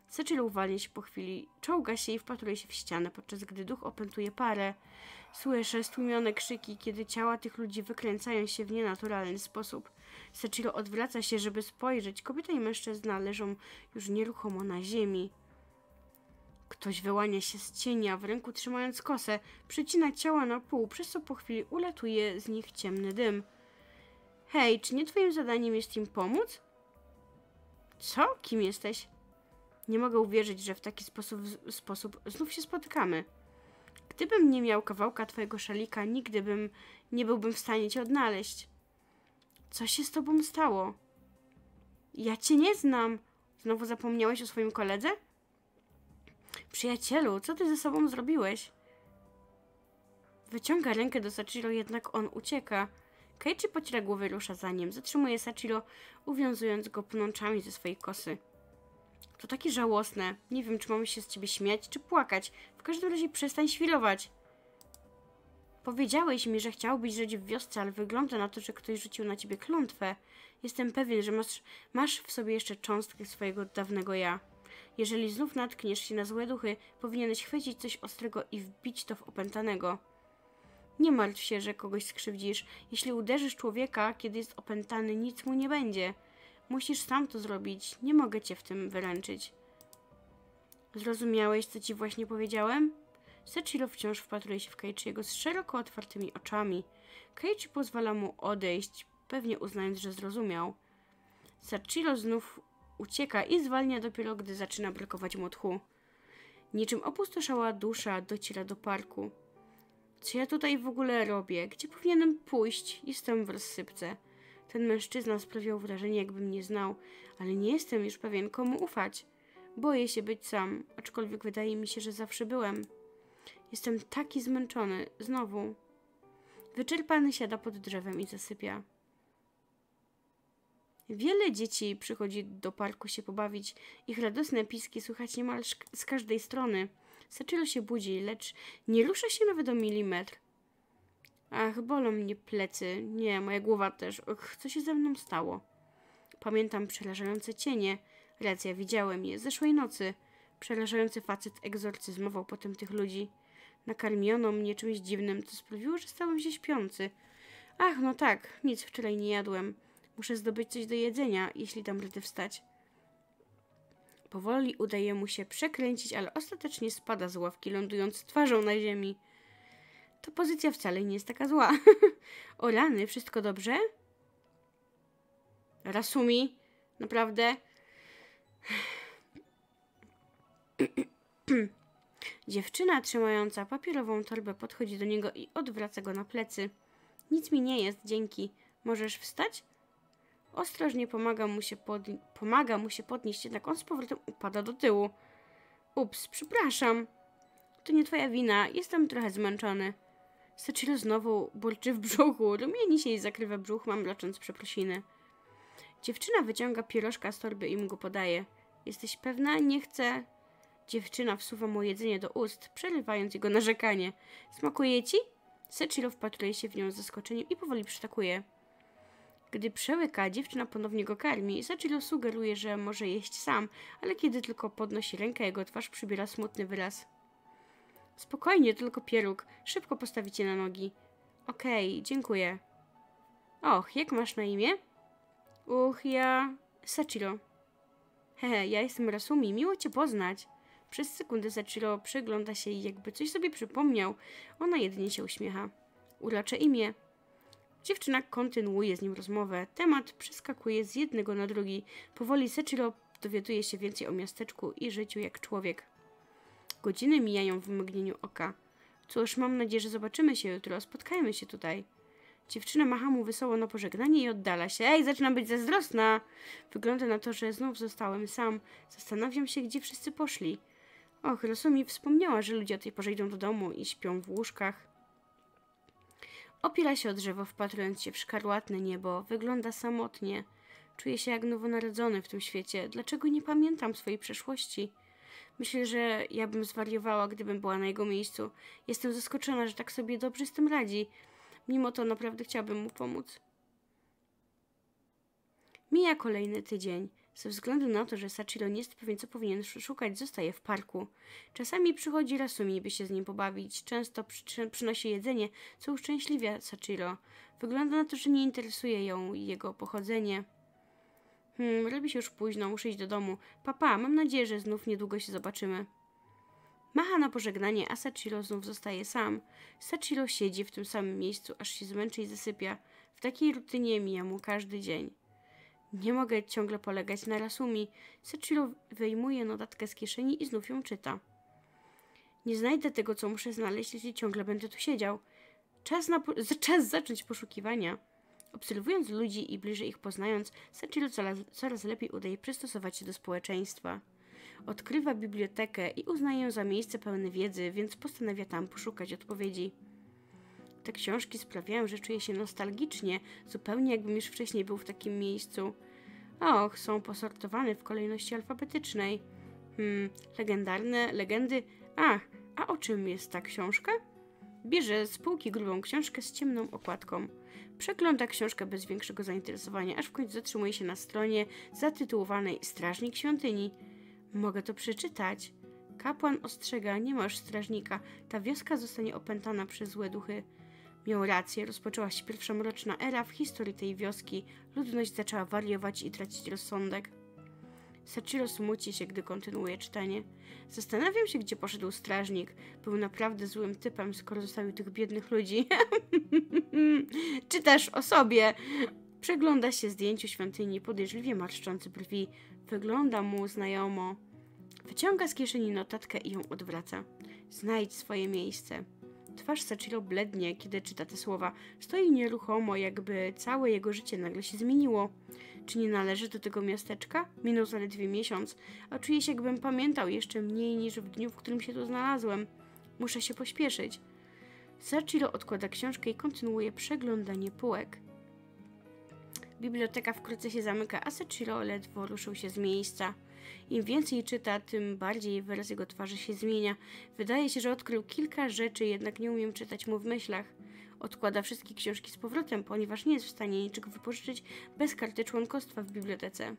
Sachiro uwalnia się po chwili, czołga się i wpatruje się w ścianę, podczas gdy duch opętuje parę. Słyszę stłumione krzyki, kiedy ciała tych ludzi wykręcają się w nienaturalny sposób. Sachiro odwraca się, żeby spojrzeć. Kobieta i mężczyzna leżą już nieruchomo na ziemi. Ktoś wyłania się z cienia, w ręku trzymając kosę, przecina ciała na pół, przez co po chwili ulatuje z nich ciemny dym. Hej, czy nie twoim zadaniem jest im pomóc? Co? Kim jesteś? Nie mogę uwierzyć, że w taki sposób, sposób znów się spotykamy. Gdybym nie miał kawałka twojego szalika, nigdy bym nie byłbym w stanie cię odnaleźć. Co się z tobą stało? Ja cię nie znam. Znowu zapomniałeś o swoim koledze? Przyjacielu, co ty ze sobą zrobiłeś? Wyciąga rękę do Sachiro, jednak on ucieka. Keiichi pociera głowę, rusza za nim. Zatrzymuje Sachiro, uwiązując go pnączami ze swojej kosy. To takie żałosne. Nie wiem, czy mamy się z ciebie śmiać, czy płakać. W każdym razie przestań świrować. Powiedziałeś mi, że chciałbyś żyć w wiosce, ale wygląda na to, że ktoś rzucił na ciebie klątwę. Jestem pewien, że masz, masz w sobie jeszcze cząstkę swojego dawnego ja. Jeżeli znów natkniesz się na złe duchy, powinieneś chwycić coś ostrego i wbić to w opętanego. Nie martw się, że kogoś skrzywdzisz. Jeśli uderzysz człowieka, kiedy jest opętany, nic mu nie będzie. Musisz sam to zrobić. Nie mogę cię w tym wyręczyć. Zrozumiałeś, co ci właśnie powiedziałem? Sachiro wciąż wpatruje się w Keiichiego z szeroko otwartymi oczami. Keiichi pozwala mu odejść, pewnie uznając, że zrozumiał. Sachiro znów ucieka i zwalnia dopiero, gdy zaczyna brakować mu tchu. Niczym opustoszała dusza dociera do parku. Co ja tutaj w ogóle robię? Gdzie powinienem pójść? Jestem w rozsypce. Ten mężczyzna sprawiał wrażenie, jakbym nie znał, ale nie jestem już pewien, komu ufać. Boję się być sam, aczkolwiek wydaje mi się, że zawsze byłem. Jestem taki zmęczony. Znowu. Wyczerpany siada pod drzewem i zasypia. Wiele dzieci przychodzi do parku się pobawić. Ich radosne piski słychać niemal z każdej strony. Sachiro się budzi, lecz nie rusza się nawet o milimetr. Ach, bolą mnie plecy. Nie, moja głowa też. Och, co się ze mną stało? Pamiętam przerażające cienie. Racja, widziałem je. Zeszłej nocy. Przerażający facet egzorcyzmował potem tych ludzi. Nakarmiono mnie czymś dziwnym, co sprawiło, że stałem się śpiący. Ach, no tak. Nic wczoraj nie jadłem. Muszę zdobyć coś do jedzenia, jeśli dam radę wstać. Powoli udaje mu się przekręcić, ale ostatecznie spada z ławki, lądując twarzą na ziemi. To pozycja wcale nie jest taka zła. O rany, wszystko dobrze? Rasumi, naprawdę? Dziewczyna trzymająca papierową torbę podchodzi do niego i odwraca go na plecy. Nic mi nie jest, dzięki. Możesz wstać? Ostrożnie pomaga mu się, podni- pomaga mu się podnieść, jednak on z powrotem upada do tyłu. Ups, przepraszam. To nie twoja wina, jestem trochę zmęczony. Sachiro znowu burczy w brzuchu, rumieni się i zakrywa brzuch, mamlacząc przeprosiny. Dziewczyna wyciąga pierożka z torby i mu go podaje. Jesteś pewna? Nie chcę... Dziewczyna wsuwa mu jedzenie do ust, przerywając jego narzekanie. Smakuje ci? Sachiro wpatruje się w nią z zaskoczeniem i powoli przytakuje. Gdy przełyka, dziewczyna ponownie go karmi. Sachiro sugeruje, że może jeść sam, ale kiedy tylko podnosi rękę, jego twarz przybiera smutny wyraz. Spokojnie, tylko pieróg. Szybko postawicie na nogi. Okej, okay, dziękuję. Och, jak masz na imię? Uch, ja... Sachiro. Hehe, ja jestem Rasumi, miło cię poznać. Przez sekundę Sachiro przygląda się i jakby coś sobie przypomniał. Ona jedynie się uśmiecha. Urocze imię. Dziewczyna kontynuuje z nim rozmowę. Temat przeskakuje z jednego na drugi. Powoli Sachiro dowiaduje się więcej o miasteczku i życiu jak człowiek. Godziny mijają w mgnieniu oka. Cóż, mam nadzieję, że zobaczymy się jutro. Spotkajmy się tutaj. Dziewczyna macha mu wesoło na pożegnanie i oddala się. Ej, zaczynam być zazdrosna. Wygląda na to, że znów zostałem sam. Zastanawiam się, gdzie wszyscy poszli. Och, Rasumi wspomniała, że ludzie o tej porze idą do domu i śpią w łóżkach. Opiera się o drzewo, wpatrując się w szkarłatne niebo. Wygląda samotnie. Czuję się jak nowonarodzony w tym świecie. Dlaczego nie pamiętam swojej przeszłości? Myślę, że ja bym zwariowała, gdybym była na jego miejscu. Jestem zaskoczona, że tak sobie dobrze z tym radzi. Mimo to naprawdę chciałabym mu pomóc. Mija kolejny tydzień. Ze względu na to, że Sachiro nie jest pewien, co powinien szukać, zostaje w parku. Czasami przychodzi Rasumi, by się z nim pobawić. Często przy przynosi jedzenie, co uszczęśliwia Sachiro. Wygląda na to, że nie interesuje ją jego pochodzenie. Hmm, robi się już późno, muszę iść do domu. Papa, mam nadzieję, że znów niedługo się zobaczymy. Macha na pożegnanie, a Sachiro znów zostaje sam. Sachiro siedzi w tym samym miejscu, aż się zmęczy i zasypia. W takiej rutynie mija mu każdy dzień. Nie mogę ciągle polegać na Rasumi. Sachiro wyjmuje notatkę z kieszeni i znów ją czyta. Nie znajdę tego, co muszę znaleźć, jeśli ciągle będę tu siedział. Czas, na po czas zacząć poszukiwania. Obserwując ludzi i bliżej ich poznając, Sachiro coraz, coraz lepiej udaje przystosować się do społeczeństwa. Odkrywa bibliotekę i uznaje ją za miejsce pełne wiedzy, więc postanawia tam poszukać odpowiedzi. Te książki sprawiają, że czuję się nostalgicznie, zupełnie jakbym już wcześniej był w takim miejscu. Och, są posortowane w kolejności alfabetycznej. Hmm, legendarne, legendy... Ach, a o czym jest ta książka? Bierze z półki grubą książkę z ciemną okładką. Przegląda książkę bez większego zainteresowania, aż w końcu zatrzymuje się na stronie zatytułowanej Strażnik Świątyni. Mogę to przeczytać. Kapłan ostrzega, nie masz strażnika. Ta wioska zostanie opętana przez złe duchy. Miał rację, rozpoczęła się pierwsza mroczna era w historii tej wioski. Ludność zaczęła wariować i tracić rozsądek. Sachiro smuci się, gdy kontynuuje czytanie. Zastanawiam się, gdzie poszedł strażnik. Był naprawdę złym typem, skoro zostawił tych biednych ludzi. Czytasz o sobie. Przegląda się zdjęciu świątyni, podejrzliwie marszczący brwi. Wygląda mu znajomo. Wyciąga z kieszeni notatkę i ją odwraca. Znajdź swoje miejsce. Twarz Sachiro blednie, kiedy czyta te słowa. Stoi nieruchomo, jakby całe jego życie nagle się zmieniło. Czy nie należy do tego miasteczka? Minął zaledwie miesiąc, a czuję się, jakbym pamiętał jeszcze mniej niż w dniu, w którym się tu znalazłem. Muszę się pośpieszyć. Sachiro odkłada książkę i kontynuuje przeglądanie półek. Biblioteka wkrótce się zamyka, a Sachiro ledwo ruszył się z miejsca. Im więcej czyta, tym bardziej wyraz jego twarzy się zmienia. Wydaje się, że odkrył kilka rzeczy, jednak nie umiem czytać mu w myślach. Odkłada wszystkie książki z powrotem, ponieważ nie jest w stanie niczego wypożyczyć bez karty członkostwa w bibliotece.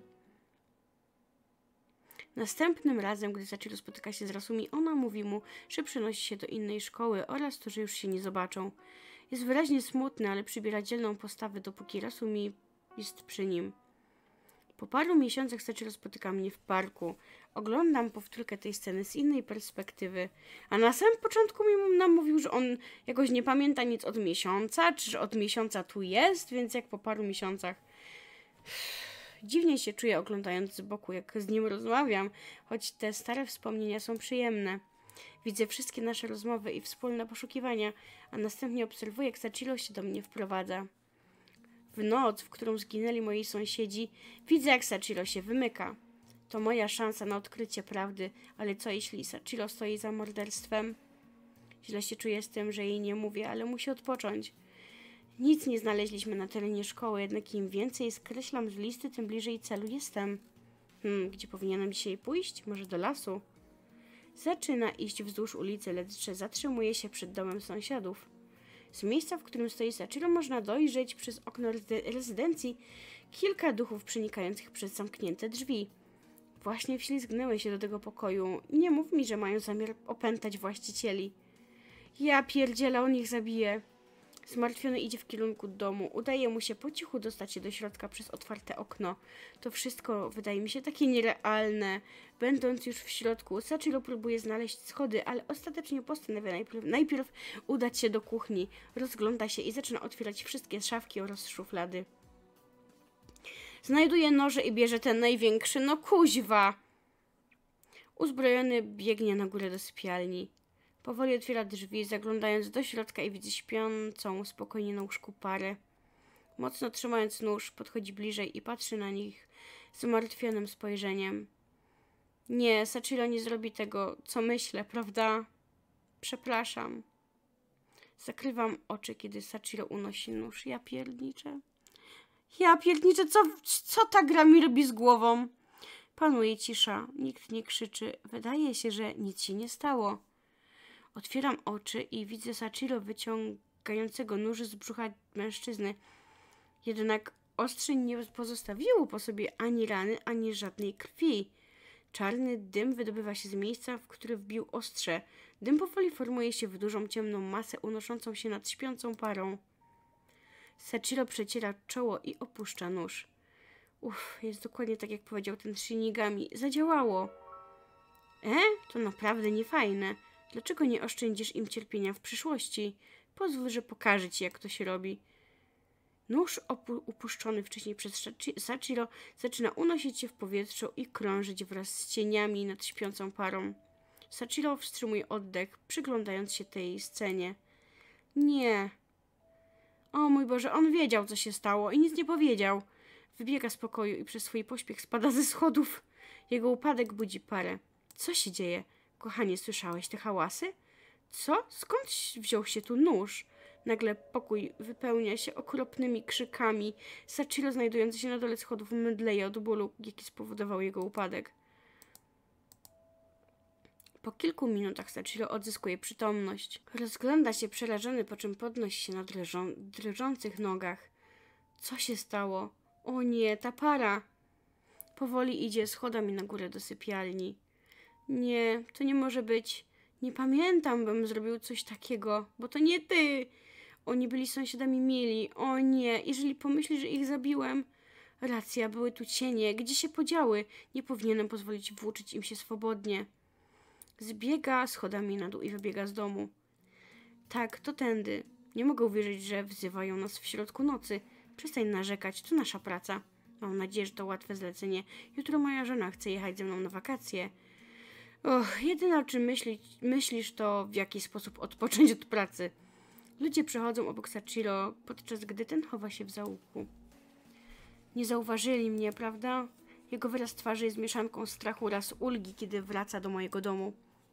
Następnym razem, gdy Sachiro spotyka się z Rasumi, ona mówi mu, że przenosi się do innej szkoły oraz to, że już się nie zobaczą. Jest wyraźnie smutny, ale przybiera dzielną postawę, dopóki Rasumi jest przy nim. Po paru miesiącach Sachiro spotyka mnie w parku. Oglądam powtórkę tej sceny z innej perspektywy. A na samym początku mi nam mówił, że on jakoś nie pamięta nic od miesiąca, czy że od miesiąca tu jest, więc jak po paru miesiącach... Dziwnie się czuję, oglądając z boku, jak z nim rozmawiam, choć te stare wspomnienia są przyjemne. Widzę wszystkie nasze rozmowy i wspólne poszukiwania, a następnie obserwuję, jak Sachiro się do mnie wprowadza. W noc, w którą zginęli moi sąsiedzi, widzę, jak Sachiro się wymyka. To moja szansa na odkrycie prawdy, ale co jeśli Sachiro stoi za morderstwem? Źle się czuję z tym, że jej nie mówię, ale musi odpocząć. Nic nie znaleźliśmy na terenie szkoły, jednak im więcej skreślam z listy, tym bliżej celu jestem. Hmm, gdzie powinienem dzisiaj pójść? Może do lasu? Zaczyna iść wzdłuż ulicy, lecz zatrzymuje się przed domem sąsiadów. Z miejsca, w którym stoi Sachiro, można dojrzeć przez okno rezydencji kilka duchów przenikających przez zamknięte drzwi. Właśnie wślizgnęły się do tego pokoju. Nie mów mi, że mają zamiar opętać właścicieli. Ja pierdzielę, on ich zabije. Zmartwiony idzie w kierunku domu. Udaje mu się po cichu dostać się do środka przez otwarte okno. To wszystko wydaje mi się takie nierealne. Będąc już w środku, Sachiro próbuje znaleźć schody, ale ostatecznie postanawia najpierw, najpierw udać się do kuchni. Rozgląda się i zaczyna otwierać wszystkie szafki oraz szuflady. Znajduje noże i bierze ten największy. No kuźwa! Uzbrojony biegnie na górę do sypialni. Powoli otwiera drzwi, zaglądając do środka i widzi śpiącą spokojnie na łóżku parę. Mocno trzymając nóż, podchodzi bliżej i patrzy na nich zmartwionym spojrzeniem. Nie, Sachiro nie zrobi tego, co myślę, prawda? Przepraszam. Zakrywam oczy, kiedy Sachiro unosi nóż. Ja pierniczę. Ja pierniczę, co, co ta gra mi robi z głową? Panuje cisza, nikt nie krzyczy. Wydaje się, że nic się nie stało. Otwieram oczy i widzę Sachiro wyciągającego nóż z brzucha mężczyzny. Jednak ostrze nie pozostawiło po sobie ani rany, ani żadnej krwi. Czarny dym wydobywa się z miejsca, w które wbił ostrze. Dym powoli formuje się w dużą, ciemną masę unoszącą się nad śpiącą parą. Sachiro przeciera czoło i opuszcza nóż. Uff, jest dokładnie tak, jak powiedział ten Shinigami. Zadziałało. E? To naprawdę niefajne. Dlaczego nie oszczędzisz im cierpienia w przyszłości? Pozwól, że pokażę ci, jak to się robi. Nóż upuszczony wcześniej przez Sachiro zaczyna unosić się w powietrzu i krążyć wraz z cieniami nad śpiącą parą. Sachiro wstrzymuje oddech, przyglądając się tej scenie. Nie. O mój Boże, on wiedział, co się stało i nic nie powiedział. Wybiega z pokoju i przez swój pośpiech spada ze schodów. Jego upadek budzi parę. Co się dzieje? Kochanie, słyszałeś te hałasy? Co? Skąd wziął się tu nóż? Nagle pokój wypełnia się okropnymi krzykami. Sachiro, znajdujący się na dole schodów, mdleje od bólu, jaki spowodował jego upadek. Po kilku minutach Sachiro odzyskuje przytomność. Rozgląda się przerażony, po czym podnosi się na drżą, drżących nogach. Co się stało? O nie, ta para! Powoli idzie schodami na górę do sypialni. Nie, to nie może być. Nie pamiętam, bym zrobił coś takiego, bo to nie ty! Oni byli sąsiadami mieli. O nie, jeżeli pomyśli, że ich zabiłem... Racja, były tu cienie. Gdzie się podziały? Nie powinienem pozwolić włóczyć im się swobodnie. Zbiega schodami na dół i wybiega z domu. Tak, to tędy. Nie mogę uwierzyć, że wzywają nas w środku nocy. Przestań narzekać, to nasza praca. Mam nadzieję, że to łatwe zlecenie. Jutro moja żona chce jechać ze mną na wakacje. Och, jedyne o czym myśli, myślisz, to w jaki sposób odpocząć od pracy. Ludzie przechodzą obok Sachiro, podczas gdy ten chowa się w zaułku. Nie zauważyli mnie, prawda? Jego wyraz twarzy jest mieszanką strachu oraz ulgi, kiedy wraca do mojego domu.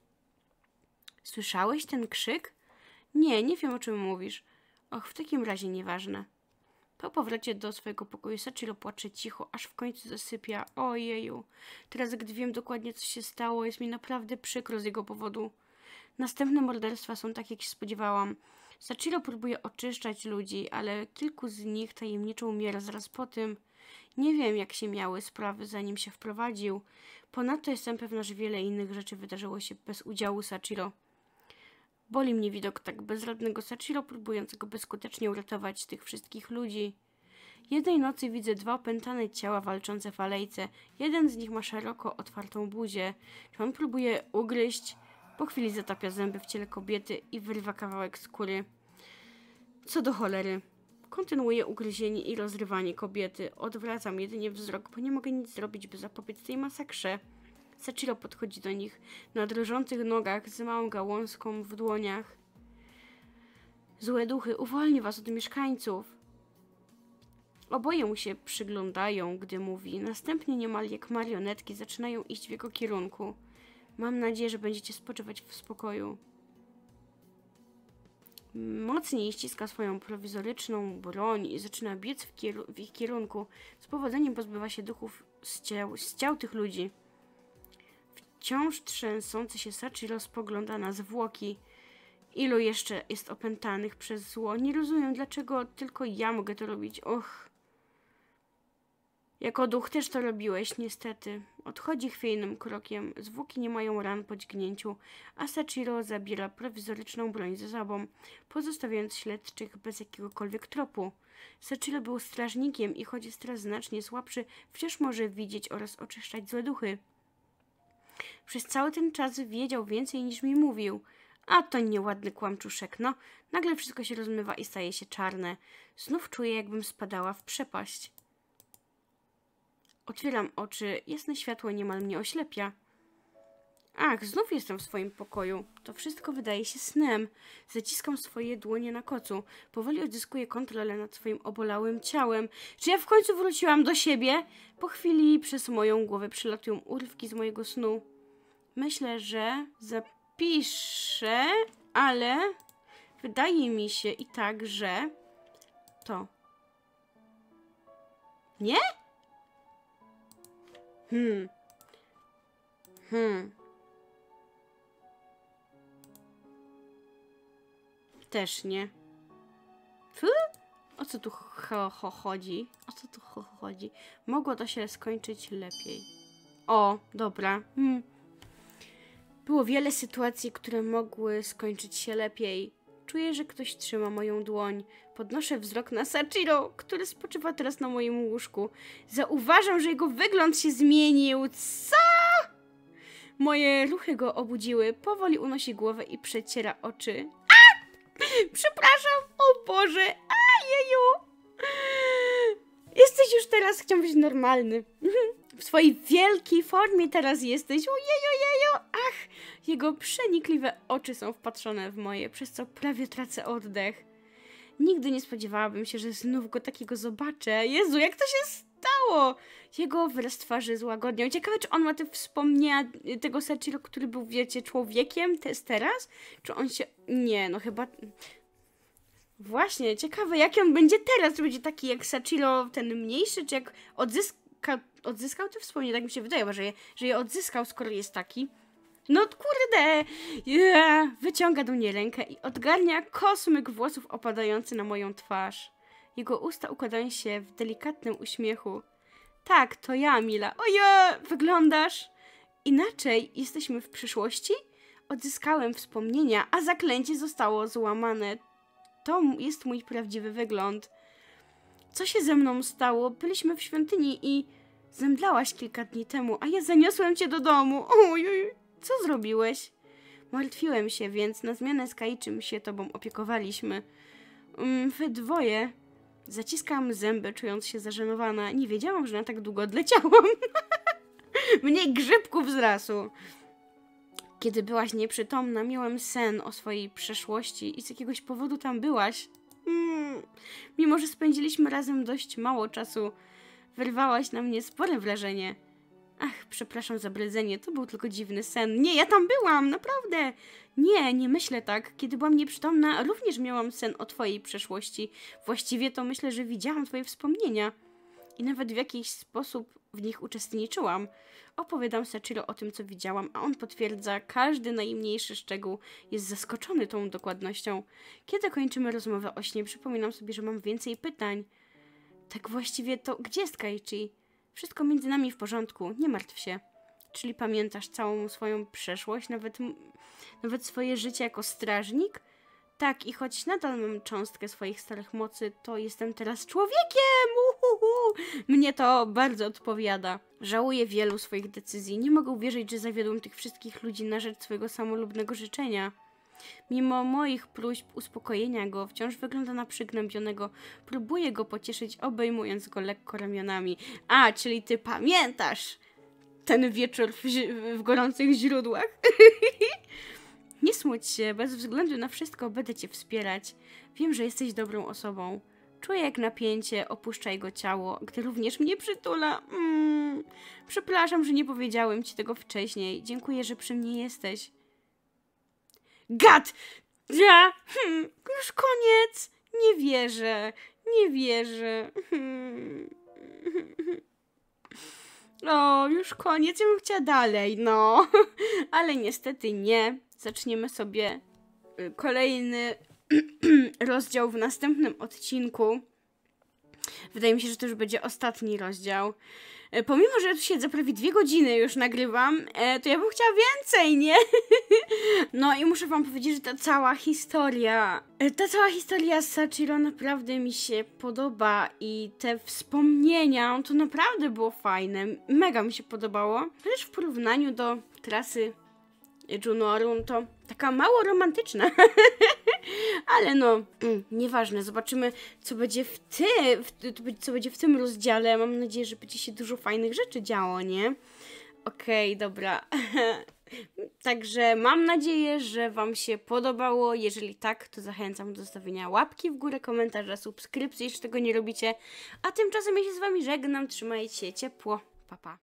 Słyszałeś ten krzyk? Nie, nie wiem, o czym mówisz. Och, w takim razie nieważne. Po powrocie do swojego pokoju Sachiro płacze cicho, aż w końcu zasypia. Ojeju, teraz gdy wiem dokładnie, co się stało, jest mi naprawdę przykro z jego powodu. Następne morderstwa są tak, jak się spodziewałam. Sachiro próbuje oczyszczać ludzi, ale kilku z nich tajemniczo umiera zaraz po tym. Nie wiem, jak się miały sprawy, zanim się wprowadził. Ponadto jestem pewna, że wiele innych rzeczy wydarzyło się bez udziału Sachiro. Boli mnie widok tak bezradnego Sachiro, próbującego bezskutecznie uratować tych wszystkich ludzi. Jednej nocy widzę dwa opętane ciała walczące w alejce. Jeden z nich ma szeroko otwartą buzię. Czy on próbuje ugryźć? Po chwili zatapia zęby w ciele kobiety i wyrywa kawałek skóry. Co do cholery. Kontynuuję ugryzienie i rozrywanie kobiety. Odwracam jedynie wzrok, bo nie mogę nic zrobić, by zapobiec tej masakrze. Sachiro podchodzi do nich na drżących nogach z małą gałązką w dłoniach. Złe duchy, uwolnię was od mieszkańców. Oboje mu się przyglądają, gdy mówi. Następnie niemal jak marionetki zaczynają iść w jego kierunku. Mam nadzieję, że będziecie spoczywać w spokoju. Mocniej ściska swoją prowizoryczną broń i zaczyna biec w, w ich kierunku. Z powodzeniem pozbywa się duchów z ciał, z ciał tych ludzi. Wciąż trzęsący się Sachiro spogląda na zwłoki. Ilu jeszcze jest opętanych przez zło? Nie rozumiem, dlaczego tylko ja mogę to robić. Och. Jako duch też to robiłeś, niestety. Odchodzi chwiejnym krokiem. Zwłoki nie mają ran po dźgnięciu, a Sachiro zabiera prowizoryczną broń ze sobą, pozostawiając śledczych bez jakiegokolwiek tropu. Sachiro był strażnikiem i choć jest teraz znacznie słabszy, wciąż może widzieć oraz oczyszczać złe duchy. Przez cały ten czas wiedział więcej niż mi mówił. A to nieładny kłamczuszek, no. Nagle wszystko się rozmywa i staje się czarne. Znów czuję, jakbym spadała w przepaść. Otwieram oczy. Jasne światło niemal mnie oślepia. Ach, znów jestem w swoim pokoju. To wszystko wydaje się snem. Zaciskam swoje dłonie na kocu. Powoli odzyskuję kontrolę nad swoim obolałym ciałem. Czy ja w końcu wróciłam do siebie? Po chwili przez moją głowę przylatują urywki z mojego snu. Myślę, że zapiszę, ale wydaje mi się i tak, że to. Nie? Hmm. Hmm. Też nie. Fu? O O co tu cho, cho chodzi? O co tu cho, chodzi? Mogło to się skończyć lepiej. O, dobra. Hmm. Było wiele sytuacji, które mogły skończyć się lepiej. Czuję, że ktoś trzyma moją dłoń. Podnoszę wzrok na Sachiro, który spoczywa teraz na moim łóżku. Zauważam, że jego wygląd się zmienił. Co? Moje ruchy go obudziły. Powoli unosi głowę i przeciera oczy. A! Przepraszam! O Boże! Ajeju! Jesteś już teraz, chciałam być normalny. W swojej wielkiej formie teraz jesteś. Ojeju, ojeju! Ach! Jego przenikliwe oczy są wpatrzone w moje, przez co prawie tracę oddech. Nigdy nie spodziewałabym się, że znów go takiego zobaczę. Jezu, jak to się stało? Jego wyraz twarzy złagodniał. Ciekawe, czy on ma te wspomnienia tego Sachiro, który był, wiecie, człowiekiem teraz? Czy on się... Nie, no chyba... Właśnie, ciekawe, jaki on będzie teraz. Czy będzie taki jak Sachiro, ten mniejszy, czy jak odzyska... odzyskał te wspomnienia? Tak mi się wydaje, że je, że je odzyskał, skoro jest taki. No kurde! Yeah. Wyciąga do mnie rękę i odgarnia kosmyk włosów opadający na moją twarz. Jego usta układają się w delikatnym uśmiechu. Tak, to ja, Mila. Oje! Wyglądasz inaczej. Jesteśmy w przyszłości? Odzyskałem wspomnienia, a zaklęcie zostało złamane. To jest mój prawdziwy wygląd. Co się ze mną stało? Byliśmy w świątyni i zemdlałaś kilka dni temu, a ja zaniosłem cię do domu. Ojej! Co zrobiłeś? Martwiłem się, więc na zmianę z Kaiczym się tobą opiekowaliśmy. Um, wy dwoje. Zaciskam zęby, czując się zażenowana. Nie wiedziałam, że na tak długo odleciałam. Mniej grzybków z rasu. Kiedy byłaś nieprzytomna, miałem sen o swojej przeszłości i z jakiegoś powodu tam byłaś. Mm. Mimo, że spędziliśmy razem dość mało czasu, wyrwałaś na mnie spore wrażenie. Ach, przepraszam za bredzenie, to był tylko dziwny sen. Nie, ja tam byłam, naprawdę. Nie, nie myślę tak. Kiedy byłam nieprzytomna, również miałam sen o twojej przeszłości. Właściwie to myślę, że widziałam twoje wspomnienia. I nawet w jakiś sposób w nich uczestniczyłam. Opowiadam Sachiro o tym, co widziałam, a on potwierdza każdy najmniejszy szczegół. Jest zaskoczony tą dokładnością. Kiedy kończymy rozmowę o śnie, przypominam sobie, że mam więcej pytań. Tak właściwie to, gdzie jest Kaichi? Wszystko między nami w porządku, nie martw się. Czyli pamiętasz całą swoją przeszłość, nawet, nawet swoje życie jako strażnik? Tak, i choć nadal mam cząstkę swoich starych mocy, to jestem teraz człowiekiem! Uhuhu. Mnie to bardzo odpowiada. Żałuję wielu swoich decyzji. Nie mogę uwierzyć, że zawiodłem tych wszystkich ludzi na rzecz swojego samolubnego życzenia. Mimo moich próśb uspokojenia go, wciąż wygląda na przygnębionego. Próbuję go pocieszyć, obejmując go lekko ramionami. A, czyli ty pamiętasz ten wieczór w, w gorących źródłach? Nie smuć się, bez względu na wszystko będę cię wspierać. Wiem, że jesteś dobrą osobą. Czuję, jak napięcie opuszcza jego ciało, gdy również mnie przytula. Mm. Przepraszam, że nie powiedziałem ci tego wcześniej. Dziękuję, że przy mnie jesteś. Gad! Ja! Hmm, już koniec! Nie wierzę. Nie wierzę. Hmm. O, już koniec. Ja bym chciała dalej, no. Ale niestety nie. Zaczniemy sobie kolejny rozdział w następnym odcinku. Wydaje mi się, że to już będzie ostatni rozdział. Pomimo, że ja tu siedzę prawie dwie godziny już nagrywam, to ja bym chciała więcej, nie? No i muszę wam powiedzieć, że ta cała historia, ta cała historia z Sachiro naprawdę mi się podoba i te wspomnienia, to naprawdę było fajne. Mega mi się podobało. Chociaż w porównaniu do trasy Junoru, to taka mało romantyczna. Ale no, mm, nieważne. Zobaczymy, co będzie w tym, w, co będzie w tym rozdziale. Mam nadzieję, że będzie się dużo fajnych rzeczy działo, nie? Okej, okay, dobra. Także mam nadzieję, że wam się podobało. Jeżeli tak, to zachęcam do zostawienia łapki w górę, komentarza, subskrypcji, jeśli tego nie robicie. A tymczasem ja się z wami żegnam. Trzymajcie się ciepło. Pa, pa.